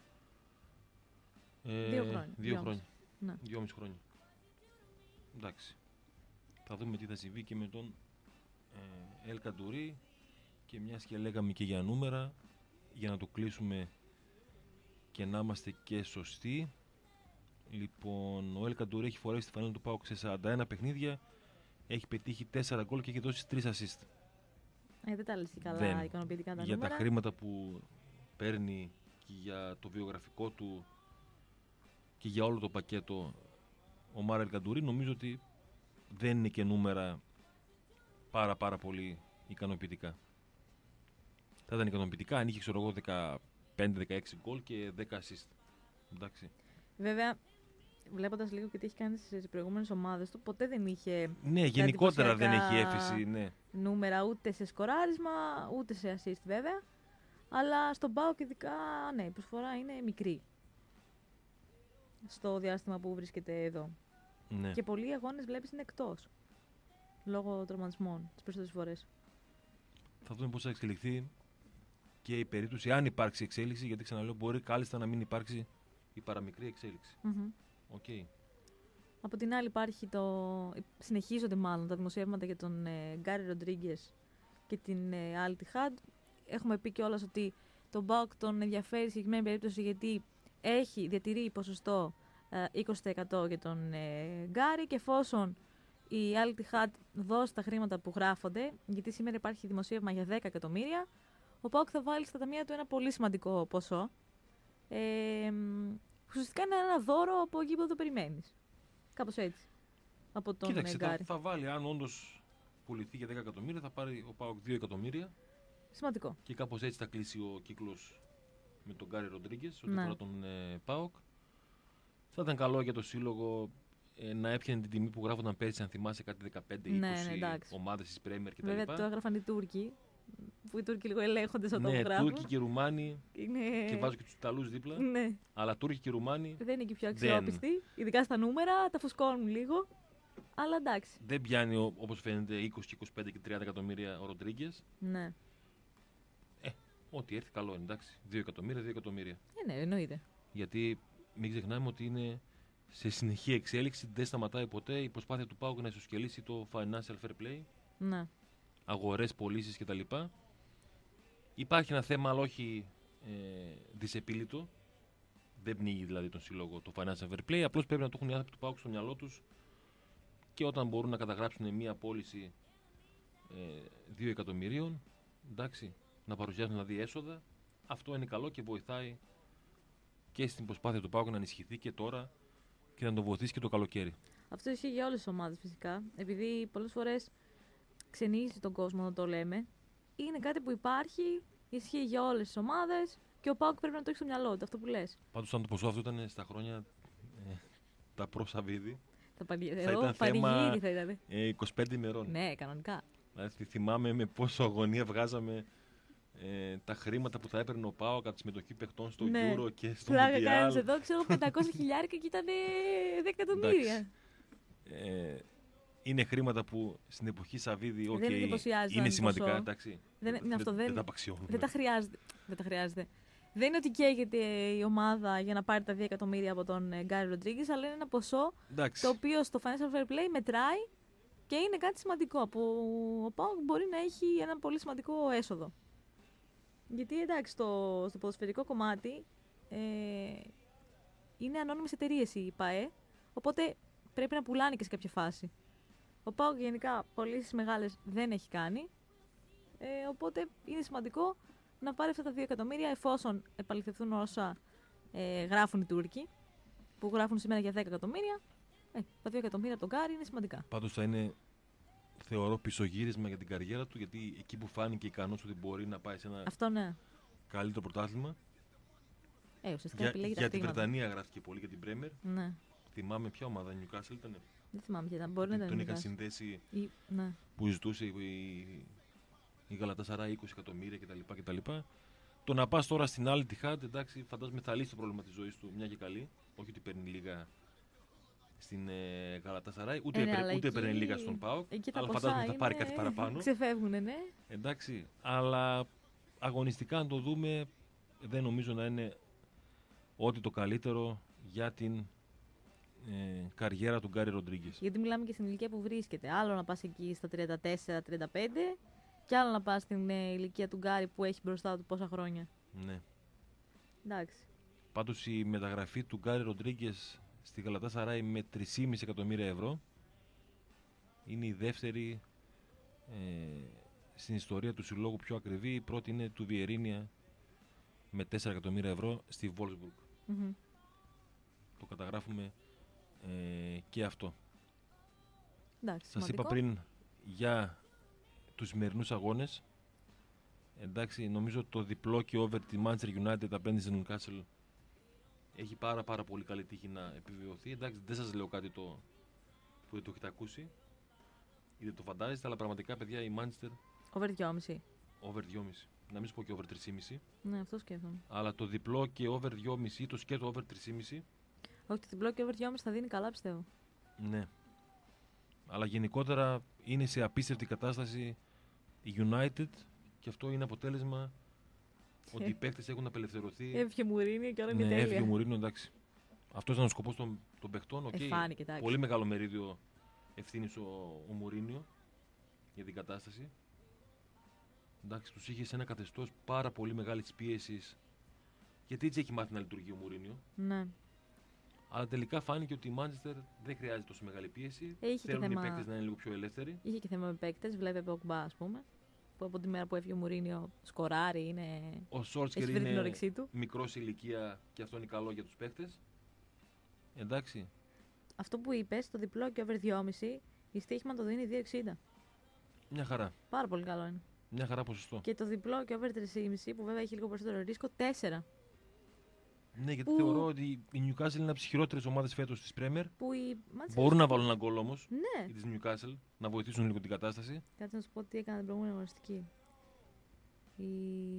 Ε, Δύο χρόνια. Δύο Δυόμιση. χρόνια. Ναι. Δυόμιση χρόνια. Εντάξει. Θα δούμε τι θα συμβεί και με τον ε, Ελκαντουρί, και μιας και λέγαμε και για νούμερα, για να το κλείσουμε και να είμαστε και σωστοί. Λοιπόν, ο Ελκαντουρί έχει φορέσει τη φανέλα του ΠΑΟΚ σε σαράντα ένα παιχνίδια, έχει πετύχει τέσσερα γκολ και έχει δώσει τρία assist. Ε, δεν τα λες και καλά Δεν. ικανοποιητικά τα Για νούμερα. τα χρήματα που παίρνει και για το βιογραφικό του και για όλο το πακέτο ο Μάρα Ελκαντουρί, νομίζω ότι δεν είναι και νούμερα πάρα πάρα πολύ ικανοποιητικά. Θα ήταν ικανοποιητικά αν είχε, ξέρω εγώ, δεκαπέντε δεκαέξι γκολ και δέκα assist. Εντάξει. Βέβαια, βλέποντας λίγο και τι έχει κάνει στις προηγούμενες ομάδες του, ποτέ δεν είχε Ναι, γενικότερα δεν έχει εντυπωσιακά έφεση, ναι. νούμερα ούτε σε σκοράρισμα, ούτε σε assist βέβαια. Αλλά στον ΠΑΟΚ ειδικά, ναι, η προσφορά είναι μικρή. Στο διάστημα που βρίσκεται εδώ. ναι. Και πολλοί αγώνες βλέπεις είναι εκτός. Λόγω τραυματισμών τις περισσότερες φορές. Θα δούμε πώς θα εξελιχθεί και η περίπτωση, αν υπάρξει εξέλιξη, γιατί ξαναλέω, μπορεί κάλλιστα να μην υπάρξει η παραμικρή εξέλιξη. Mm-hmm. Okay. Από την άλλη υπάρχει το... συνεχίζονται μάλλον τα δημοσιεύματα για τον ε, Γκάρι Ροντρίγκες και την ε, Al Ittihad. Έχουμε πει κιόλας ότι τον ΠΑΟΚ τον ενδιαφέρει σε συγκεκριμένη περίπτωση γιατί έχει, διατηρεί ποσοστό ε, είκοσι τοις εκατό για τον ε, Γκάρι και εφόσον η Al Ittihad δώσει τα χρήματα που γράφονται, γιατί σήμερα υπάρχει δημοσίευμα για δέκα εκατομμύρια, ο ΠΑΟΚ θα βάλει στα ταμεία του ένα πολύ σημαντικό ποσό. Ε, ουσιαστικά είναι ένα δώρο από εκεί που το περιμένεις. Κάπως έτσι. Από τον Κοίταξε, Γκάρι. θα, θα βάλει, αν όντως πουληθεί για δέκα εκατομμύρια, θα πάρει ο ΠΑΟΚ δύο εκατομμύρια. Σημαντικό. Και κάπως έτσι θα κλείσει ο κύκλος με τον Γκάρι Ροντρίγκες, ό,τι Ναι. αφορά τον ε, ΠΑΟΚ. Θα ήταν καλό για το σύλλογο ε, να έπιανε την τιμή που γράφονταν πέρσι, αν θυμάσαι, κάτι δεκαπέντε είκοσι Ναι, ναι, ομάδες της Πρέμιερ κτλ. Βέβαια το έγραφαν οι Τούρκοι, που οι Τούρκοι λίγο ελέγχονται όταν Ναι, το γράφουν. Τούρκοι και Ρουμάνοι. Είναι... Και βάζω και τους Ιταλούς δίπλα. Ναι. Αλλά Τούρκοι και Ρουμάνοι Δεν είναι και πιο αξιόπιστοι, ειδικά στα νούμερα, τα φουσκώνουν λίγο. Αλλά εντάξει. δεν πιάνει ο- όπως φαίνεται είκοσι, είκοσι πέντε και τριάντα εκατομμύρια ο Ροντρίγκες. Ναι. Ό,τι έρθει καλό είναι, εντάξει. δύο εκατομμύρια, δύο εκατομμύρια. Ε, ναι, εννοείται. Γιατί μην ξεχνάμε ότι είναι σε συνεχή εξέλιξη, δεν σταματάει ποτέ η προσπάθεια του ΠΑΟΚ να ισοσκελίσει το financial fair play, Ναι. αγορές, πωλήσεις κτλ. Υπάρχει ένα θέμα, αλλά όχι ε, δυσεπίλητο. Δεν πνίγει δηλαδή τον σύλλογο το financial fair play. Απλώς πρέπει να το έχουν οι άνθρωποι του ΠΑΟΚ στο μυαλό τους και όταν μπορούν να καταγράψουν μία πώληση ε, δύο εκατομμυρίων, εντάξει, να παρουσιάσουν δηλαδή έσοδα. Αυτό είναι καλό και βοηθάει και στην προσπάθεια του ΠΑΟΚ να ενισχυθεί και τώρα και να τον βοηθήσει και το καλοκαίρι. Αυτό ισχύει για όλες τις ομάδες φυσικά. Επειδή πολλές φορές ξενίζει τον κόσμο να το λέμε. Είναι κάτι που υπάρχει, ισχύει για όλες τις ομάδες και ο ΠΑΟΚ πρέπει να το έχει στο μυαλό του, αυτό που λες. Πάντως, αν το ποσό αυτό ήταν στα χρόνια ε, τα προ Σαββίδη, Θα, πανη... θα Εδώ, ήταν πανηγύρι θέμα θα ήταν. ε, είκοσι πέντε ημερών. Ναι, κανονικά. Δηλαδή, θυμάμαι με πόσο αγωνία βγάζαμε ε, τα χρήματα που θα έπαιρνε ο ΠΑΟΚ από τη συμμετοχή παιχτών στο Ναι. Euro και στο Πλάκα κάνεις Mundial. εδώ, ξέρω πεντακόσια χιλιάρικα και ήταν δέκα εκατομμύρια. Ε, είναι χρήματα που στην εποχή Σαββίδη okay, Δεν εντυπωσιάζει να είναι είναι σημαντικά, ποσό. εντάξει. Δεν, δεν, είναι αυτό, δεν, δεν τα απαξιώνουμε. δεν τα χρειάζεται. Δεν τα χρειάζεται. Δεν είναι ότι καίγεται η ομάδα για να πάρει τα δύο εκατομμύρια από τον Γκάρι Ροντρίγκες, αλλά είναι ένα ποσό Εντάξει. το οποίο στο Financial Fair Play μετράει και είναι κάτι σημαντικό που ο ΠΑΟΚ μπορεί να έχει ένα πολύ σημαντικό έσοδο. Γιατί εντάξει, στο, στο ποδοσφαιρικό κομμάτι ε, είναι ανώνυμες εταιρείες η ΠΑΕ, οπότε πρέπει να πουλάνε και σε κάποια φάση. Ο ΠΑΟΚ γενικά πωλήσεις μεγάλες δεν έχει κάνει, ε, οπότε είναι σημαντικό να πάρει αυτά τα δύο εκατομμύρια εφόσον επαληθευτούν όσα ε, γράφουν οι Τούρκοι, που γράφουν σήμερα για δέκα εκατομμύρια. Ε, τα δύο εκατομμύρια από τον Γκάρι είναι σημαντικά. Πάντως θα είναι, θεωρώ, πισωγύρισμα για την καριέρα του, γιατί εκεί που φάνηκε ικανός ότι μπορεί να πάει σε ένα Αυτό ναι. καλύτερο πρωτάθλημα. Ε, ουσιαστικά Για, επιλέγει τα για τη χρήματα. Βρετανία γράφτηκε πολύ για την Πρέμερ. Ναι. Θυμάμαι ποια ομάδα, Newcastle ήταν. Δεν θυμάμαι ποια ήταν. Μπορεί να ήταν. Τον είχαν Newcastle. συνδέσει Ή- Ναι. που ζητούσε η, η Γαλατασαράι είκοσι εκατομμύρια κτλ. κτλ. Το να πα τώρα στην άλλη Ittihad, εντάξει, φαντάζομαι θα λύσει το πρόβλημα τη ζωή του μια και καλή. Όχι ότι παίρνει λίγα στην ε, Γαλατασαράι, ούτε, Ε, ναι, έπαιρνε- αλλά ούτε εκεί- έπαιρνε λίγα στον ΠΑΟΚ. Εκεί τα Αλλά ποσά φαντάζομαι θα είναι... πάρει κάτι παραπάνω. Ξεφεύγουνε, ναι. Εντάξει, αλλά αγωνιστικά αν το δούμε, δεν νομίζω να είναι ό,τι το καλύτερο για την ε, καριέρα του Γκάρι Ροντρίγκες. Γιατί μιλάμε και στην ηλικία που βρίσκεται. Άλλο να πας εκεί στα τριάντα τέσσερα τριάντα πέντε και άλλο να πας στην ε, ηλικία του Γκάρι που έχει μπροστά του πόσα χρόνια. Ναι. Εντάξει. Πάντως η μεταγραφή του Γκάρι Ροντρίγκες στη Γαλατάσαράι με τρία κόμμα πέντε εκατομμύρια ευρώ είναι η δεύτερη ε, στην ιστορία του συλλόγου πιο ακριβή. Η πρώτη είναι του Βιερίνια με τέσσερα εκατομμύρια ευρώ στη Wolfsburg. Μμμ. Το καταγράφουμε ε, και αυτό. Εντάξει. Σας σημαντικό. είπα πριν για τους σημερινούς αγώνες. Εντάξει, νομίζω το διπλό και over τη Manchester United απέναντι στην Newcastle έχει πάρα πάρα πολύ καλή τύχη να επιβεβαιωθεί. Εντάξει, δεν σας λέω κάτι το που δεν το έχετε ακούσει ή δεν το φαντάζεστε, αλλά πραγματικά, παιδιά, η Manchester Over δυόμισι. over δυόμισι. Να μην σου πω και over τρία κόμμα πέντε, Ναι, αυτό σκέφτομαι. αλλά το διπλό και over δυόμισι ή το σκέτο over τρία κόμμα πέντε. Όχι, το διπλό και over δυόμισι θα δίνει καλά, πιστεύω. Ναι. Αλλά γενικότερα είναι σε απίστευτη κατάσταση η United και αυτό είναι αποτέλεσμα ότι οι παίκτες έχουν απελευθερωθεί. Έφυγε Μουρίνιο και όλα είναι Ναι, έφυγε τέλεια. ο Μουρίνιο, εντάξει. Αυτό ήταν ο σκοπός των, των παιχτών. Okay. Ε, φάνηκε, εντάξει. Πολύ μεγάλο μερίδιο ευθύνης ο, ο Μουρίνιο για την κατάσταση. Εντάξει, τους είχε σε ένα καθεστώς πάρα πολύ μεγάλης πίεσης. Γιατί έτσι έχει μάθει να λειτουργεί ο Μουρίνιο. Ναι. Αλλά τελικά φάνηκε ότι η Manchester δεν χρειάζεται τόσο μεγάλη πίεση. Ε, Θέλουν θέμα... οι παίκτες να είναι λίγο πιο ελεύθεροι. Είχε και θέμα με παίκτες. Βλέπε Πογμπά, ας πούμε. Που από τη μέρα που έφυγε ο Μουρίνιο σκοράρει, είναι. Ο Σόλσκερ είναι μικρός ηλικία και αυτό είναι καλό για τους παίκτες. Εντάξει. Αυτό που είπες, το διπλό και over δυόμισι, η Στίχημαν το δίνει δύο εξήντα. Μια χαρά. Πάρα πολύ καλό είναι. Μια χαρά ποσοστό. Και το διπλό και over τρία κόμμα πέντε που βέβαια έχει λίγο περισσότερο ρίσκο, τέσσερα. Ναι, γιατί που... θεωρώ ότι η Newcastle είναι από τις χειρότερες ομάδες φέτος της Premier. Που η... Μπορούν να βάλουν ένα γκολ όμως. Ναι. Για της Newcastle, να βοηθήσουν λίγο την κατάσταση. Κάτσε να σου πω τι έκανε την προηγούμενη αγωνιστική. Η...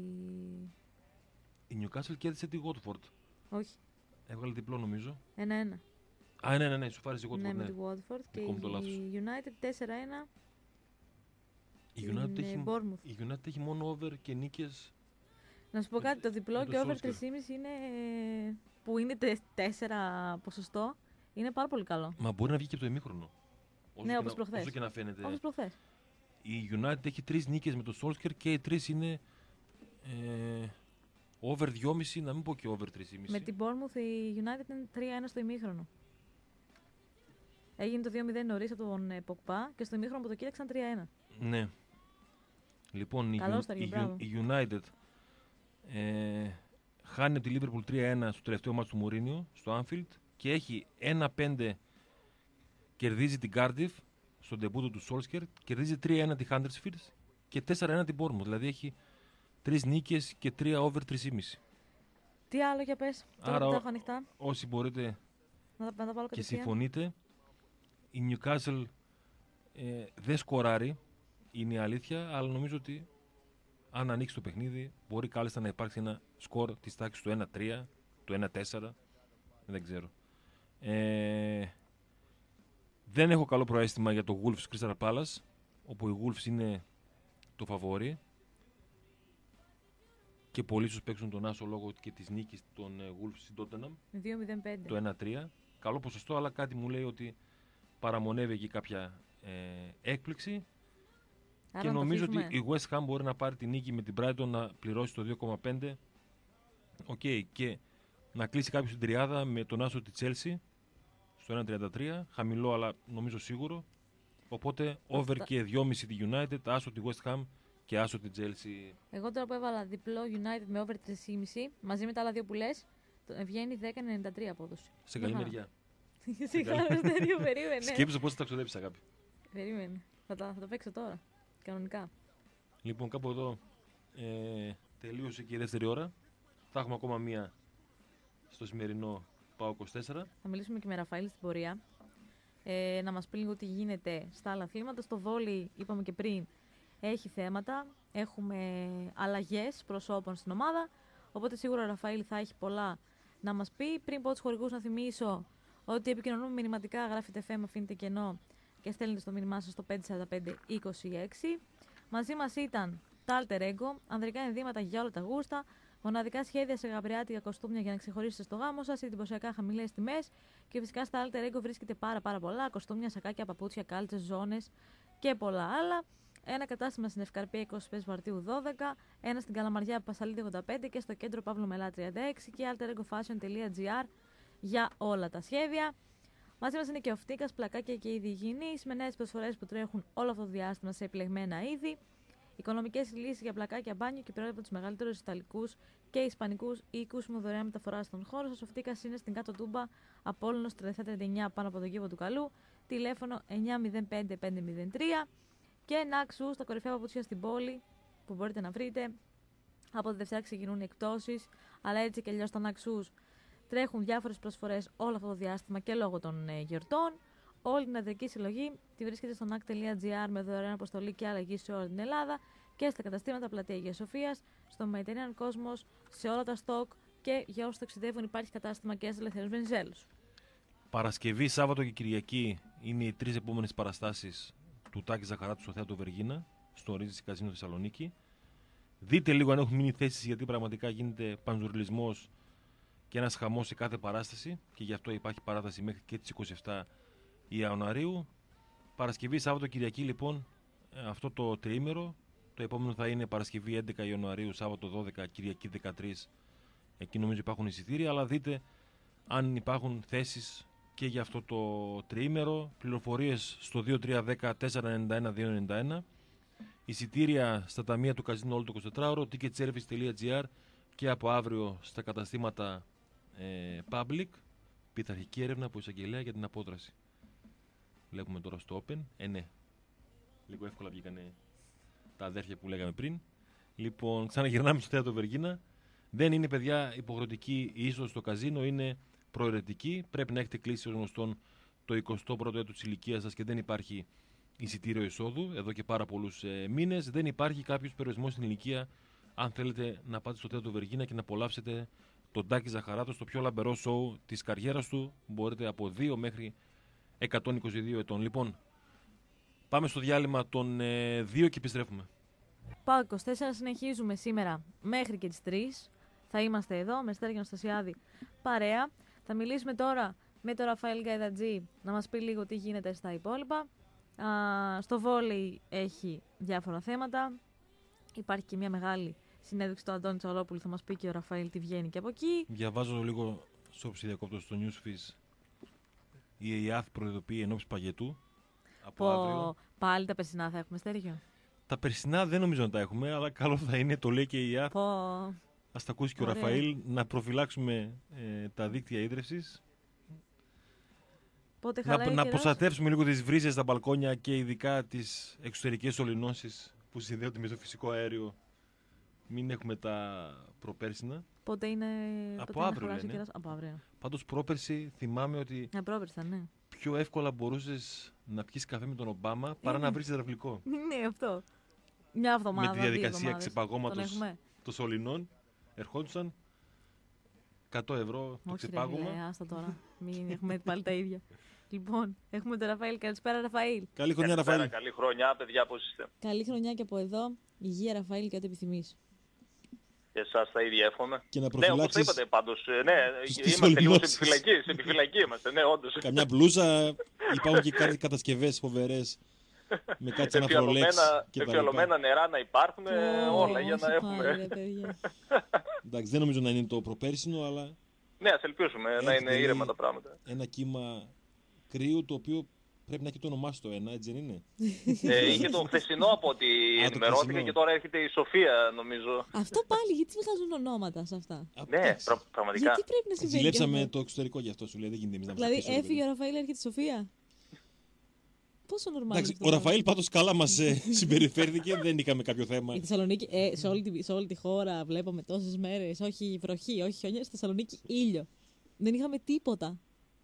η Newcastle κέρδισε τη Watford. Όχι. Έβγαλε διπλό νομίζω. ένα-ένα. Α, ναι, ναι, ναι, σου φάρισε η Watford. Ναι, ναι, με τη Watford και η United τέσσερα ένα. Η United, έχει, Bournemouth. η United έχει μόνο over και νίκες. Να σου πω κάτι, το διπλό και over τρία κόμμα πέντε είναι, που είναι τέσσερα ποσοστό, είναι πάρα πολύ καλό. Μα μπορεί να βγει και από το ημίχρονο. Όσο ναι, όπως προχθές. Όσο και να φαίνεται. Όπως προχθές. Η United έχει τρεις νίκες με το Solskjaer και οι τρεις είναι ε, over δυόμισι, να μην πω και over τρία κόμμα πέντε. Με την Bournemouth η United είναι τρία ένα στο ημίχρονο. Έγινε το δύο μηδέν νωρίς από τον Pogba και στο ημίχρονο που το κοίταξαν τρία ένα. Ναι. Λοιπόν, η, η, η United ε, χάνει τη Liverpool τρία ένα στο τελευταίο μάτς του Μουρίνιο, στο Anfield, και έχει ένα πέντε, κερδίζει την Cardiff στον ντεμπούτο του Solskjaer, κερδίζει τρία ένα τη Huddersfield και τέσσερα ένα την Bournemouth. Δηλαδή έχει τρεις νίκες και τρία over τρία κόμμα πέντε. Τι άλλο για πες, τώρα που τα έχω ανοιχτά. Όσοι μπορείτε να τα, να τα και συμφωνείτε, η Newcastle ε, δεν σκοράρει, είναι η αλήθεια, αλλά νομίζω ότι αν ανοίξει το παιχνίδι μπορεί κάλλιστα να υπάρξει ένα σκορ της τάξης του ένα τρία, του ένα τέσσερα, δεν ξέρω. Ε, δεν έχω καλό προαίσθημα για το Wolves Crystal Palace, όπου οι Wolves είναι το φαβόρι και πολλοί ίσως παίξουν τον άσο λόγω και της νίκης των Wolves στην Tottenham. δύο μηδέν πέντε. Το ένα τρία. Καλό ποσοστό, αλλά κάτι μου λέει ότι παραμονεύει εκεί κάποια ε, έκπληξη. Άρα και νομίζω ότι η West Ham μπορεί να πάρει τη νίκη με την Brighton, να πληρώσει το δύο κόμμα πέντε. Οκ, okay, και να κλείσει κάποιο την τριάδα με τον άσο τη Chelsea στο ένα τριάντα τρία. Χαμηλό, αλλά νομίζω σίγουρο. Οπότε over Αυτά. Και δυόμισι τη United, άσο τη West Ham και άσο τη Chelsea. Εγώ τώρα που έβαλα διπλό United με over τρία κόμμα πέντε μαζί με τα άλλα δύο που λες, βγαίνει δέκα ενενήντα τρία απόδοση. Σε καλή μεριά. Σε καλή μεριά, περίμενε. Σκέψου πώς θα τα ξοδέψεις, αγάπη. Περίμενε. Θα τα, θα τα παίξω τώρα. Κανονικά. Λοιπόν, κάπου εδώ ε, τελείωσε και η δεύτερη ώρα. Θα έχουμε ακόμα μία στο σημερινό ΠΑΟ είκοσι τέσσερα. Θα μιλήσουμε και με Ραφαήλ στην πορεία. Ε, να μας πει λίγο τι γίνεται στα άλλα αθλήματα. Στο βόλι, είπαμε και πριν, έχει θέματα. Έχουμε αλλαγές προσώπων στην ομάδα. Οπότε σίγουρα ο Ραφαήλ θα έχει πολλά να μας πει. Πριν πω τους χορηγούς, να θυμίσω ότι επικοινωνούμε μηνυματικά. Γράφετε εφ εμ, αφήνετε κενό και στέλνετε στο μήνυμά σας στο πέντε τέσσερα πέντε είκοσι έξι. Μαζί μας ήταν τα Alter Ego, ανδρικά ενδύματα για όλα τα γούστα, μοναδικά σχέδια σε γαμπριάτικα κοστούμια για να ξεχωρίσετε στο γάμο σας, εντυπωσιακά χαμηλές τιμές και φυσικά στα Alter Ego βρίσκεται πάρα πάρα πολλά κοστούμια, σακάκια, παπούτσια, κάλτσες, ζώνες και πολλά άλλα. Ένα κατάστημα στην Ευκαρπία είκοσι Μαρτίου δώδεκα, ένα στην Καλαμαριά Πασαλίδη ογδόντα πέντε και στο κέντρο Παύλου Μελά τριάντα έξι και alteregofashion.gr για όλα τα σχέδια. Μαζί μας είναι και ο Φτίκας, πλακάκια και είδη υγιεινής, με νέες προσφορές που τρέχουν όλο αυτό το διάστημα σε επιλεγμένα είδη. Οικονομικές λύσεις για πλακάκια, μπάνιο και πέρα από τους μεγαλύτερους ιταλικούς και ισπανικούς οίκους με δωρεάν μεταφορά στον χώρο σας. Ο Φτίκας είναι στην Κάτω Τούμπα, Απόλλωνος τριάντα επτά τριάντα εννιά πάνω από τον κήπο του Καλού. Τηλέφωνο εννιά μηδέν πέντε πέντε μηδέν τρία. Και Νάξου, στα κορυφαία παπούτσια στην πόλη που μπορείτε να βρείτε. Από τη Δευτέρα ξεκινούν οι εκπτώσεις, αλλά έτσι και αλλιώς στα Νάξους τρέχουν διάφορες προσφορές όλο αυτό το διάστημα και λόγω των ε, γιορτών. Όλη την αδερική συλλογή τη βρίσκεται στο νακ τελεία τζι άρ με δωρεάν αποστολή και αλλαγή σε όλη την Ελλάδα και στα καταστήματα Πλατεία Αγίας Σοφίας, στο Mediterranean Cosmos, σε όλα τα στόκ και για όσους ταξιδεύουν υπάρχει κατάστημα και στις Ελευθερίας Βενιζέλους. Παρασκευή, Σάββατο και Κυριακή είναι οι τρεις επόμενες παραστάσεις του Τάκη Ζαχαράτου στο Θέατρο Βεργίνα, στο Ρίζι Καζίνο Θεσσαλονίκη. Δείτε λίγο αν έχουν μείνει θέσεις, γιατί πραγματικά γίνεται πανζουρλισμός και ένας χαμός σε κάθε παράσταση και γι' αυτό υπάρχει παράταση μέχρι και τις είκοσι επτά Ιανουαρίου. Παρασκευή, Σάββατο, Κυριακή λοιπόν αυτό το τριήμερο. Το επόμενο θα είναι Παρασκευή έντεκα Ιανουαρίου, Σάββατο δώδεκα, Κυριακή δεκατρείς. Εκεί νομίζω υπάρχουν εισιτήρια, αλλά δείτε αν υπάρχουν θέσεις και για αυτό το τριήμερο. Πληροφορίες στο δύο τρία ένα μηδέν τέσσερα εννιά ένα δύο εννιά ένα. Εισιτήρια στα ταμεία του καζίνο όλο το εικοσιτετράωρο, ticketservice τελεία gr και από αύριο στα καταστήματα ε, Public. Πειθαρχική έρευνα από εισαγγελέα για την απόδραση. Βλέπουμε τώρα στο Open. Ε, ναι. Λίγο εύκολα βγήκανε τα αδέρφια που λέγαμε πριν. Λοιπόν, ξαναγυρνάμε στο θέατρο Βεργίνα. Δεν είναι, παιδιά, υποχρεωτική η είσοδος στο καζίνο, είναι προαιρετική. Πρέπει να έχετε κλείσει ως γνωστόν το εικοστό πρώτο έτος της ηλικίας σας και δεν υπάρχει εισιτήριο εισόδου εδώ και πάρα πολλούς ε, μήνες. Δεν υπάρχει κάποιος περιορισμός στην ηλικία. Αν θέλετε να πάτε στο θέατρο Βεργίνα και να απολαύσετε τον Τάκη Ζαχαράτο στο πιο λαμπερό σοου της καριέρας του, μπορείτε από δύο μέχρι εκατόν είκοσι δύο ετών. Λοιπόν, πάμε στο διάλειμμα των ε, δύο και επιστρέφουμε. ΠΑΟΚ είκοσι τέσσερα συνεχίζουμε σήμερα μέχρι και τις τρεις. Θα είμαστε εδώ με Στέργιο Αναστασιάδη παρέα. Θα μιλήσουμε τώρα με τον Ραφαήλ Γκαϊδατζή να μας πει λίγο τι γίνεται στα υπόλοιπα. Α, στο βόλεϊ έχει διάφορα θέματα. Υπάρχει και μια μεγάλη συνέντευξη του Αντώνη Τσαλόπουλου. Θα μας πει και ο Ραφαήλ τι βγαίνει και από εκεί. Διαβάζω λίγο στο ψηδιακόπτο στο Newsfeed. Η ΕΙΑΘ προειδοποιεί ενόψει παγετού. Από Πω, αύριο. πάλι τα περσινά θα έχουμε, Στέργιο. Τα περσινά δεν νομίζω να τα έχουμε, αλλά καλό θα είναι, το λέει και η ΕΙΑΘ. Πω. Ας τα ακούσει και ο Ωραία. Ραφαήλ, να προφυλάξουμε ε, τα δίκτυα ίδρυυσης. Πότε Να, χαλάει ο να καιρός? προστατεύσουμε λίγο τις βρύσες στα μπαλκόνια και ειδικά τις εξωτερικές σωληνώσεις που συνδέονται με το φυσικό αέριο. Μην έχουμε τα προπέρσινα. Πότε είναι. Από πότε αύριο είναι χαλάσει ο λένε. καιρός? Από αύριο. Πάντως πρόπερση θυμάμαι ότι Ναι, πρόπερση θα, ναι. πιο εύκολα μπορούσες να πιεις καφέ με τον Ομπάμα παρά Ε, να ναι. βρεις υδραυλικό. Ναι, αυτό. Μια εβδομάδα. Με τη δύο διαδικασία εβδομάδες. Τον ξεπαγώματος έχουμε. των σωληνών ερχόντουσαν εκατό ευρώ το Όχι, ρε, ξεπάγωμα. φίλε, άστα τώρα. Μην έχουμε πάλι τα ίδια. Λοιπόν, έχουμε τον Ραφαήλ. Καλησπέρα, Ραφαήλ. Καλή χρονιά, Καλησπέρα, Ραφαήλ. καλή χρονιά, παιδιά, πώς είστε? Καλή χρονιά και από εδώ. Υγεία, Ραφαήλ, και ό,τι επιθυμείς. Και εσάς τα ίδια εύχομαι. Και να Ναι, όπως το προφυλάξεις είπατε πάντως. ε, Ναι, τις είμαστε λίγο σε σωληνώσεις. επιφυλακή. Σε επιφυλακή είμαστε, ναι, όντως. καμιά μπλούζα. Υπάρχουν και κάτι κατασκευές φοβερές με κάτι σαν αφρολέξ Εφιαλωμένα, και τα λοιπά. εφιαλωμένα νερά να υπάρχουν, ε, Ω, όλα για όχι να πάλι, έχουμε. ρε, παιδιά. Εντάξει, δεν νομίζω να είναι το προπέρσινο, αλλά Ναι, ας ελπίσουμε να Έχετε είναι λέει ήρεμα τα πράγματα. ένα κύμα κρύου το οποίο πρέπει να έχει το όνομά σου το ένα, έτσι δεν είναι? Ε, είχε το χθεσινό από ό,τι το ενημερώθηκε χθεσινό. και τώρα έρχεται η Σοφία, νομίζω. Αυτό πάλι, γιατί βγάζουν ονόματα σε αυτά. Α, Ναι, εντάξει. πρα- πραγματικά. Γιατί πρέπει να συμβαίνει. και Ζηλέψαμε αυτό? το εξωτερικό γι' αυτό, σου λέει, δεν γίνεται εμείς να Δηλαδή, ψηφίσουμε, έφυγε ο παιδί. Ραφαήλ, έρχεται η Σοφία. Πόσο νορμάλ. Εντάξει, ο Ραφαήλ πάντως καλά μας ε, συμπεριφέρθηκε, δεν είχαμε κάποιο θέμα. Η Θεσσαλονίκη, ε, σε, όλη τη, σε όλη τη χώρα βλέπαμε τόσες μέρες, όχι βροχή, όχι χιόνια, στη Θεσσαλονίκη ήλιο. Δεν είχαμε τίποτα.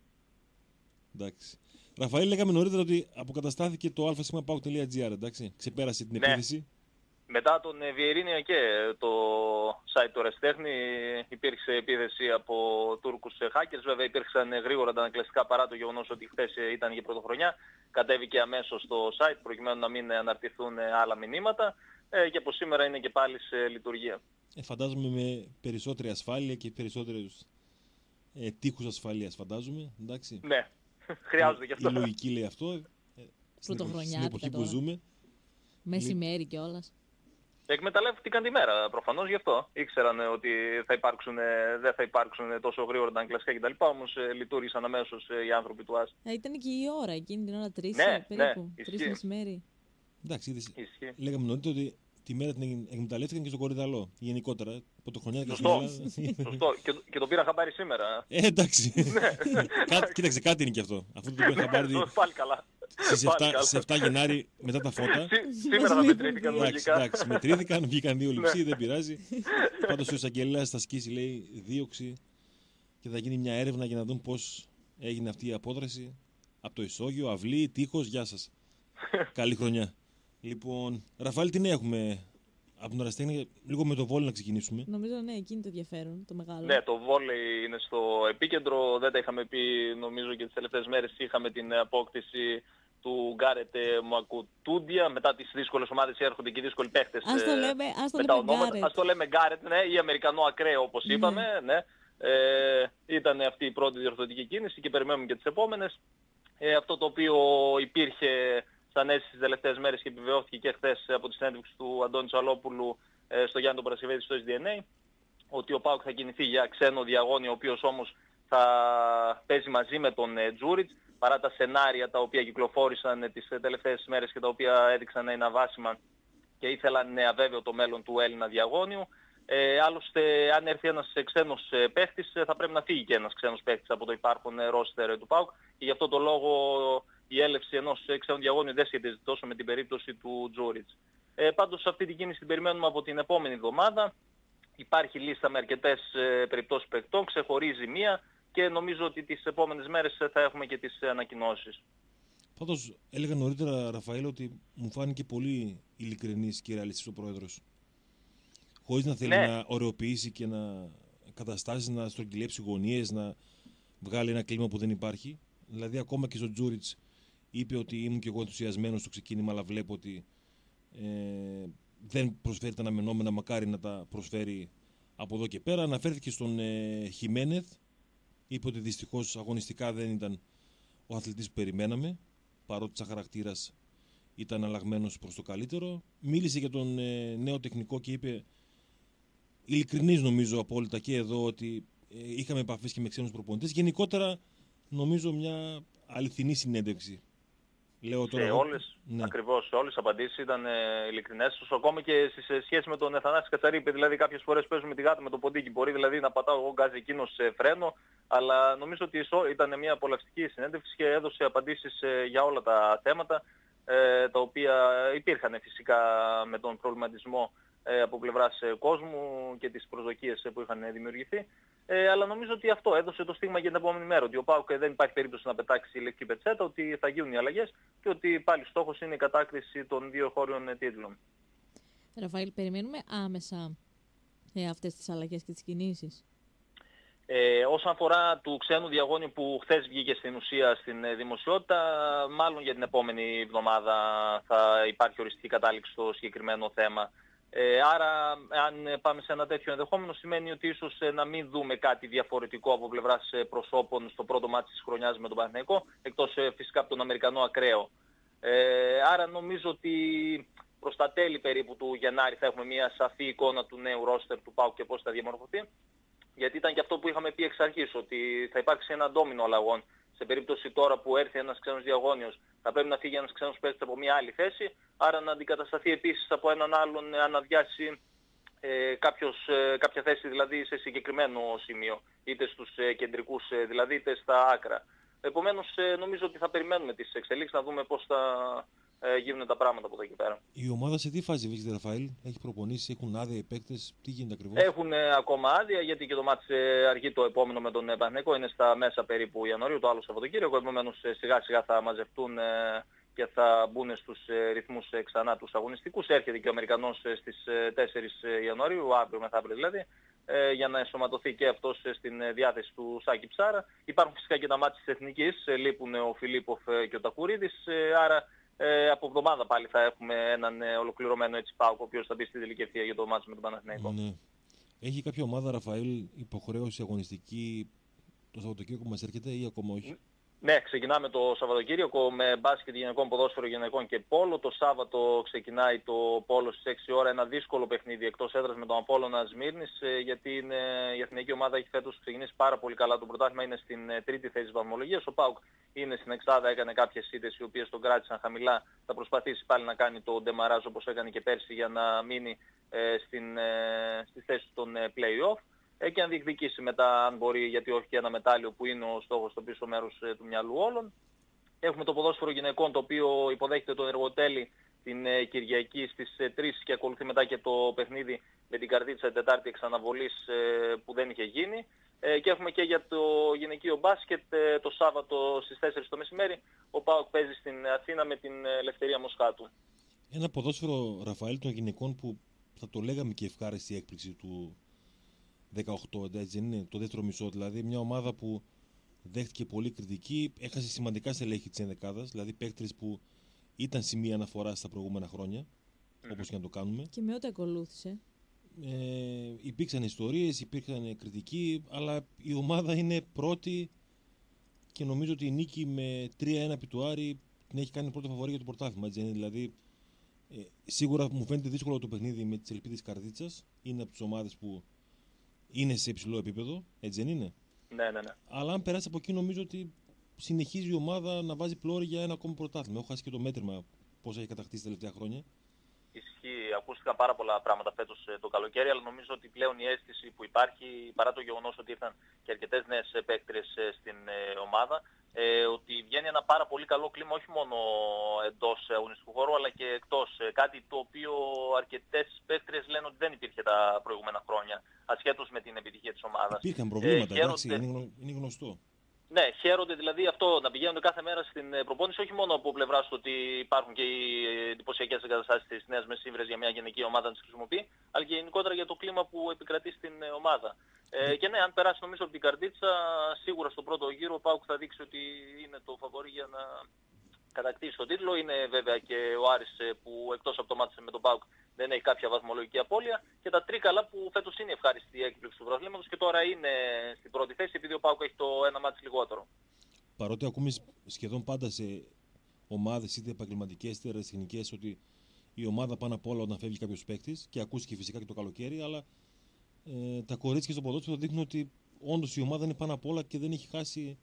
Εντάξει. Ραφαήλ, λέγαμε νωρίτερα ότι αποκαταστάθηκε το α.πάοκ.gr, εντάξει. Ξεπέρασε την Ναι. επίθεση. Μετά τον ε, Βιερίνια και το site του Ρεστέχνη υπήρξε επίθεση από Τούρκους ε, hackers. Βέβαια υπήρξαν ε, γρήγορα αντανακλαστικά παρά το γεγονός ότι χθες ε, ήταν για πρωτοχρονιά. Κατέβηκε αμέσως στο site προκειμένου να μην ε, αναρτηθούν ε, άλλα μηνύματα ε, και από σήμερα είναι και πάλι σε λειτουργία. Ε, φαντάζομαι με περισσότερη ασφάλεια και περισσότερους ε, τείχους ασφαλείας, φαντάζομαι. Εντάξει. Ναι, χρειάζεται και Η αυτό. λογική λέει αυτό. Ε, στην εποχή- Πρωτοχρονιάτικα στην εποχή που τώρα. ζούμε. Μεσημέρι κιόλα. Εκμεταλλεύτηκαν τη μέρα προφανώς γι' αυτό. Ήξεραν ε, ότι θα υπάρξουν, ε, δεν θα υπάρξουν ε, τόσο γρήγορα τα αγγλικά κτλ. Όμως ε, λειτουργήσαν αμέσως ε, οι άνθρωποι του ΆΣ. Ε, ήταν και η ώρα εκείνη την ώρα, τρεις Ναι, ε, περίπου. ναι, Τρεις ισχύει. μεσημέρι. Εντάξει, είδες, Ισχύει. λέγαμε νωρίτερα ότι τη μέρα την εκμεταλλεύτηκαν και στον Κορυδαλό. Γενικότερα. Πρωτοχρονιά και Σωστό. στην Σωστό. Και, το- και το πήρα χαμπάρι σήμερα. Ε, εντάξει. Κά- Κοίταξε, κάτι είναι και αυτό. Αυτό το πήρα χαμπάρι Ναι, πάλι καλά. στις Πάλι επτά καλά. σε επτά Γενάρη μετά τα φώτα. Σή- Σήμερα θα Μας μετρήθηκαν λείπουν Εντάξει, λογικά. εντάξει, μετρήθηκαν, βγήκαν δύο λειψοί, δεν πειράζει. Πάντως ο εισαγγελέας θα σκίσει, λέει, δίωξη και θα γίνει μια έρευνα για να δουν πώς έγινε αυτή η απόδραση από το ισόγειο, αυλή, τείχος, γεια σας. Καλή χρονιά. Λοιπόν, Ραφαήλ, τι νέα έχουμε από την Εραστέχνη, λίγο με το βόλιο να ξεκινήσουμε. Νομίζω ναι, εκείνη το ενδιαφέρον, το μεγάλο. Ναι, το βόλεϊ είναι στο επίκεντρο. Δεν τα είχαμε πει νομίζω και τις τελευταίες μέρες. Είχαμε την απόκτηση του Γκάρετ Μακουτούντια. Μετά τις δύσκολες ομάδες έρχονται και οι δύσκολοι παίχτες. Ας το ε, λέμε, ας το με τα λέμε ονόματα. Γκάρετ. Ας το λέμε Γκάρετ, ναι, ή Αμερικανό ακραίο όπως Ναι. είπαμε. Ναι. Ε, ήταν αυτή η πρώτη διορθωτική κίνηση και περιμένουμε και τις επόμενες. Ε, αυτό το οποίο υπήρχε σαν αίσθηση τις τελευταίες μέρες και επιβεβαιώθηκε και χθες από τη συνέντευξη του Αντώνη Τσαλόπουλου ε, στο Γιάννη τον Παρασκευέδη στο ες ντι εν έι, ότι ο ΠΑΟΚ θα κινηθεί για ξένο διαγώνιο, ο οποίος όμως θα παίζει μαζί με τον ε, Τζούριτς, παρά τα σενάρια τα οποία κυκλοφόρησαν τις τελευταίες μέρες και τα οποία έδειξαν να είναι αβάσιμα και ήθελαν να αβέβαιο το μέλλον του Έλληνα διαγώνιου. Ε, άλλωστε, αν έρθει ένας ξένος παίχτης, θα πρέπει να φύγει και ένας ξένος παίχτης από το υπάρχον ρόστερ του ΠΑΟΚ και γι' αυτό το λόγο η έλευση ενός ξένου διαγώνιου δεν σχετίζεται τόσο με την περίπτωση του Τζούριτς. Ε, πάντως αυτή την κίνηση την περιμένουμε από την επόμενη εβδομάδα. Υπάρχει λίστα με αρκετές ε, περιπτώσεις παιχτών, ξεχωρίζει μία και νομίζω ότι τις επόμενες μέρες θα έχουμε και τις ανακοινώσεις. Πάντως έλεγα νωρίτερα, Ραφαήλ, ότι μου φάνηκε πολύ ειλικρινής και ρεαλιστής ο πρόεδρος. Χωρίς να θέλει ναι. να ωρεοποιήσει και να καταστάσει, να στρογγυλέψει γωνίες, να βγάλει ένα κλίμα που δεν υπάρχει. Δηλαδή, ακόμα και στο Τζούριτς είπε ότι ήμουν και εγώ ενθουσιασμένος στο ξεκίνημα, αλλά βλέπω ότι ε, δεν προσφέρει τα αναμενόμενα, μακάρι να τα προσφέρει από εδώ και πέρα. Αναφέρθηκε στον ε, Χιμένεθ, είπε ότι δυστυχώς αγωνιστικά δεν ήταν ο αθλητής που περιμέναμε, παρότι σαν χαρακτήρας ήταν αλλαγμένος προς το καλύτερο. Μίλησε για τον ε, νέο τεχνικό και είπε, ειλικρινής νομίζω απόλυτα και εδώ, ότι ε, είχαμε επαφές και με ξένους προπονητές. Γενικότερα νομίζω μια αληθινή συνέντευξη. Λέω τώρα, σε εγώ, όλες, ναι. Ακριβώς, σε όλες τις απαντήσεις ήταν ε, ειλικρινές. Ακόμα και σε σχέση με τον Θανάση Κατσαρή, είπε δηλαδή κάποιες φορές παίζουμε τη γάτα με το ποντίκι. Μπορεί δηλαδή να πατάω εγώ γκάζι εκείνος σε φρένο, αλλά νομίζω ότι ήταν μια απολαυστική συνέντευξη και έδωσε απαντήσεις ε, για όλα τα θέματα, ε, τα οποία υπήρχαν φυσικά με τον προβληματισμό ε, από πλευράς ε, κόσμου και τις προσδοκίες ε, που είχαν δημιουργηθεί. Ε, αλλά νομίζω ότι αυτό έδωσε το στίγμα για την επόμενη μέρα. Ότι ο ΠΑΟΚ δεν υπάρχει περίπτωση να πετάξει λευκή πετσέτα, ότι θα γίνουν οι αλλαγές και ότι πάλι στόχος είναι η κατάκριση των δύο χώριων τίτλων. Ραφαήλ, περιμένουμε άμεσα ε, αυτές τις αλλαγές και τις κινήσεις. Ε, όσον αφορά του ξένου διαγώνιου που χθες βγήκε στην ουσία στην ε, δημοσιότητα, μάλλον για την επόμενη εβδομάδα θα υπάρχει οριστική κατάληξη στο συγκεκριμένο θέμα. Ε, άρα, αν πάμε σε ένα τέτοιο ενδεχόμενο, σημαίνει ότι ίσως ε, να μην δούμε κάτι διαφορετικό από πλευράς ε, προσώπων στο πρώτο μάτι της χρονιάς με τον Παναθηναϊκό, εκτός ε, φυσικά από τον Αμερικανό ακραίο. Ε, άρα νομίζω ότι προς τα τέλη περίπου του Γενάρη θα έχουμε μια σαφή εικόνα του νέου ρόστερ του ΠΑΟΚ και πώς θα διαμορφωθεί. Γιατί ήταν και αυτό που είχαμε πει εξ αρχής, ότι θα υπάρξει ένα ντόμινο αλλαγών. Σε περίπτωση τώρα που έρθει ένας ξένος διαγώνιος, θα πρέπει να φύγει ένας ξένος παίκτης από μια άλλη θέση, άρα να αντικατασταθεί επίσης από έναν άλλον, αν αδειάσει ε, κάποιος, ε, κάποια θέση δηλαδή σε συγκεκριμένο σημείο, είτε στους ε, κεντρικούς ε, δηλαδή, είτε στα άκρα. Επομένως ε, νομίζω ότι θα περιμένουμε τις εξελίξεις, να δούμε πώς θα ε, γίνουν τα πράγματα από εδώ και πέρα. Η ομάδα σε τι φάση βρίσκεται, Ραφαήλ? Έχει προπονήσει, έχουν άδεια οι παίκτες, τι γίνεται ακριβώς? Έχουν ε, ακόμα άδεια, γιατί και το μάτς ε, αργεί το επόμενο με τον ε, Παναθηναϊκό, είναι στα μέσα περίπου Ιανουαρίου, το άλλο Σαββατοκύριακο. Επομένως ε, σιγά σιγά θα μαζευτούν ε, και θα μπουν στους ε, ρυθμούς ε, ξανά τους αγωνιστικούς. Έρχεται και ο Αμερικανός ε, στις ε, τέσσερις Ιανουαρίου, αύριο μεθαύριο δηλαδή, ε, για να ενσωματωθεί και αυτός ε, στην ε, διάθεση του Σάκη Ψάρα. Υπάρχουν φυσικά και τα μάτς της Εθνικής, ε, λείπουν ε, ο Φιλίπποφ ε, και ο Τακουρίδης, ε, άρα Ε, από εβδομάδα πάλι θα έχουμε έναν ε, ολοκληρωμένο έτσι ΠΑΟΚ, ο οποίος θα μπει στη τελική ευθεία για το μάτσο με τον Παναθηναϊκό. Ναι. Έχει κάποια ομάδα, Ραφαήλ, υποχρέωση αγωνιστική το Σαββατοκύριακο που μας έρχεται ή ακόμα όχι? Ναι, ξεκινάμε το Σαββατοκύριακο με μπάσκετ γυναικών, ποδόσφαιρο γυναικών και πόλο. Το Σάββατο ξεκινάει το πόλο στις έξι ώρα, ένα δύσκολο παιχνίδι εκτός έδρας με τον Απόλλωνα Σμύρνης, γιατί είναι, η εθνική ομάδα έχει φέτος ξεκινήσει πάρα πολύ καλά το πρωτάθλημα, είναι στην τρίτη θέση της βαθμολογίας. Ο ΠΑΟΚ είναι στην εξάδα, έκανε κάποιες ήττες οι οποίες τον κράτησαν χαμηλά. Θα προσπαθήσει πάλι να κάνει το ντεμαράζ όπως έκανε και πέρσι για να μείνει ε, στην, ε, στη θέση των ε, play-off. Και αν διεκδικήσει μετά, αν μπορεί, γιατί όχι και ένα μετάλλιο που είναι ο στόχος στο πίσω μέρος ε, του μυαλού όλων. Έχουμε το ποδόσφαιρο γυναικών, το οποίο υποδέχεται τον Εργοτέλη την ε, Κυριακή στις ε, τρεις και ακολουθεί μετά και το παιχνίδι με την Καρδίτσα την Τετάρτη εξ αναβολής ε, που δεν είχε γίνει. Ε, και έχουμε και για το γυναικείο μπάσκετ ε, το Σάββατο στις τέσσερις το μεσημέρι. Ο ΠΑΟΚ παίζει στην Αθήνα με την Ελευθερία Μοσχάτου. Ένα ποδόσφαιρο, Ραφαήλ, των γυναικών που θα το λέγαμε και ευχάριστη έκπληξη του δεκαοκτώ, έτσι δεν είναι, το δεύτερο μισό, δηλαδή μια ομάδα που δέχτηκε πολύ κριτική, έχασε σημαντικά στελέχη της ενδεκάδας, δηλαδή παίκτρες που ήταν σημεία αναφορά στα προηγούμενα χρόνια, mm. όπως και να το κάνουμε. Και με ό,τι ακολούθησε. Ε, υπήρξαν ιστορίες, υπήρξαν κριτικοί, αλλά η ομάδα είναι πρώτη και νομίζω ότι η νίκη με τρία ένα επί του Άρη την έχει κάνει πρώτο φαβορί για το πρωτάθλημα. Δηλαδή, ε, σίγουρα μου φαίνεται δύσκολο το παιχνίδι με τις Ελπίδες Καρδίτσας. Είναι από τις ομάδες που είναι σε υψηλό επίπεδο, έτσι δεν είναι? Ναι, ναι, ναι. Αλλά αν περάσει από εκεί, νομίζω ότι συνεχίζει η ομάδα να βάζει πλώρη για ένα ακόμη πρωτάθλημα. Έχω χάσει και το μέτρημα πώς έχει κατακτήσει τα τελευταία χρόνια. Ισχύει, ακούστηκαν πάρα πολλά πράγματα φέτος το καλοκαίρι, αλλά νομίζω ότι πλέον η αίσθηση που υπάρχει, παρά το γεγονός ότι ήρθαν και αρκετές νέες παίκτρες στην ομάδα, ε, ότι βγαίνει ένα πάρα πολύ καλό κλίμα όχι μόνο εντός αγωνιστικού χώρου, αλλά και εκτός. Κάτι το οποίο αρκετές παίκτρες λένε ότι δεν υπήρχε τα προηγούμενα χρόνια, ασχέτως με την επιτυχία της ομάδας. Υπήρχαν προβλήματα, ε, εντάξει, είναι, γνω, είναι γνωστό. Ναι, χαίρονται δηλαδή αυτό να πηγαίνουν κάθε μέρα στην προπόνηση, όχι μόνο από πλευρά του ότι υπάρχουν και οι εντυπωσιακές εγκαταστάσεις της Νέας Μεσσύμβρας για μια γενική ομάδα να τις χρησιμοποιεί, αλλά και γενικότερα για το κλίμα που επικρατεί στην ομάδα. Ε, και ναι, αν περάσει νομίζω από την Καρδίτσα, σίγουρα στον πρώτο γύρο ο ΠΑΟΚ θα δείξει ότι είναι το φαβορί για να κατακτήσει τον τίτλο. Είναι βέβαια και ο Άρης που εκτός από το μάτι με τον ΠΑΟΚ δεν έχει κάποια βαθμολογική απώλεια, και τα τρίκαλα που φέτος είναι ευχάριστη η έκπληξη του πρωταθλήματος και τώρα είναι στην πρώτη θέση επειδή ο ΠΑΟΚ έχει το ένα μάτι λιγότερο. Παρότι ακούμε σχεδόν πάντα σε ομάδες είτε επαγγελματικές είτε ερασιτεχνικές ότι η ομάδα πάνω απ' όλα όταν φεύγει κάποιος παίκτης, και ακούστηκε φυσικά και το καλοκαίρι, αλλά ε, τα κορίτσια στο ποδόσφαιρο δείχνουν ότι όντως η ομάδα είναι πάνω απ' όλα και δεν έχει χάσει.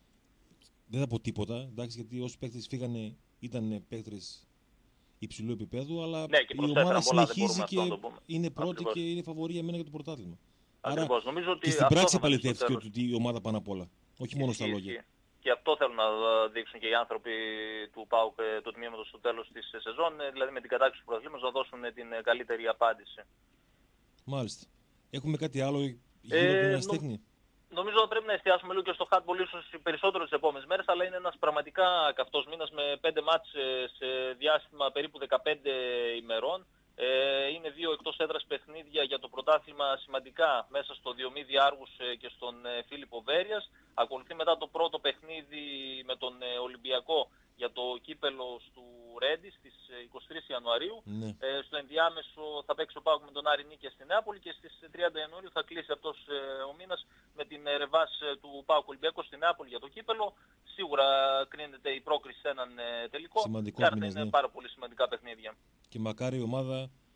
Δεν θα πω τίποτα, εντάξει, γιατί όσοι παίκτες φύγανε ήταν παίκτες υψηλού επίπεδου, αλλά ναι, η ομάδα συνεχίζει και είναι πρώτη. Ακριβώς. Και είναι φαβορί για μένα για το πρωτάθλημα. Ακριβώς. Άρα, νομίζω ότι και στην πράξη επαληθεύτηκε ότι η ομάδα πάνω απ' όλα, όχι μόνο στα λόγια. Και αυτό θέλουν να δείξουν και οι άνθρωποι του ΠΑΟΚ, του τμήματος, στο τέλος της σεζόν, δηλαδή με την κατάκτηση του πρωταθλήματος να δώσουν την καλύτερη απάντηση. Μάλιστα. Έχουμε κάτι άλλο γύρω ε, από την ερασιτέχνη? Νο, νομίζω ότι πρέπει να εστιάσουμε λίγο και στο handball ίσως περισσότερο τις επόμενες μέρες, αλλά είναι ένας πραγματικά καυτός μήνας με πέντε μάτς σε διάστημα περίπου δεκαπέντε ημερών. Ε, είναι δύο εκτός έδρας παιχνίδια για το πρωτάθλημα σημαντικά μέσα στο Διομήδη Άργους και στον Φίλιππο Βέρειας. Ακολουθεί μετά το πρώτο παιχνίδι με τον Ολυμπιακό για το κύπελο του Ρέντι στις είκοσι τρεις Ιανουαρίου. Ναι. Ε, στο ενδιάμεσο θα παίξει ο ΠΑΟΚ με τον Άρη Νίκαια στη Νεάπολη και στις τριάντα Ιανουαρίου θα κλείσει αυτός ε, ο μήνας με την ε, ρεβάς ε, του ΠΑΟΚ Ολυμπιακό στη Νεάπολη για το κύπελο. Σίγουρα κρίνεται η πρόκριση σε έναν ε, τελικό. Σημαντικός και αυτά μήνας, είναι ναι. πάρα πολύ σημαντικά παιχνίδια. Και μακάρι η ομάδα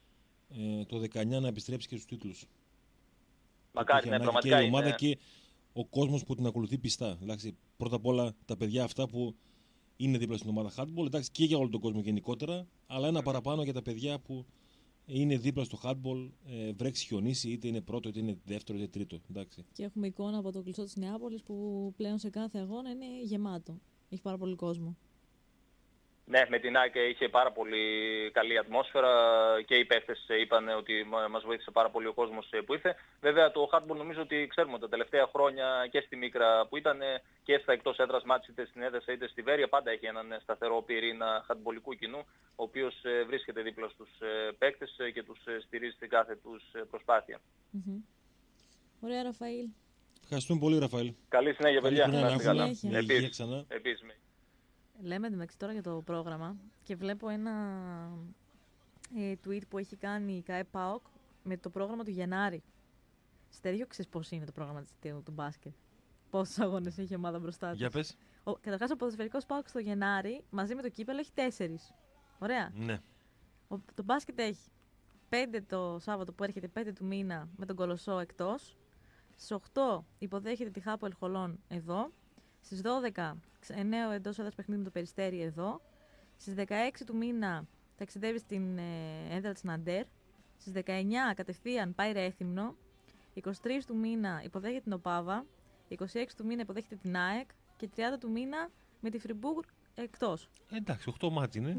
ε, το δεκαεννιά να επιστρέψει και στους τίτλους. Μακάρι, ναι, πραγματικά και η ομάδα είναι. Και ο κόσμος που την ακολουθεί πιστά. Εντάξει, πρώτα απ' όλα τα παιδιά αυτά που είναι δίπλα στην ομάδα handball, εντάξει, και για όλο τον κόσμο γενικότερα, αλλά ένα παραπάνω για τα παιδιά που είναι δίπλα στο handball, ε, βρέξει, χιονίσει, είτε είναι πρώτο, είτε είναι δεύτερο, είτε τρίτο. Εντάξει. Και έχουμε εικόνα από το κλειστό της Νεάπολης που πλέον σε κάθε αγώνα είναι γεμάτο. Έχει πάρα πολύ κόσμο. Ναι, με την ΑΕΚ είχε πάρα πολύ καλή ατμόσφαιρα και οι παίχτες είπαν ότι μας βοήθησε πάρα πολύ ο κόσμος που ήρθε. Βέβαια το handball νομίζω ότι ξέρουμε τα τελευταία χρόνια και στη Μίκρα που ήταν και στα εκτός έδρας μάτς είτε στην Έδεσα είτε στη Βέρεια πάντα έχει έναν σταθερό πυρήνα handballικού κοινού ο οποίος βρίσκεται δίπλα στους παίχτες και τους στηρίζει στην κάθε τους προσπάθεια. Mm-hmm. Ωραία, Ραφαήλ. Ευχαριστούμε πολύ, Ραφαήλ. Καλή συνέχεια, παιδιά. Να είστε καλά. Επίσης. Επίσης. Λέμε εντωμεταξύ τώρα για το πρόγραμμα και βλέπω ένα ε, tweet που έχει κάνει η ΚΑΕ ΠΑΟΚ με το πρόγραμμα του Γενάρη. Στέργιο, ξέρεις πώς είναι το πρόγραμμα της, του, του μπάσκετ. Πόσους αγώνες έχει η ομάδα μπροστά της. Για πες. Ο, καταρχάς ο ποδοσφαιρικός ΠΑΟΚ στο Γενάρη μαζί με το κύπελο έχει τέσσερις. Ωραία. Ναι. Ο, το μπάσκετ έχει πέντε το Σάββατο που έρχεται, πέντε του μήνα με τον Κολοσσό εκτός. Στις οκτώ υποδέχεται τη Χάπο Ελχολών εδώ. Στις δώδεκα νέο εντός έδρας παιχνίδι με το Περιστέρι εδώ. Στις δεκαέξι του μήνα ταξιδεύει στην ε, έδρα της Ναντέρ. Στις δεκαεννιά κατευθείαν πάει Ρέθυμνο. είκοσι τρεις του μήνα υποδέχεται την Οπάβα. είκοσι έξι του μήνα υποδέχεται την ΑΕΚ. Και τριάντα του μήνα με τη Φριμπούργ εκτός. Εντάξει, οκτώ μάτς είναι.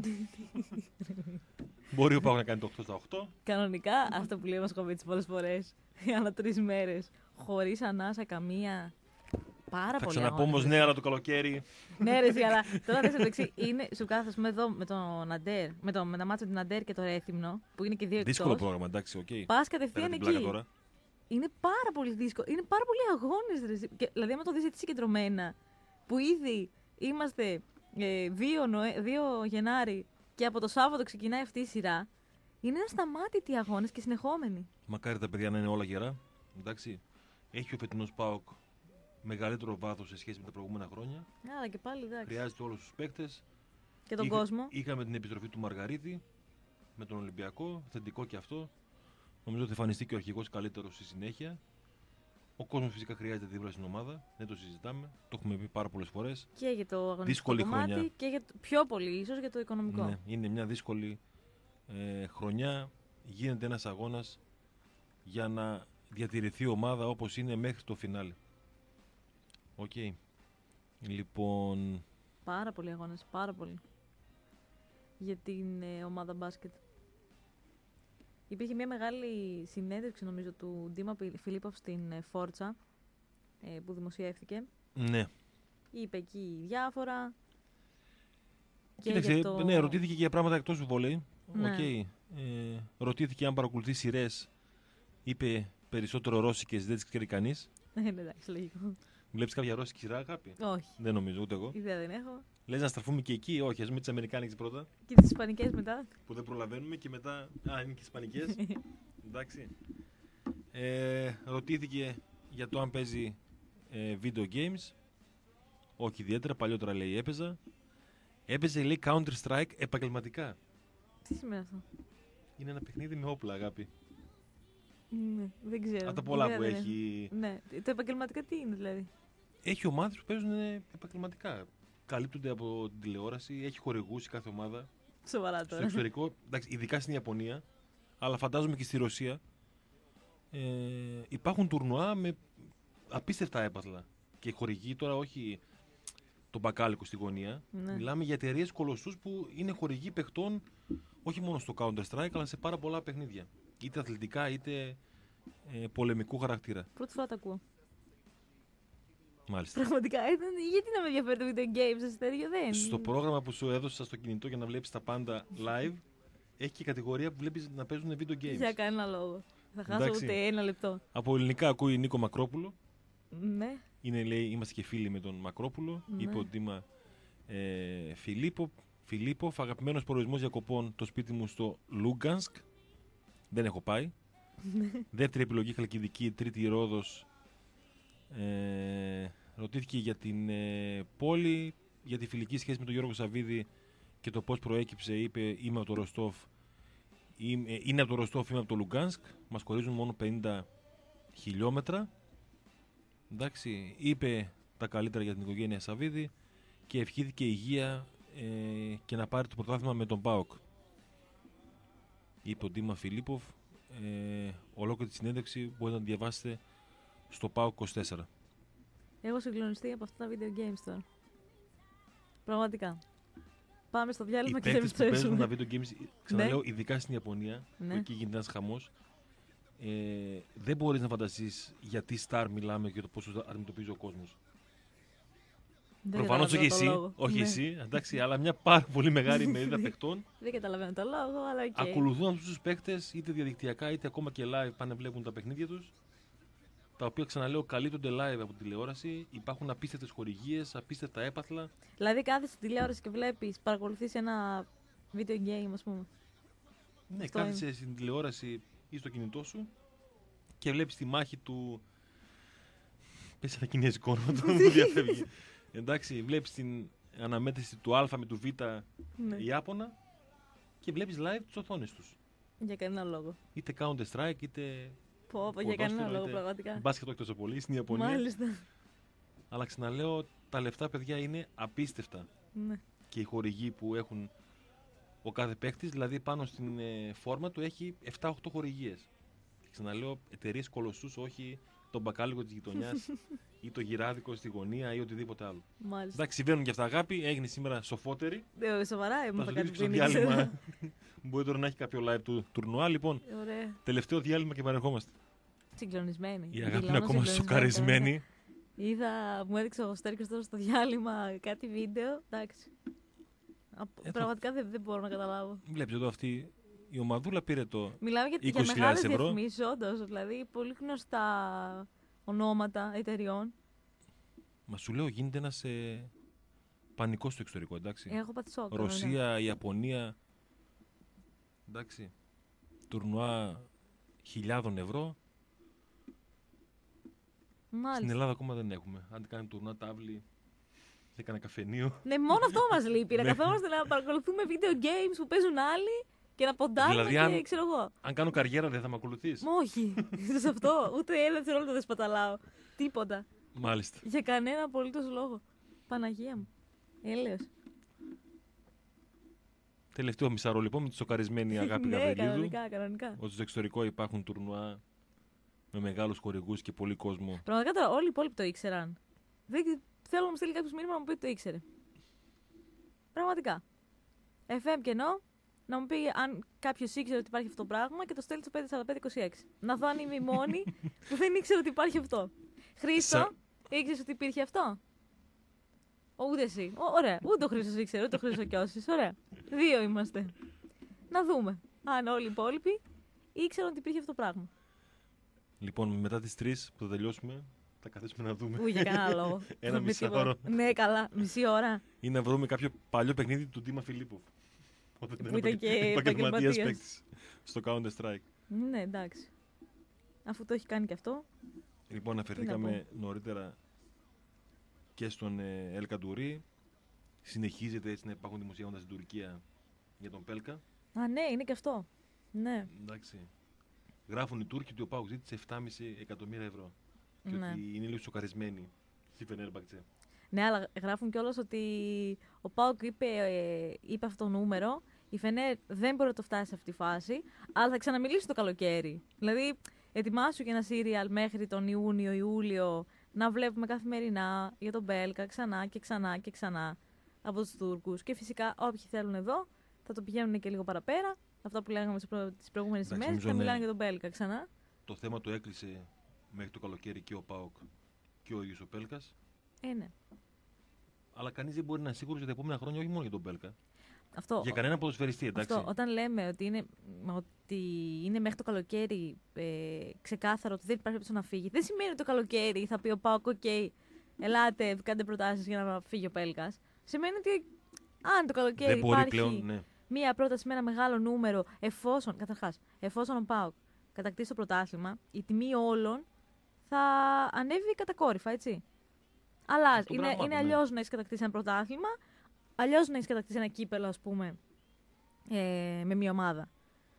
Μπορεί ο ΠΑΟΚ να κάνει το οκτώ στα οκτώ. Κανονικά αυτό που λέει ο Μασκοβίτης πολλές φορές. Ανά τρεις μέρες. Χωρίς ανάσα καμία. Πάρα θα πολύ. Θα ξαναπώ όμως ναι, αλλά το καλοκαίρι. Ναι, ρε, αλλά τώρα δεν σε δεξί. Είναι σου κάθεσαι εδώ με τον Ναντέρ, με, το, με τα μάτια του Ναντέρ και το Ρέθυμνο, που είναι και δύο εκτός. Δύσκολο πρόγραμμα, εντάξει, οκ. Okay. Πας κατευθείαν εκεί. Τώρα. Είναι πάρα πολύ δύσκολο. Είναι πάρα πολλοί αγώνες, ρε. Και, δηλαδή, άμα το δεις έτσι συγκεντρωμένα, που ήδη είμαστε ε, δύο Γενάρη και από το Σάββατο ξεκινάει αυτή η σειρά, Είναι ασταμάτητοι αγώνες και συνεχόμενοι. Μακάρι τα παιδιά να είναι όλα γερά. Εντάξει. Έχει ο φετινός ΠΑΟΚ μεγαλύτερο βάθος σε σχέση με τα προηγούμενα χρόνια. Άρα και πάλι εντάξει. Χρειάζεται όλους τους παίκτες. Και τον Είχα, κόσμο. Είχαμε την επιστροφή του Μαργαρίτη με τον Ολυμπιακό. Θετικό και αυτό. Νομίζω ότι θα εμφανιστεί και ο αρχηγός καλύτερος στη συνέχεια. Ο κόσμος φυσικά χρειάζεται δίπλα στην ομάδα. Δεν το συζητάμε. Το έχουμε πει πάρα πολλές φορές. Και για το αγωνιστικό Δύσκολη κομμάτι χρονιά. και για το, πιο πολύ ίσως για το οικονομικό. Ναι, είναι μια δύσκολη ε, χρονιά. Γίνεται ένας αγώνας για να διατηρηθεί η ομάδα όπως είναι μέχρι το φινάλε. Οκ. Okay. Λοιπόν... Πάρα πολλοί αγώνες, πάρα πολλοί. Για την ε, ομάδα μπάσκετ. Υπήρχε μια μεγάλη συνέντευξη νομίζω του Ντίμα Φιλίπποφ στην ε, Φόρτσα ε, που δημοσιεύτηκε. Ναι. Είπε εκεί διάφορα. Κοίταξε, για το... ναι, ρωτήθηκε και για πράγματα εκτός του βόλεϊ. Ναι. Okay. Ε, ρωτήθηκε αν παρακολουθεί σειρές. Είπε περισσότερο ρώσικες, δεν τις ξέρει κανείς. Ναι, εντάξει, λογικό. Βλέπεις κάποια ρώσικη σειρά, αγάπη? Όχι. Δεν νομίζω, ούτε εγώ. Ιδέα δεν έχω. Λες να στραφούμε και εκεί? Όχι, ας δούμε τις αμερικάνικες πρώτα. Και τις ισπανικές μετά. Που δεν προλαβαίνουμε και μετά. Α, είναι και ισπανικές. Εντάξει. Ε, ρωτήθηκε για το αν παίζει ε, video games. Όχι ιδιαίτερα, παλιότερα λέει έπαιζα. Έπαιζε λέει Counter Strike επαγγελματικά. Τι σημαίνει αυτό? Είναι ένα παιχνίδι με όπλα, αγάπη. Ναι, δεν ξέρω. Από τα πολλά Ιδέα που δεν έχει. έχω. Ναι, το επαγγελματικά τι είναι δηλαδή? Έχει ομάδες που παίζουν επαγγελματικά. Καλύπτονται από την τηλεόραση, έχει χορηγούς η κάθε ομάδα. Σοβαρά Στο τώρα. εξωτερικό, εντάξει, ειδικά στην Ιαπωνία, αλλά φαντάζομαι και στη Ρωσία, ε, υπάρχουν τουρνουά με απίστευτα έπαθλα. Και χορηγοί τώρα, όχι τον μπακάλικο στη γωνία. Ναι. Μιλάμε για εταιρείες κολοσσούς που είναι χορηγοί παιχτών όχι μόνο στο Counter Strike, αλλά σε πάρα πολλά παιχνίδια. Είτε αθλητικά, είτε ε, πολεμικού χαρακτήρα. Πρώτη φορά τα ακούω. Μάλιστα. Πραγματικά, ε, δεν- γιατί να με ενδιαφέρει το video games, Αστέριο, δεν. Στο πρόγραμμα που σου έδωσα στο κινητό για να βλέπεις τα πάντα live, έχει και κατηγορία που βλέπεις να παίζουν video games. Για κανένα λόγο. Θα χάσω Εντάξει. ούτε ένα λεπτό. Από ελληνικά ακούει Νίκο Μακρόπουλο. Ναι. Είναι, λέει, είμαστε και φίλοι με τον Μακρόπουλο. Ναι. Είπε ο Ντίμα ε, Φιλίππο, Φιλίπποφ, αγαπημένος προορισμός διακοπών το σπίτι μου στο Λούγκανσκ. Δεν έχω πάει. Δεύτερη επιλογή Χαλκιδική, τρίτη Ρόδος. Ε, ρωτήθηκε για την ε, πόλη, για τη φιλική σχέση με τον Γιώργο Σαββίδη και το πώς προέκυψε. Είπε είμαι από το Ροστόφ. Είμαι, ε, είναι από το Ροστόφ, είμαι από το Λουγκάνσκ. Μας χωρίζουν μόνο πενήντα χιλιόμετρα. Εντάξει, είπε τα καλύτερα για την οικογένεια Σαββίδη και ευχήθηκε υγεία ε, και να πάρει το πρωτάθλημα με τον ΠΑΟΚ. Είπε ο Ντίμα Φιλίπποφ. Ε, ολόκληρη τη συνέντευξη μπορείτε να τη διαβάσετε στο ΠΑΟΚ είκοσι τέσσερα. Έχω συγκλονιστεί από αυτά τα video games τώρα. Πραγματικά. Πάμε στο διάλειμμα Οι και θα παίκτες που παίζουν επιστρέψουμε. τα video games, ξαναλέω, ειδικά στην Ιαπωνία, Ναι. που εκεί γίνεται ένας χαμός, ε, δεν μπορείς να φανταστείς γιατί star μιλάμε και το πώς τους αντιμετωπίζει ο κόσμος. Δεν Προφανώς όχι καταλαβαίνω εσύ, το λόγο. όχι Ναι. εσύ, εντάξει, αλλά μια πάρα πολύ μεγάλη μερίδα παιχτών Δεν καταλαβαίνω το λόγο, αλλά οκ. ακολουθούν αυτούς τους παίκτες είτε διαδικτυακά είτε ακόμα και live, πάνε βλέπουν τα παιχνίδια τους. Τα οποία ξαναλέω καλύπτονται live από τη τηλεόραση. Υπάρχουν απίστευτες χορηγίες, απίστευτα έπαθλα. Δηλαδή κάθεσαι στη τηλεόραση και βλέπεις, παρακολουθείς ένα video game, ας πούμε. Ναι, Αυτό κάθεσαι στην τηλεόραση ή στο κινητό σου και βλέπεις τη μάχη του. Πες ένα κινέζικο όνομα, το μου διαφεύγει. Εντάξει, βλέπεις την αναμέτρηση του Α με του Β Ναι. Ιάπωνα και βλέπεις live τις οθόνες τους. Για κανένα λόγο. Είτε Counter Strike, είτε Πω, πω, για ποδόσφαιρο, κανένα λόγο, είτε πραγματικά. μπάσκετ όχι τόσο πολύ, στην Ιαπωνία. Μάλιστα. Αλλά ξαναλέω, τα λεφτά παιδιά είναι απίστευτα. Ναι. Και οι χορηγοί που έχουν ο κάθε παίκτης, δηλαδή πάνω στην ε, φόρμα του έχει επτά οχτώ χορηγίες. Και ξαναλέω, εταιρείες κολοσσούς, όχι τον μπακάλικο της γειτονιάς ή το γυράδικο στη γωνία ή οτιδήποτε άλλο. Μάλιστα. Εντάξει, συμβαίνουν και αυτά, αγάπη. Έγινε σήμερα σοφότερη. Ε, σοβαρά, Θα έμαθα σου κάτι δείξω στο που δεν ήξερα. διάλειμμα. Μπορεί τώρα να έχει κάποιο live του τουρνουά. Λοιπόν, Ωραία. τελευταίο διάλειμμα και επανερχόμαστε. Συγκλονισμένη. Η αγάπη είναι Δηλώνω ακόμα συγκλονισμένη. σοκαρισμένη. Είδα, μου έδειξε ο Στέρκος τώρα στο διάλειμμα κάτι βίντεο. Εντάξει. Απ- θα- Πραγματικά δεν, δεν μπορώ να καταλάβω. Βλέπετε εδώ αυτή η ομαδούλα πήρε το. Μιλάμε για, για είκοσι χιλιάδες μεγάλες ευρώ. διαφημίσεις, όντως. Δηλαδή, πολύ γνωστά ονόματα εταιριών. Μα σου λέω, γίνεται ένας ε, πανικός στο εξωτερικό, εντάξει. Έχω πάθει σοκ. Ρωσία, Ιαπωνία. Εντάξει. τουρνουά χιλιάδων ευρώ. Μάλιστα. Στην Ελλάδα ακόμα δεν έχουμε. Αν κάνει τουρνουά τάβλη σε κανένα καφενείο. Ναι, μόνο αυτό μας λείπει. Να καθόμαστε να παρακολουθούμε video games που παίζουν άλλοι και να ποντάρουμε Δηλαδή, και αν- ξέρω εγώ. Αν κάνω καριέρα δεν θα με ακολουθείς. Μα όχι. Σε αυτό. Ούτε ένα δευτερόλεπτο δεν σπαταλάω. Τίποτα. Μάλιστα. Για κανένα απολύτως λόγο. Παναγία μου. Έλεος. Τελευταίο μισάρο λοιπόν με τη σοκαρισμένη Αγάπη Ναι, Γαβριλίδου. κανονικά, κανονικά. Ότι στο εξωτερικό υπάρχουν τουρνουά με μεγάλους χορηγούς και πολύ κόσμο. Πραγματικά τώρα όλοι οι υπόλοιποι το ήξεραν. Δεν θέλω να μου στείλει κάποιο μήνυμα να μου πει ότι το ήξερε. Πραγματικά. εφ εμ κενό, να μου πει αν κάποιο ήξερε ότι υπάρχει αυτό το πράγμα και το στέλνει στο πέντε τέσσερα πέντε είκοσι έξι. Να δω αν είμαι η μόνη που δεν ήξερε ότι υπάρχει αυτό. Χρήστο, Σα- ήξερε ότι υπήρχε αυτό. Ο, ούτε εσύ. Ο, ωραία. Ούτε ο Χρήστος ήξερε, ούτε ο Χρήστος ο Κιώσης. Ωραία. Δύο είμαστε. Να δούμε αν όλοι οι υπόλοιποι ήξεραν ότι υπήρχε αυτό το πράγμα. Λοιπόν, μετά τις τρεις που θα τελειώσουμε, θα καθίσουμε να δούμε. Ού, για κανένα λόγο. Ένα Δεν με μισάωρο. τίποτα. Ναι, καλά. Μισή ώρα. Ή να βρούμε κάποιο παλιό παιχνίδι του Ντίμα Φιλίπποφ. Όταν Που ήταν και επαγγελματίας επαγγελματίας. παίκτης στο Counter Strike. Ναι, εντάξει. Αφού το έχει κάνει και αυτό. Λοιπόν, αναφερθήκαμε νωρίτερα και στον ε, Ελ Καντουρί. Συνεχίζεται έτσι να υπάρχουν δημοσιεύματα στην Τουρκία για τον Πέλκα. Α, ναι, είναι και αυτό. Ναι. Εντάξει. Γράφουν οι Τούρκοι ότι ο Πάουκ ζήτησε επτά κόμμα πέντε εκατομμύρια ευρώ. Και Ναι. ότι είναι λίγο σοκαρισμένοι στη Φενέρμπαχτσε. Ναι, αλλά γράφουν κιόλας ότι ο Πάουκ είπε, ε, είπε αυτό το νούμερο. Η Φενέρ δεν μπορεί να το φτάσει σε αυτή τη φάση, αλλά θα ξαναμιλήσει το καλοκαίρι. Δηλαδή, ετοιμάσου και ένα σύριαλ μέχρι τον Ιούνιο-Ιούλιο να βλέπουμε καθημερινά για τον Μπέλκα ξανά και ξανά και ξανά από τους Τούρκους. Και φυσικά όποιοι θέλουν εδώ θα το πηγαίνουν και λίγο παραπέρα. Αυτά που λέγαμε τις προ... τις προηγούμενες Εντάξει, ημέρες και νομίζω, θα μιλάνε ναι. για τον Μπέλκα ξανά. Το θέμα το έκλεισε μέχρι το καλοκαίρι και ο Πάουκ και ο ίδιος ο Πέλκας. Ε, ναι. Αλλά κανείς δεν μπορεί να είναι σίγουρος για τα επόμενα χρόνια, όχι μόνο για τον Πέλκα. Αυτό, Για κανένα ποδοσφαιριστή, εντάξει. αυτό, όταν λέμε ότι είναι, ότι είναι μέχρι το καλοκαίρι ε, ξεκάθαρο ότι δεν υπάρχει περίπτωση να φύγει, δεν σημαίνει ότι το καλοκαίρι θα πει ο Πάοκ, οκ, ελάτε, κάντε προτάσεις για να φύγει ο Πέλκας. Σημαίνει ότι αν το καλοκαίρι δεν μπορεί υπάρχει πλέον, ναι. μία πρόταση με ένα μεγάλο νούμερο, εφόσον, καταρχάς, εφόσον ο ΠΑΟΚ κατακτήσει το πρωτάθλημα, η τιμή όλων θα ανέβει κατακόρυφα, έτσι. Αλλά Αυτό είναι, πράγματι, είναι ναι. αλλιώς να έχει κατακτήσει ένα πρωτάθλημα, αλλιώς να έχει κατακτήσει ένα κύπελο, ας πούμε, ε, με μία ομάδα.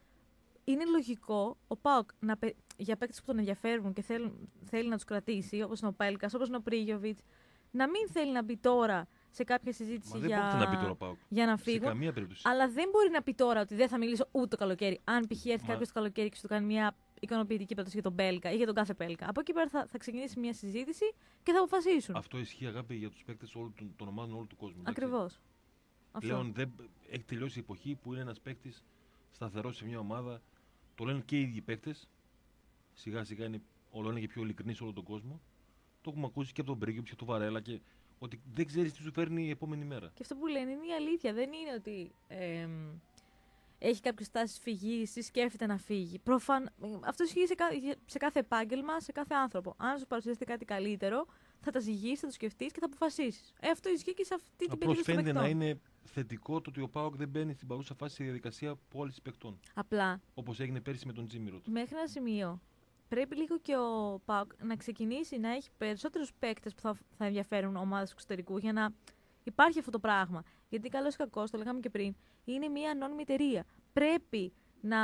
Είναι λογικό ο ΠΑΟΚ να, πε- για παίκτες που τον ενδιαφέρουν και θέλουν, θέλει να τους κρατήσει, όπως είναι ο Πέλκας, όπως είναι ο Πρίγιοβιτς, να μην θέλει να μπει τώρα σε κάποια συζήτηση Μα δεν για, πρόκειται να μπει τώρα ο Πάουκ. για να Σε φύγουν. καμία περίπτωση. Αλλά δεν μπορεί να πει τώρα ότι δεν θα μιλήσω ούτε το καλοκαίρι. Αν π.χ. έρθει Μα- κάποιο το καλοκαίρι και σου κάνει μια ικανοποιητική πρόταση για τον Μπέλκα ή για τον κάθε Πέλκα. Από εκεί πέρα θα, θα ξεκινήσει μια συζήτηση και θα αποφασίσουν. Αυτό ισχύει, αγάπη, για τους παίκτες όλων των, των ομάδων όλου του κόσμου. εντάξει. Ακριβώς. Πλέον δεν, έχει τελειώσει η εποχή που είναι ένας παίκτης σταθερός σε μια ομάδα. Το λένε και οι ίδιοι παίκτες. Σιγά σιγά είναι όλο ένα και πιο ειλικρινή σε όλο τον κόσμο. Το έχουμε ακούσει και από τον Μπρίγκιο και από τον Βαρέλα. Και ότι δεν ξέρεις τι σου φέρνει η επόμενη μέρα. Και αυτό που λένε είναι η αλήθεια. Δεν είναι ότι ε, έχει κάποιε τάσει φυγή ή σκέφτεται να φύγει. Προφαν... Αυτό ισχύει σε, κα... σε κάθε επάγγελμα, σε κάθε άνθρωπο. Αν σου παρουσιαστεί κάτι καλύτερο, θα τα ζυγίσει, θα το σκεφτεί και θα αποφασίσει. Ε, αυτό ισχύει και σε αυτή την Απλώς περίπτωση. των φαίνεται να παικτών. είναι θετικό το ότι ο Πάοκ δεν μπαίνει στην παρούσα φάση στη διαδικασία πώληση παικτών. Απλά Όπως έγινε πέρυσι με τον Τζίμιροτ. μέχρι ένα σημείο πρέπει λίγο και ο ΠΑΟΚ να ξεκινήσει να έχει περισσότερους παίκτες που θα, θα ενδιαφέρουν ομάδες εξωτερικού για να υπάρχει αυτό το πράγμα. Γιατί καλώς ή κακώς, το λέγαμε και πριν, είναι μια ανώνυμη εταιρεία. Πρέπει να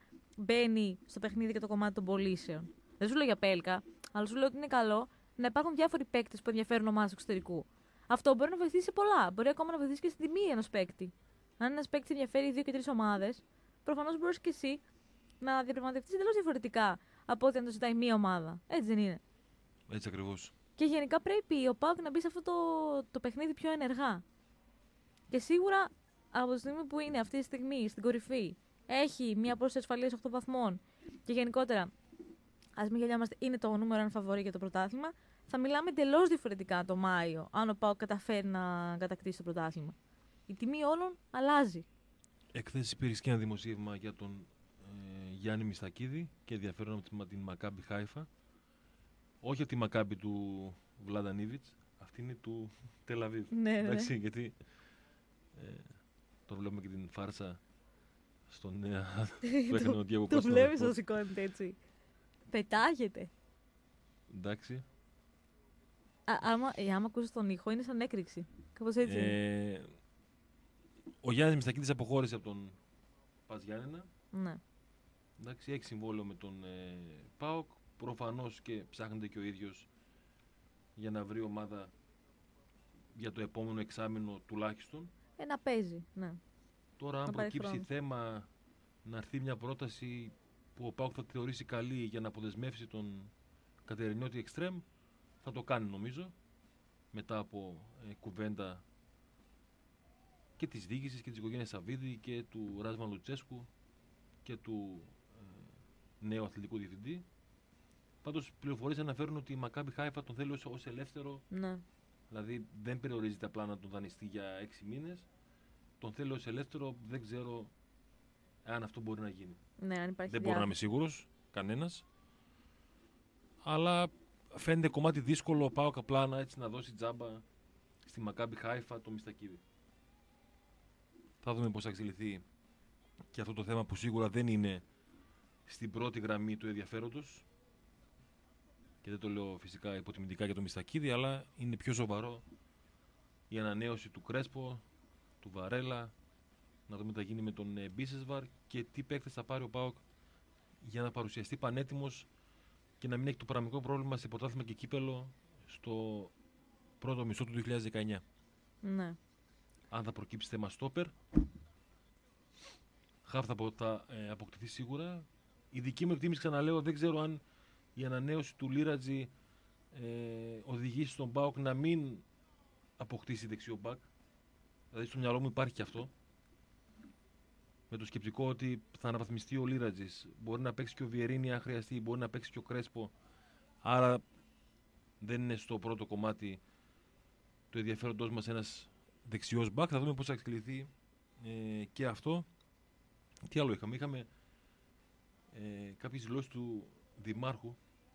μπαίνει στο παιχνίδι και το κομμάτι των πωλήσεων. Δεν σου λέω για Πέλκα, αλλά σου λέω ότι είναι καλό να υπάρχουν διάφοροι παίκτες που ενδιαφέρουν ομάδες εξωτερικού. Αυτό μπορεί να βοηθήσει σε πολλά. Μπορεί ακόμα να βοηθήσει και στην τιμή ενός παίκτη. Αν ένας παίκτη ενδιαφέρει δύο και τρεις ομάδες, προφανώς μπορεί και εσύ να διαπραγματευτεί εντελώς διαφορετικά από ό,τι αν το ζητάει μία ομάδα. Έτσι δεν είναι. Έτσι ακριβώς. Και γενικά πρέπει ο ΠΑΟΚ να μπει σε αυτό το, το παιχνίδι πιο ενεργά. Και σίγουρα από τη στιγμή που είναι αυτή τη στιγμή στην κορυφή, έχει μία απόσταση ασφαλείας οκτώ βαθμών και γενικότερα, ας μην γελιάμαστε, είναι το νούμερο ένα φαβορί για το πρωτάθλημα, θα μιλάμε εντελώς διαφορετικά το Μάιο, αν ο ΠΑΟΚ καταφέρει να κατακτήσει το πρωτάθλημα. Η τιμή όλων αλλάζει. Εκθέσεις υπήρξε και ένα δημοσίευμα για τον ε, Γιάννη Μιστακίδη και ενδιαφέρον από την, την Μακάμπι Χάιφα. Όχι από τη Μακάμπι του Βλαντανίβιτς, αυτή είναι του Τελαβίβ. Ναι, ναι. Εντάξει, γιατί ε, τώρα βλέπουμε και την φάρσα Στον νέα που έκανε ο Διέγκο Το Κώστα. βλέπεις όσο σηκώνεται έτσι. Πετάγεται. Εντάξει. Α, άμα, ε, άμα ακούσεις τον ήχο είναι σαν έκρηξη. Κάπως έτσι. Ε, ο Γιάννης Μιστακίδης αποχώρησε από τον Πας Γιάννενα. Ναι. Εντάξει, έχει συμβόλαιο με τον ε, ΠΑΟΚ. Προφανώς και ψάχνεται και ο ίδιος για να βρει ομάδα για το επόμενο εξάμηνο τουλάχιστον. Ε, να παίζει, ναι. Τώρα, αν Να πάρει προκύψει χρόνο. θέμα να έρθει μια πρόταση που ο ΠΑΟΚ θα τη θεωρήσει καλή για να αποδεσμεύσει τον Κατερινιώτη Εκστρέμ, θα το κάνει νομίζω. Μετά από ε, κουβέντα και της διοίκησης και της οικογένειας Σαββίδη και του Ράσμαν Λουτσέσκου και του ε, νέου αθλητικού διευθυντή. Πάντως, πληροφορίες αναφέρουν ότι η Μακάμπι Χάιφα τον θέλει ως, ως ελεύθερο. Ναι. Δηλαδή δεν περιορίζεται απλά να τον δανειστεί για έξι μήνες. Τον θέλω ως ελεύθερο, δεν ξέρω αν αυτό μπορεί να γίνει. Ναι, αν υπάρχει Δεν μπορώ να είμαι σίγουρος, κανένας. Αλλά φαίνεται κομμάτι δύσκολο ο ΠΑΟΚ απλά να, έτσι, να δώσει τζάμπα στη Μακάμπι Χάιφα το Μιστακίδη. Θα δούμε πώς θα εξελιχθεί και αυτό το θέμα που σίγουρα δεν είναι στην πρώτη γραμμή του ενδιαφέροντος. Και δεν το λέω φυσικά υποτιμητικά για το Μιστακίδη, αλλά είναι πιο σοβαρό η ανανέωση του Κρέσπο, του Βαρέλα, να δούμε τι θα γίνει με τον ε, Μπίσεσβαρ και τι παίκτες θα πάρει ο ΠΑΟΚ για να παρουσιαστεί πανέτοιμος και να μην έχει το παραμικρό πρόβλημα σε πρωτάθλημα και κύπελο στο πρώτο μισό του δύο χιλιάδες δεκαεννιά. Ναι. Αν θα προκύψει θέμα στόπερ, χαφ θα, απο- θα ε, αποκτηθεί σίγουρα. Η δική μου εκτίμηση, ξαναλέω, δεν ξέρω αν η ανανέωση του Λίρατζη ε, οδηγήσει στον ΠΑΟΚ να μην αποκτήσει δεξιό μπακ. Δηλαδή στο μυαλό μου υπάρχει και αυτό. Με το σκεπτικό ότι θα αναβαθμιστεί ο Λίρατζης. Μπορεί να παίξει και ο Βιερίνη αν χρειαστεί, μπορεί να παίξει και ο Κρέσπο. Άρα δεν είναι στο πρώτο κομμάτι του ενδιαφέροντός μας ένας δεξιός μπακ. Θα δούμε πώς θα εξελιχθεί ε, και αυτό. Τι άλλο είχαμε. Είχαμε ε, κάποιες δηλώσεις του Δημάρχου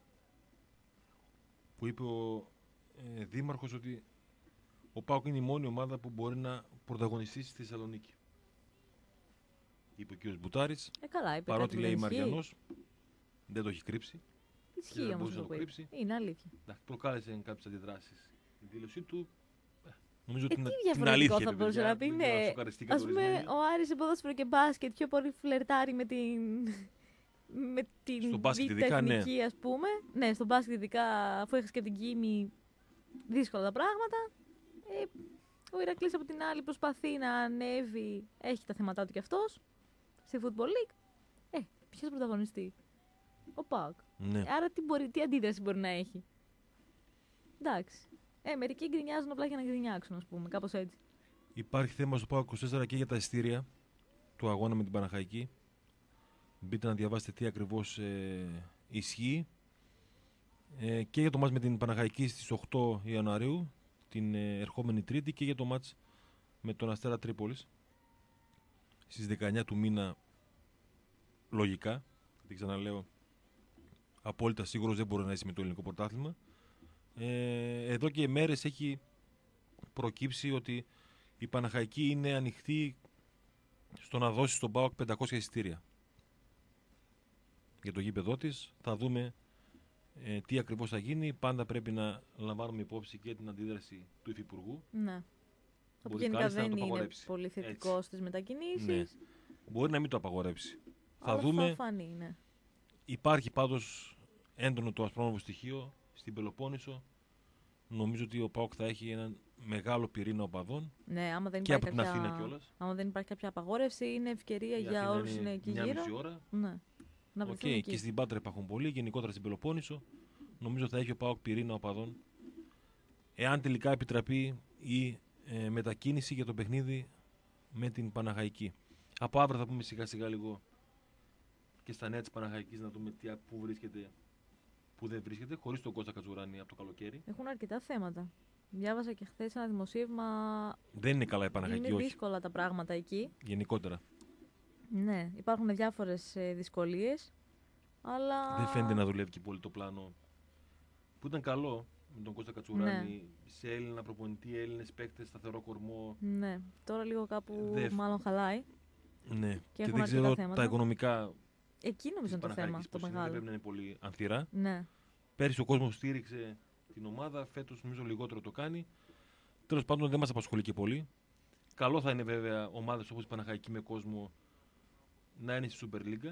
που είπε ο ε, Δήμαρχος ότι ο ΠΑΟΚ είναι η μόνη ομάδα που μπορεί να πρωταγωνιστήσει στη Θεσσαλονίκη. Είπε ο κ. Μπουτάρης, Ε, καλά, είπε. παρότι κάτι λέει που δεν ισχύει. Μαριανός, δεν το έχει κρύψει. και Ισχύει δεν όμως μπορούσε αυτό να που το είπε. κρύψει. Είναι αλήθεια. Εντάξει, προκάλεσε κάποιες αντιδράσεις η δήλωσή του. Ε, νομίζω ότι Ε, τι την διαφορετικό αλήθεια θα είπε, μπορούσε παιδιά. να πει. Δεν ξέρω αν Ναι, σοκαριστήκατε ας πούμε, ορισμένοι. ο Άρης σε ποδόσφαιρο και μπάσκετ πιο πολύ φλερτάρει με την. Με την Στο μπάσκετ β' ειδικά, ναι. εθνική, ας πούμε. Ναι, στο μπάσκετ ειδικά, αφού έχεις και την Κίμη, δύσκολα τα πράγματα. Ε, ο Ηρακλής από την άλλη προσπαθεί να ανέβει, έχει τα θέματα του κι αυτός, στη Football League. Ε, ποιος πρωταγωνιστεί? Ο ΠΑΟΚ. Ναι. Ε, άρα τι, μπορεί, τι αντίδραση μπορεί να έχει? Εντάξει. Ε, μερικοί γκρινιάζουν απλά για να γκρινιάξουν, ας πούμε, κάπως έτσι. Υπάρχει θέμα στο ΠΑΟΚ είκοσι τέσσερα και για τα εισιτήρια του αγώνα με την Παναχαϊκή. Μπείτε να διαβάσετε τι ακριβώς ε, ισχύει. Ε, και για το μάτς με την Παναχαϊκή στις οκτώ Ιανουαρίου, την ε, ερχόμενη Τρίτη, και για το μάτς με τον Αστέρα Τρίπολης στις δεκαεννιά του μήνα, λογικά. Δεν ξαναλέω, απόλυτα σίγουρος δεν μπορεί να είσαι με το ελληνικό πρωτάθλημα. Ε, εδώ και μέρες έχει προκύψει ότι η Παναχαϊκή είναι ανοιχτή στο να δώσει στον ΠΑΟΚ πεντακόσια εισιτήρια για το γήπεδό της. Θα δούμε ε, τι ακριβώς θα γίνει. Πάντα πρέπει να λαμβάνουμε υπόψη και την αντίδραση του Υφυπουργού. Ναι. Που Μπορεί γενικά κάλλιστα να δεν το είναι απαγορέψει. πολύ θετικό στις μετακινήσεις. Ναι. Μπορεί να μην το απαγορέψει. Αλλά θα δούμε. Θα φανεί, ναι. Υπάρχει πάντως έντονο το ασπρόμαυρο στοιχείο στην Πελοπόννησο. Νομίζω ότι ο ΠΑΟΚ θα έχει έναν μεγάλο πυρήνα οπαδών. Ναι, άμα δεν Και υπάρχει από την κάποια... Αθήνα κιόλας. Άμα δεν υπάρχει κάποια απαγόρευση, είναι ευκαιρία Η για Αθήνα όλους είναι εκεί μια γύρω. μισή ώρα. Ναι. Να Οκ, βρεθούν εκεί. και στην Πάτρα υπάρχουν πολλοί, γενικότερα στην Πελοπόννησο. Νομίζω θα έχει ο ΠΑΟΚ πυρήνα οπαδών. Εάν τελικά επιτραπεί η ε, μετακίνηση για το παιχνίδι με την Παναχαϊκή. Από αύριο θα πούμε σιγά σιγά λίγο και στα νέα της Παναχαϊκής να δούμε τι, πού βρίσκεται, πού δεν βρίσκεται, χωρίς τον Κώστα Κατσουράνη από το καλοκαίρι. Έχουν αρκετά θέματα. Διάβασα και χθες ένα δημοσίευμα. Δεν είναι καλά η Παναχαϊκή, Είναι όχι. δύσκολα τα πράγματα εκεί. Γενικότερα. Ναι, υπάρχουν διάφορες ε, δυσκολίες. Αλλά. Δεν φαίνεται να δουλεύει και πολύ το πλάνο που ήταν καλό με τον Κώστα Κατσουράνη. Ναι. Σε Έλληνα προπονητή, Έλληνες παίκτες, σταθερό κορμό. Ναι, τώρα λίγο κάπου Δεν- μάλλον χαλάει. Ναι, και, έχουν δεν αρκετά ξέρω θέματα. τα οικονομικά. Εκεί νομίζω είναι το θέμα, το Δεν μεγάλο. πρέπει να είναι πολύ ανθυρά. Ναι. Πέρυσι ο κόσμος στήριξε την ομάδα, φέτος νομίζω λιγότερο το κάνει. Τέλος πάντων δεν μας απασχολεί και πολύ. Καλό θα είναι βέβαια ομάδες όπως η Παναχαϊκή με κόσμο να είναι στη Super League.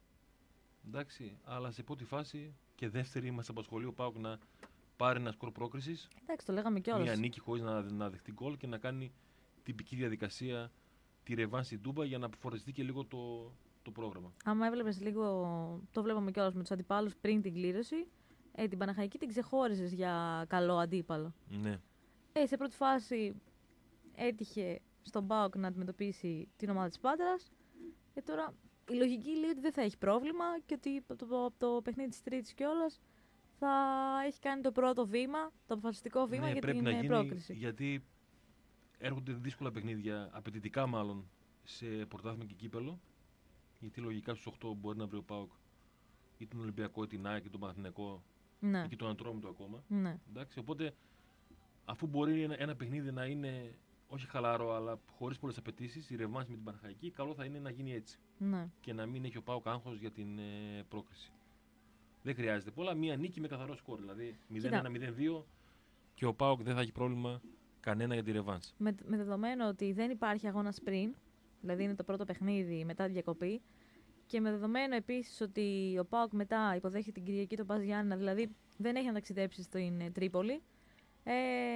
Εντάξει, αλλά σε πρώτη φάση και δεύτερη μας απασχολεί ο ΠΑΟΚ να πάρει ένα σκορ πρόκρισης. Εντάξει, το λέγαμε κιόλας. Μια νίκη χωρίς να, να δεχτεί γκολ και να κάνει τυπική διαδικασία τη ρεβάν στην Τούμπα για να φορεστεί και λίγο το, το πρόγραμμα. Άμα έβλεπες λίγο, το βλέπαμε κιόλας με τους αντιπάλους πριν την κλήρωση, ε, την Παναχαϊκή την ξεχώρισες για καλό αντίπαλο. Ναι. Ε, σε πρώτη φάση έτυχε στον ΠΑΟΚ να αντιμετωπίσει την ομάδα της Πάτρας. Και τώρα η λογική λέει ότι δεν θα έχει πρόβλημα και ότι από το, το, το παιχνίδι της Τρίτης κιόλας θα έχει κάνει το πρώτο βήμα, το αποφασιστικό βήμα Ναι, για πρέπει την να γίνει, πρόκριση. γιατί έρχονται δύσκολα παιχνίδια, απαιτητικά μάλλον, σε πρωτάθλημα και κύπελο. Γιατί λογικά στους οκτώ μπορεί να βρει ο ΠΑΟΚ ή τον Ολυμπιακό, ή την ΑΕΚ, ή τον Παναθηναϊκό, Ναι. ή και τον Ατρόμητο ακόμα. Ναι. Εντάξει, οπότε αφού μπορεί ένα, ένα παιχνίδι να είναι όχι χαλαρό, αλλά χωρίς πολλές απαιτήσεις, η ρευμάνση με την Παναχαϊκή, καλό θα είναι να γίνει έτσι. Ναι. Και να μην έχει ο ΠΑΟΚ άγχος για την ε, πρόκριση. Δεν χρειάζεται πολλά. Μία νίκη με καθαρό σκορ. Δηλαδή μηδέν ένα μηδέν δύο και ο ΠΑΟΚ δεν θα έχει πρόβλημα κανένα για τη ρεβάνση. Με, με δεδομένο ότι δεν υπάρχει αγώνας πριν, δηλαδή είναι το πρώτο παιχνίδι μετά τη διακοπή, και με δεδομένο επίσης ότι ο ΠΑΟΚ μετά υποδέχεται την Κυριακή τον Πας Γιάννηνα, δηλαδή δεν έχει να ταξιδέψει στην ε, Τρίπολη. Ε,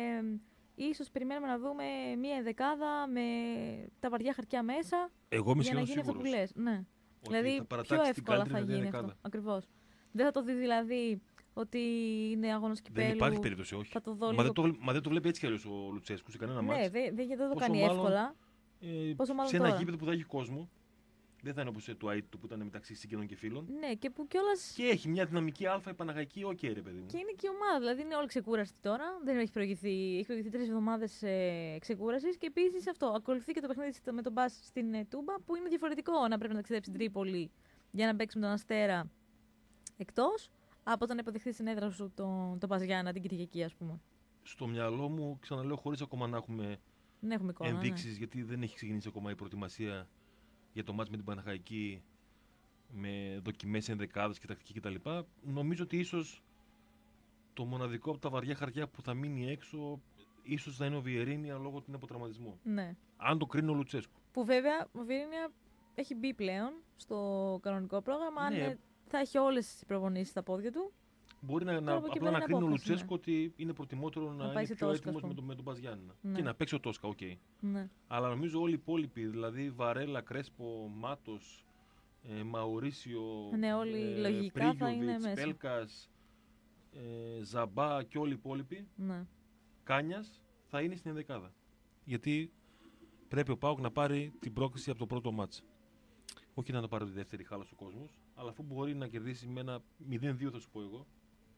ίσως περιμένουμε να δούμε μία ενδεκάδα με τα βαριά χαρτιά μέσα. Εγώ είμαι για να σχεδόν γίνει αυτό που σίγουρος. λες. Ναι. Ότι Δηλαδή θα πιο παρατάξει την εύκολα καλύτερη θα γίνει δεκάδα. αυτό. Ακριβώς. Δεν θα το δει δηλαδή ότι είναι αγώνας κυπέλου. Δεν υπάρχει περίπτωση, όχι. Θα το δω Μα, λίγο... δεν το, μα δεν το βλέπει έτσι κι αλλιώς ο Λουτσέσκου σε κανένα Ναι, μάτς. δεν δε, δε το Πόσο κάνει μάλλον, εύκολα. Ε, Πόσο μάλλον σε ένα τώρα. γήπεδο που θα έχει κόσμο. Δεν θα είναι όπως το ΑΕΤ που ήταν μεταξύ συγγενών και φίλων. Ναι, και που κιόλας. Και έχει μια δυναμική Α η Παναχαϊκή, οκ, ρε παιδί μου. Και είναι και η ομάδα, δηλαδή είναι όλοι ξεκούραστοι τώρα. Δεν έχει προηγηθεί, έχει προηγηθεί τρεις εβδομάδες ε, ξεκούρασης. Και επίσης αυτό, ακολουθεί και το παιχνίδι με τον Μπας στην ε, Τούμπα, που είναι διαφορετικό να πρέπει να ταξιδέψει στην Τρίπολη για να παίξει με τον Αστέρα εκτός, από το να υποδεχθεί στην έδρα σου τον το Πας Γιάννηνα την Κυριακή, ας πούμε. Στο μυαλό μου, ξαναλέω, χωρίς ακόμα να έχουμε Δεν έχουμε εικόνα. ενδείξεις, Ναι. γιατί δεν έχει ξεκινήσει ακόμα η προετοιμασία για το μάτς με την Παναχαϊκή, με δοκιμές ενδεκάδες και τακτική κτλ. Νομίζω ότι ίσως το μοναδικό από τα βαριά χαρτιά που θα μείνει έξω, ίσως θα είναι ο Βιερίνια λόγω του από τραυματισμό. Ναι. Αν το κρίνει ο Λουτσέσκου. Που βέβαια ο Βιερίνια έχει μπει πλέον στο κανονικό πρόγραμμα. Ναι. Αν ε, θα έχει όλες τις προπονήσεις στα πόδια του. Μπορεί να, να, Τώρα από εκεί απλά πέρα να είναι κρίνει ο απόφαση, Λουτσέσκου ότι είναι προτιμότερο να, πάει είναι σε πιο Τόσκα, έτοιμος ας πούμε. με, το, με τον Πας Γιάννηνα. Ναι. Και να παίξει ο Τόσκα, οκ. Okay. Ναι. Αλλά νομίζω όλοι οι υπόλοιποι, δηλαδή Βαρέλα, Κρέσπο, Μάτος, ε, Μαουρίσιο, Ναι, όλοι ε, λογικά θα είναι μέσα. Πέλκας, ε, Ζαμπά και όλοι οι υπόλοιποι, Ναι. Κάνιας, θα είναι στην ενδεκάδα. Γιατί πρέπει ο ΠΑΟΚ να πάρει την πρόκληση από το πρώτο μάτς. Όχι να το πάρει τη δεύτερη, χάλασε ο κόσμος, αλλά αφού μπορεί να κερδίσει με ένα μηδέν δύο, θα σου πω εγώ,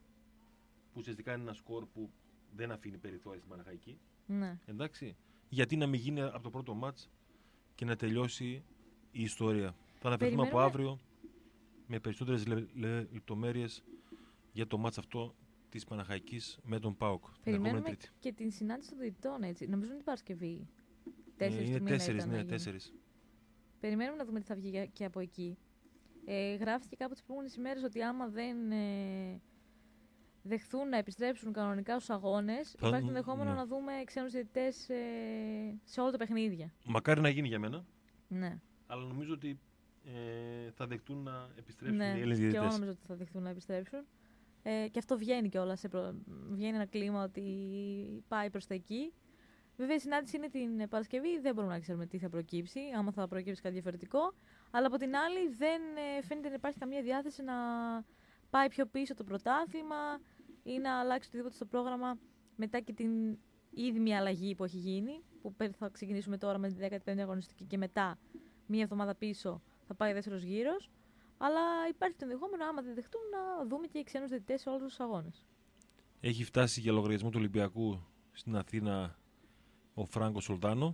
που ουσιαστικά είναι ένα σκορ που δεν αφήνει περιθώρια στην Παναχαϊκή. Ναι. Εντάξει. Γιατί να μην γίνει από το πρώτο μάτς και να τελειώσει η ιστορία. Θα αναφερθούμε από Περιμένουμε- αύριο με περισσότερες λε, λε, λεπτομέρειες για το μάτς αυτό της Παναχαϊκής με τον ΠΑΟΚ. την ερχόμενη Περιμένουμε Τρίτη. και την συνάντηση των διαιτητών, έτσι. Νομίζω είναι την Παρασκευή. Ε, Τέσσερις είναι του μήνα τέσσερις, ήταν να ναι, γίνει. τέσσερις. Περιμένουμε να δούμε τι θα βγει για- και από εκεί. Ε, γράφτηκε κάπου τις προηγούμενες ημέρες ότι άμα δεν ε, δεχθούν να επιστρέψουν κανονικά στους αγώνες, Θα- υπάρχει το ενδεχόμενο ναι. να δούμε ξένους διαιτητές ε, σε όλα τα παιχνίδια. Μακάρι να γίνει για μένα, Ναι, αλλά νομίζω ότι ε, θα δεχτούν να επιστρέψουν ναι. οι Έλληνες και εγώ διαιτητές. νομίζω ότι θα δεχθούν να επιστρέψουν. Ε, και αυτό βγαίνει κιόλας. Προ... Βγαίνει ένα κλίμα ότι πάει προς τα εκεί. Βέβαια η συνάντηση είναι την Παρασκευή, δεν μπορούμε να ξέρουμε τι θα προκύψει, άμα θα προκύψει κάτι διαφορετικό. Αλλά από την άλλη δεν ε, φαίνεται να υπάρχει καμία διάθεση να πάει πιο πίσω το πρωτάθλημα ή να αλλάξει οτιδήποτε στο πρόγραμμα μετά και την ήδη μια αλλαγή που έχει γίνει, που θα ξεκινήσουμε τώρα με τη δέκατη πέμπτη αγωνιστική και μετά μία εβδομάδα πίσω θα πάει δεύτερος γύρος. Αλλά υπάρχει το ενδεχόμενο, άμα δεν δεχτούν, να δούμε και ξένους διαιτητές σε όλους τους αγώνες. Έχει φτάσει για λογαριασμό του Ολυμπιακού στην Αθήνα ο Φράγκο Σολτάνο.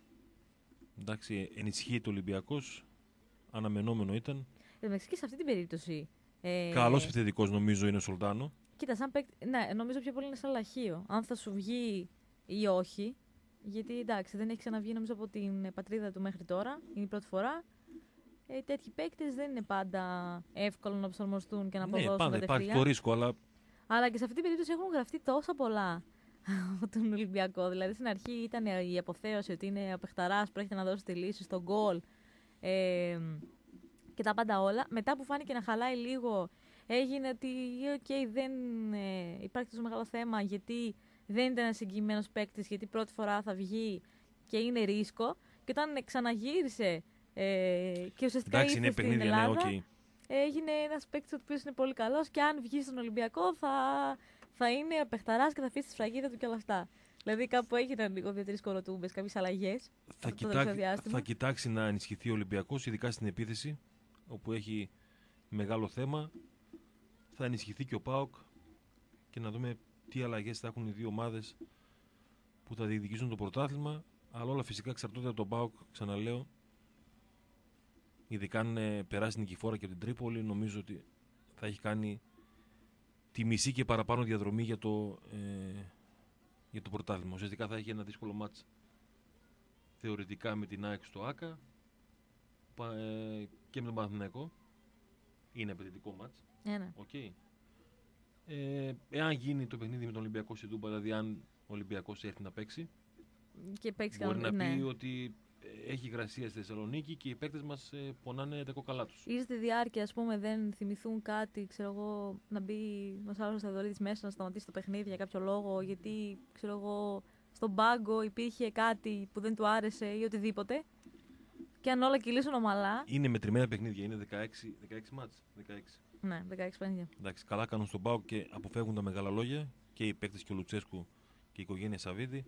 Εντάξει, ενισχύεται ο Ολυμπιακός. Αναμενόμενο ήταν. Εν τω μεταξύ και σε αυτή την περίπτωση. Ε, Καλός επιθετικός νομίζω είναι ο Σολτάνο. Κοίτα, σαν παίκτη. Ναι, νομίζω πιο πολύ είναι σαν λαχείο. Αν θα σου βγει ή όχι, Γιατί εντάξει, δεν έχει ξαναβγεί νομίζω από την πατρίδα του μέχρι τώρα. Είναι η πρώτη φορά. Ε, τέτοιοι παίκτες δεν είναι πάντα εύκολο να προσαρμοστούν και να Ναι, αποδώσουν πάντα κατευθείαν. υπάρχει το ρίσκο, αλλά Αλλά και σε αυτή την περίπτωση έχουν γραφτεί τόσα πολλά από τον Ολυμπιακό. Δηλαδή στην αρχή ήταν η αποθέωση ότι είναι ο παιχταράς που έχετε να δώσει τη λύση στο γκολ ε, και τα πάντα όλα. Μετά που φάνηκε να χαλάει λίγο, έγινε ότι okay, δεν ε, υπάρχει τόσο μεγάλο θέμα γιατί δεν ήταν ένας εγγυημένος παίκτης, γιατί πρώτη φορά θα βγει και είναι ρίσκο. Και όταν ξαναγύρισε ε, και ουσιαστικά εντάξει, ήρθε είναι στην παιχνίδια, Ελλάδα, ναι, okay. έγινε ένας παίκτης ο οποίος είναι πολύ καλός και αν βγει στον Ολυμπιακό θα, θα είναι παιχταράς και θα αφήσει τη σφραγίδα του και όλα αυτά. Δηλαδή κάπου έγιναν λίγο δύο-τρεις κοροτούμπες, κάποιες αλλαγές. Θα, κοιτά... θα κοιτάξει να ενισχυθεί ο Ολυμπιακός, ειδικά στην επίθεση, όπου έχει μεγάλο θέμα. Θα ενισχυθεί και ο ΠΑΟΚ και να δούμε τι αλλαγές θα έχουν οι δύο ομάδες που θα διεκδικήσουν το πρωτάθλημα. Αλλά όλα φυσικά εξαρτώνται από τον ΠΑΟΚ, ξαναλέω. Ειδικά αν ε, περάσει νικηφόρα και από την Τρίπολη, νομίζω ότι θα έχει κάνει τη μισή και παραπάνω διαδρομή για το, ε, για το πρωτάθλημα. Ουσιαστικά θα έχει ένα δύσκολο μάτς θεωρητικά με την ΑΕΚ στο ΆΚΑ ε, και με τον Παναθηναϊκό. Είναι απαιτητικό μάτς. Ένα. Okay. Ε, εάν γίνει το παιχνίδι με τον Ολυμπιακό στην Τούμπα, δηλαδή αν ο Ολυμπιακός έρθει να παίξει, και παίξει μπορεί κανένα, να ναι. πει ότι έχει υγρασία στη Θεσσαλονίκη και οι παίκτες μας ε, πονάνε τα κόκαλά τους. Ή στη διάρκεια, ας πούμε, δεν θυμηθούν κάτι, ξέρω εγώ, να μπει ο Σάββας Θεοδωρίδης μέσα να σταματήσει το παιχνίδι για κάποιο λόγο, γιατί, ξέρω εγώ, στον πάγκο υπήρχε κάτι που δεν του άρεσε ή οτιδήποτε. Και αν όλα κυλήσουν ομαλά. Είναι μετρημένα παιχνίδια, είναι δεκαέξι, δεκαέξι μάτς. δεκαέξι. Ναι, δεκαέξι παιχνίδια. Εντάξει, καλά κάνουν στον ΠΑΟΚ και αποφεύγουν τα μεγάλα λόγια και οι παίκτες και ο Λουτσέσκου και η οικογένεια Σαββίδη.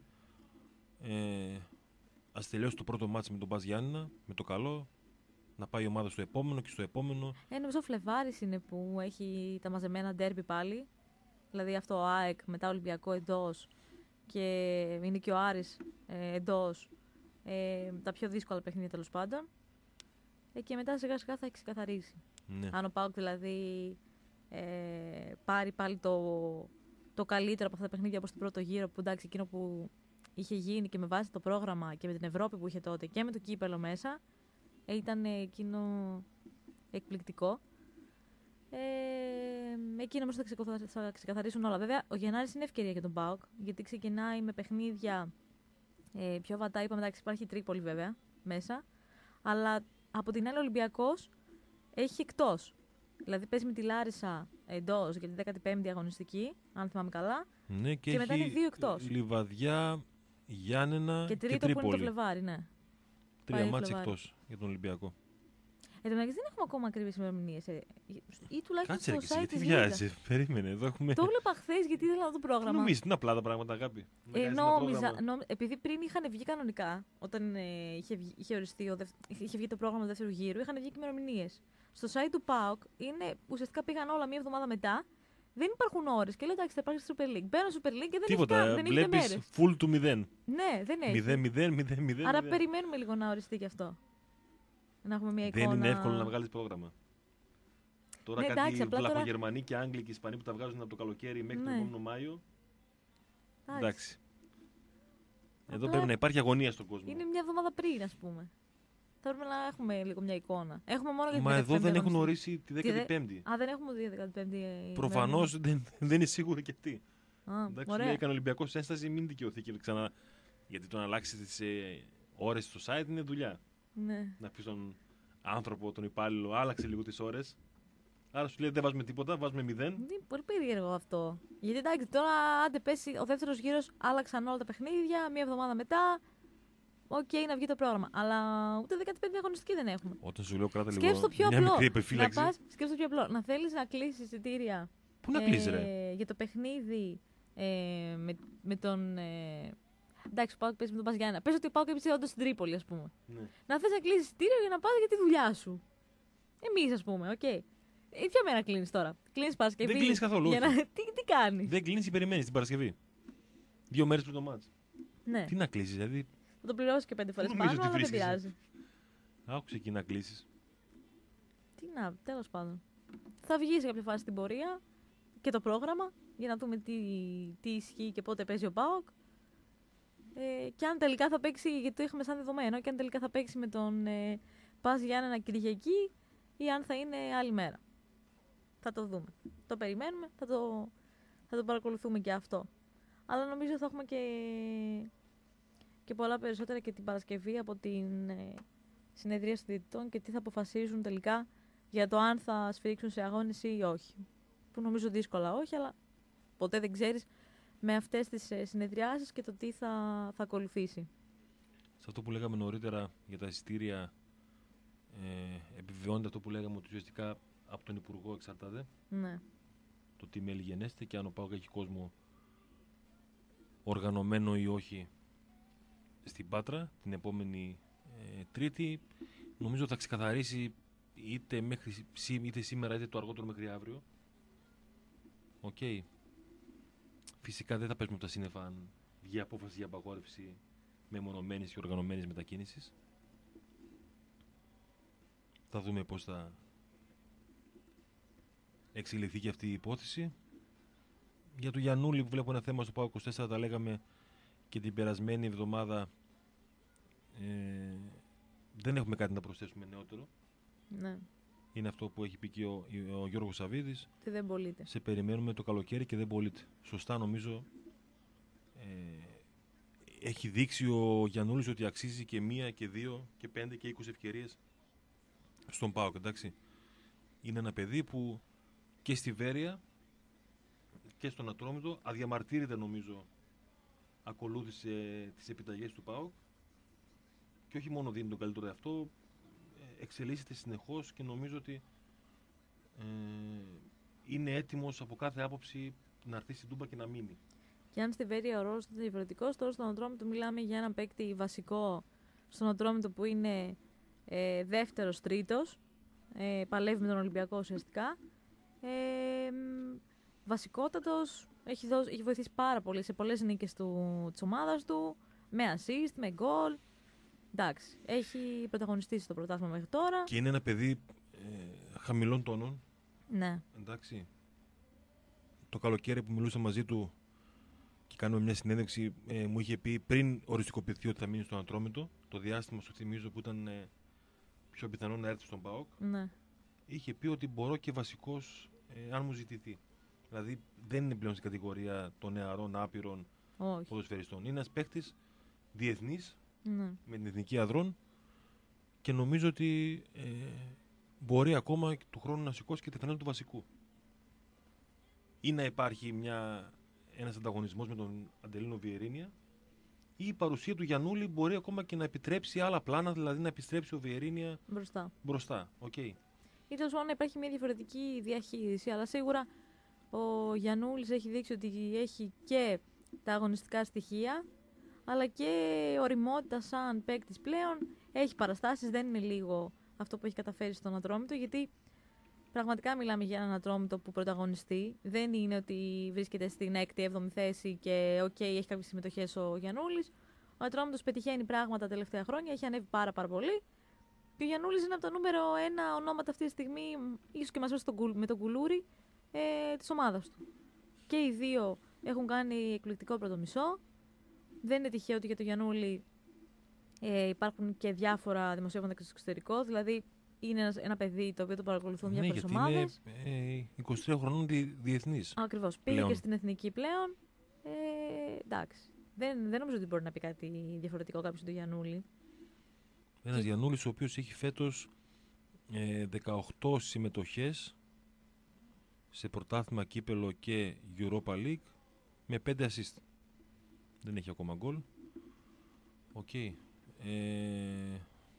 Ε, ας τελειώσει το πρώτο μάτς με τον Μπας Γιάννηνα, με το καλό, να πάει η ομάδα στο επόμενο και στο επόμενο. Ε, νομίζω ο Φλεβάρης είναι που έχει τα μαζεμένα ντέρμπι πάλι. Δηλαδή αυτό ο ΑΕΚ μετά Ολυμπιακό εντός και είναι και ο Άρης ε, εντός. Ε, τα πιο δύσκολα παιχνίδια τέλος πάντων. Ε, και μετά σιγά σιγά θα έχει ξεκαθαρίσει. Ναι. Αν ο ΠΑΟΚ δηλαδή ε, πάρει πάλι το, το καλύτερο από αυτά τα παιχνίδια όπως τον πρώτο γύρο, που εντάξει εκείνο που είχε γίνει και με βάση το πρόγραμμα και με την Ευρώπη που είχε τότε και με το κύπελο μέσα, ε, ήταν εκείνο εκπληκτικό. Ε, εκεί νομίζω θα, ξεκαθαρίσουν, θα ξεκαθαρίσουν όλα. Βέβαια, ο Γενάρης είναι ευκαιρία για τον ΠΑΟΚ, γιατί ξεκινάει με παιχνίδια ε, πιο βατά. Είπαμε, εντάξει, υπάρχει η Τρίπολη βέβαια μέσα, αλλά από την άλλη ο Ολυμπιακός έχει εκτός. Δηλαδή παίζει με τη Λάρισα εντός για την δέκατη πέμπτη αγωνιστική, αν θυμάμαι καλά. Ναι, και, και μετά είναι δύο εκτός. Λιβαδιά, Γιάννενα και, και τρίτο Τρίπολη. που είναι το Φλεβάρι, ναι. Τρία μάτς εκτός για τον Ολυμπιακό. Εν τω μεταξύ δεν έχουμε ακόμα ακριβείς ημερομηνίες. Ε, ή τουλάχιστον Κάτσε το ρε, site γιατί της βιάζεσαι. Λίγας. Περίμενε, εδώ έχουμε... Το έβλεπα χθες γιατί ήθελα να δω το πρόγραμμα. Τι νομίζεις, είναι απλά τα πράγματα, αγάπη. Να Ε, κάνεις ένα νόμιζα, πρόγραμμα. νόμ, επειδή πριν είχαν βγει κανονικά, όταν ε, είχε, βγει, είχε, οριστεί ο δευ, είχε βγει το πρόγραμμα του δεύτερου γύρου, είχαν βγει και ημερομηνίες. Στο site του ΠΑΟΚ είναι, ουσιαστικά πήγαν όλα μία εβδομάδα μετά. Δεν υπάρχουν ώρες και λέω εντάξει, θα υπάρχει Super League. Μπαίνω Super League και δεν Τίποτα, έχει καν, δεν έχει βλέπεις μέρες. full του μηδέν. Ναι, δεν έχει. Μηδέν, μηδέν, μηδέν, μηδέν. Άρα μηδέν. περιμένουμε λίγο να οριστεί και αυτό. Να έχουμε μία εικόνα. Δεν είναι εύκολο να βγάλεις πρόγραμμα. Τώρα Ναι, κάτι εντάξει, απλά τώρα- Βλαχογερμανοί και Άγγλοι και Ισπανοί που τα βγάζουν από το καλοκαίρι μέχρι Ναι. τον επόμενο Μάιο. Εντάξει. Εντάξει. Εδώ Απλά πρέπει να υπάρχει αγωνία στον κόσμο. Είναι μια εβδομάδα πριν, ας πούμε. Θα πρέπει να έχουμε λίγο μια εικόνα. Έχουμε μόνο για την Μα εδώ δεκαπέμπτη δεν έχουν αγωνιστική. ορίσει τη Τη δε- δέκατη πέμπτη. Α, δεν έχουμε δει δεκαπέμπτη. Προφανώς δεν, δεν είναι σίγουρο και αυτή. Α, Εντάξει, ωραία. λέει, έκανε Ολυμπιακός ένσταση, μην δικαιωθεί και ξανά. Γιατί το να αλλάξει τις ε, ώρες στο site είναι δουλειά. Ναι. Να πει στον άνθρωπο, τον υπάλληλο, άλλαξε λίγο τις ώρες. Άρα σου λέει δεν βάζουμε τίποτα, βάζουμε μηδέν. Είναι πολύ περίεργο αυτό. Γιατί εντάξει, τώρα άντε πέσει ο δεύτερος γύρος, άλλαξαν όλα τα παιχνίδια, μία εβδομάδα μετά. Οκ, να βγει το πρόγραμμα. Αλλά ούτε δεκαπέμπτη αγωνιστική δεν έχουμε. Όταν σου λέω κράτα λίγο Σκέψου το πιο μια απλό. μικρή Να επιφύλαξη. πας, σκέψου το πιο απλό. Να θέλεις να κλείσεις εισιτήρια. Πού να κλείσεις, ρε. Για το παιχνίδι ε, με, με τον. Ε, εντάξει, ο Πάοκ παίζει με τον Μπας Γιάννενα. Πες ότι ο Πάοκ έπαιζε όντως στην Τρίπολη, ας πούμε. Ναι. Να θες να κλείσεις εισιτήριο για να πας για τη δουλειά σου. Εμείς, ας πούμε, οκ. Okay. Ε, ποια μέρα κλείνεις τώρα. Κλείνεις Παρασκευή. Δεν κλείνεις καθόλου, Για να... όχι. τι, τι κάνεις. Δεν κλείνει, περιμένει την Παρασκευή. Δύο μέρες πριν το μάτς. Ναι. Τι να κλείσει, δηλαδή. Θα το πληρώσεις και πέντε φορές Νομίζω πάνω, ότι αλλά δεν βρίσκεσαι. πειράζει. Άκουσε εκεί να κλείσει. Τι να, τέλος πάντων. Θα βγει σε κάποια φάση στην πορεία και το πρόγραμμα για να δούμε τι, τι ισχύει και πότε παίζει ο ΠΑΟΚ. Ε, και αν τελικά θα παίξει, γιατί το είχαμε σαν δεδομένο, και αν τελικά θα παίξει με τον ε, Πας Γιάννενα Κυριακή ή αν θα είναι άλλη μέρα. Θα το δούμε. Το περιμένουμε, θα το, θα το παρακολουθούμε και αυτό. Αλλά νομίζω θα έχουμε και, και πολλά περισσότερα και την Παρασκευή από την ε, συνεδρία των διαιτητών και τι θα αποφασίζουν τελικά για το αν θα σφυρίξουν σε αγώνιση ή όχι. Που νομίζω δύσκολα όχι, αλλά ποτέ δεν ξέρεις με αυτές τις ε, συνεδριάσεις και το τι θα, θα ακολουθήσει. Σε αυτό που λέγαμε νωρίτερα για τα εισιτήρια, ε, επιβεβαιώνεται αυτό που λέγαμε ότι ουσιαστικά από τον Υπουργό εξαρτάται. Ναι. Το τι μέλη γενέστε και αν ο ΠΑΟΚ έχει κόσμο οργανωμένο ή όχι στην Πάτρα την επόμενη ε, Τρίτη. Νομίζω θα ξεκαθαρίσει είτε, μέχρι, είτε σήμερα είτε το αργότερο μέχρι αύριο. Οκ. Okay. Φυσικά δεν θα παίζουμε τα σύννεφα αν βγει απόφαση για απαγόρευση μεμονωμένης και οργανωμένης μετακίνησης. Θα δούμε πώς θα εξελιχθεί και αυτή η υπόθεση. Για τον Γιαννούλη που βλέπω ένα θέμα στο ΠΑΟΚ είκοσι τέσσερα, τα λέγαμε και την περασμένη εβδομάδα. Ε, δεν έχουμε κάτι να προσθέσουμε νεότερο. Ναι. Είναι αυτό που έχει πει και ο, ο Γιώργος Σαββίδης. Τι δεν πωλείται. Σε περιμένουμε το καλοκαίρι και δεν πωλείται. Σωστά νομίζω. Ε, έχει δείξει ο Γιαννούλης ότι αξίζει και μία και δύο και πέντε και είκοσι ευκαιρίες στον ΠΑΟΚ. Εντάξει. Είναι ένα παιδί που και στη Βέρεια και στον Ατρόμητο αδιαμαρτύρεται νομίζω ακολούθησε τις επιταγές του ΠΑΟΚ και όχι μόνο δίνει τον καλύτερο εαυτό, εξελίσσεται συνεχώς και νομίζω ότι ε, είναι έτοιμος από κάθε άποψη να έρθει στην Τούμπα και να μείνει. Και αν στη Βέρεια ο ρόλος είναι διαφορετικός, τώρα στον Ατρόμητο μιλάμε για έναν παίκτη βασικό στον Ατρόμητο που είναι ε, δεύτερος, τρίτος, ε, παλεύει με τον Ολυμπιακό ουσιαστικά. Ε, βασικότατος, έχει, δώσει, έχει βοηθήσει πάρα πολύ σε πολλές νίκες του, της ομάδας του, με assist, με γκολ. Εντάξει, έχει πρωταγωνιστήσει στο πρωτάθλημα μέχρι τώρα. Και είναι ένα παιδί ε, χαμηλών τόνων. Ναι. Εντάξει. Το καλοκαίρι που μιλούσα μαζί του και κάνουμε μια συνέντευξη, ε, μου είχε πει πριν οριστικοποιηθεί ότι θα μείνει στον Ατρόμητο, το διάστημα σου θυμίζω που ήταν ε, πιο πιθανό να έρθει στον ΠΑΟΚ. Ναι. Είχε πει ότι μπορώ και βασικός ε, αν μου ζητηθεί. Δηλαδή δεν είναι πλέον στην κατηγορία των νεαρών άπειρων ποδοσφαιριστών. Είναι ένας παίχτης διεθνής, ναι, με την εθνική αδρών και νομίζω ότι ε, μπορεί ακόμα του χρόνου να σηκώσει και τη φανέλα του βασικού. Ή να υπάρχει μια, ένας ανταγωνισμός με τον Αντελίνο Βιερίνια, ή η παρουσία του Γιαννούλη μπορεί ακόμα και να επιτρέψει άλλα πλάνα, δηλαδή να επιστρέψει ο Βιερίνια μπροστά. μπροστά. Okay. Ή τέλος πάντων να υπάρχει μια διαφορετική διαχείριση, αλλά σίγουρα ο Γιαννούλης έχει δείξει ότι έχει και τα αγωνιστικά στοιχεία, αλλά και οριμότητα σαν παίκτης πλέον. Έχει παραστάσεις, δεν είναι λίγο αυτό που έχει καταφέρει στον Ατρόμητο, γιατί πραγματικά μιλάμε για έναν Ατρόμητο που πρωταγωνιστεί. Δεν είναι ότι βρίσκεται στην έκτη, έβδομη θέση και οκ, okay, έχει κάποιες συμμετοχές ο Γιαννούλης. Ο Ατρόμητος πετυχαίνει πράγματα τα τελευταία χρόνια, έχει ανέβει πάρα, πάρα πολύ. Και ο Γιαννούλης είναι από το νούμερο ένα ονόματα αυτή τη στιγμή, ίσως και μαζί με τον Κουλούρι, ε, της ομάδας του. Και οι δύο έχουν κάνει εκπληκτικό πρώτο μισό. Δεν είναι τυχαίο ότι για τον Γιαννούλη ε, υπάρχουν και διάφορα δημοσιεύματα και στο εξωτερικό. Δηλαδή είναι ένα, ένα παιδί το οποίο το παρακολουθούν ναι, διάφορες ομάδες. Είναι ε, είκοσι τρία χρονών διεθνής. Ακριβώς. Πήγε και στην εθνική πλέον. Ε, εντάξει. Δεν, δεν νομίζω ότι μπορεί να πει κάτι διαφορετικό κάποιος του Γιαννούλη. Ένας και... Γιαννούλης ο οποίος έχει φέτος ε, δεκαοκτώ συμμετοχές σε πρωτάθλημα, κύπελο και Europa League με πέντε assist. Δεν έχει ακόμα γκολ. Οκ. Okay. Ε...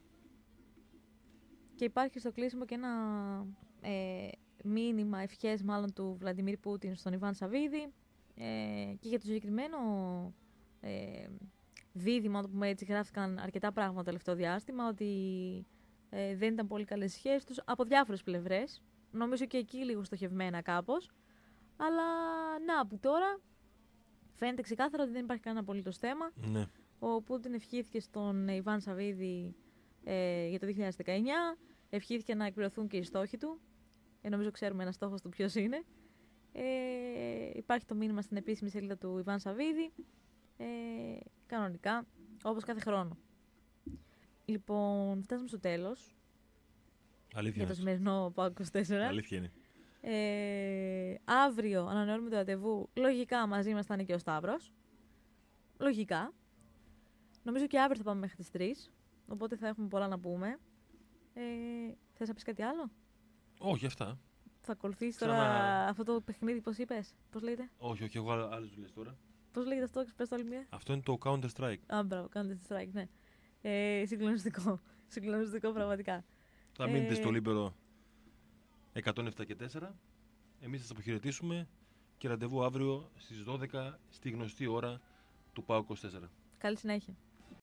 Και υπάρχει στο κλείσιμο και ένα ε, μήνυμα ευχές μάλλον του Βλαντιμίρ Πούτιν στον Ιβάν Σαββίδη ε, και για το συγκεκριμένο ε, δίδυμα, το πούμε έτσι, γράφτηκαν αρκετά πράγματα το τελευταίο διάστημα, ότι ε, δεν ήταν πολύ καλές σχέσεις τους από διάφορες πλευρές. Νομίζω και εκεί λίγο στοχευμένα κάπως. Αλλά να που τώρα φαίνεται ξεκάθαρα ότι δεν υπάρχει κανένα απολύτως θέμα. Ναι. Ο Πούτιν ευχήθηκε στον Ιβάν Σαββίδη ε, για το δύο χιλιάδες δεκαεννιά. Ευχήθηκε να εκπληρωθούν και οι στόχοι του. Ε, νομίζω ξέρουμε ένα στόχος του ποιος είναι. Ε, υπάρχει το μήνυμα στην επίσημη σελίδα του Ιβάν Σαββίδη. Ε, κανονικά, όπως κάθε χρόνο. Λοιπόν, φτάσαμε στο τέλος. Αλήθεια. Για το σημερινό ΠΑΟΚ είκοσι τέσσερα. Αλήθεια είναι. Ε, αύριο ανανεώνουμε το ραντεβού. Λογικά μαζί μας θα είναι και ο Σταύρος. Λογικά. Νομίζω και αύριο θα πάμε μέχρι τις τρεις. Οπότε θα έχουμε πολλά να πούμε. Ε, θες να πεις κάτι άλλο? Όχι, αυτά. Θα ακολουθήσει Ξανά... τώρα αυτό το παιχνίδι, πώς είπες? Πώς λέγεται? Όχι, όχι, εγώ άλλες δουλειές τώρα. Πώς λέγεται αυτό, πες το άλλη μία. Αυτό είναι το Counter Strike. Α, μπράβο, κάντε strike, ναι. Ε, συγκλονιστικό. Συγκλονιστικό πραγματικά. Θα μείνετε Ε, στο Λίμπερο εκατόν επτά και τέσσερα. Εμείς θα σας αποχαιρετήσουμε και ραντεβού αύριο στις δώδεκα στη γνωστή ώρα του ΠΑΟΚ είκοσι τέσσερα. Καλή συνέχεια.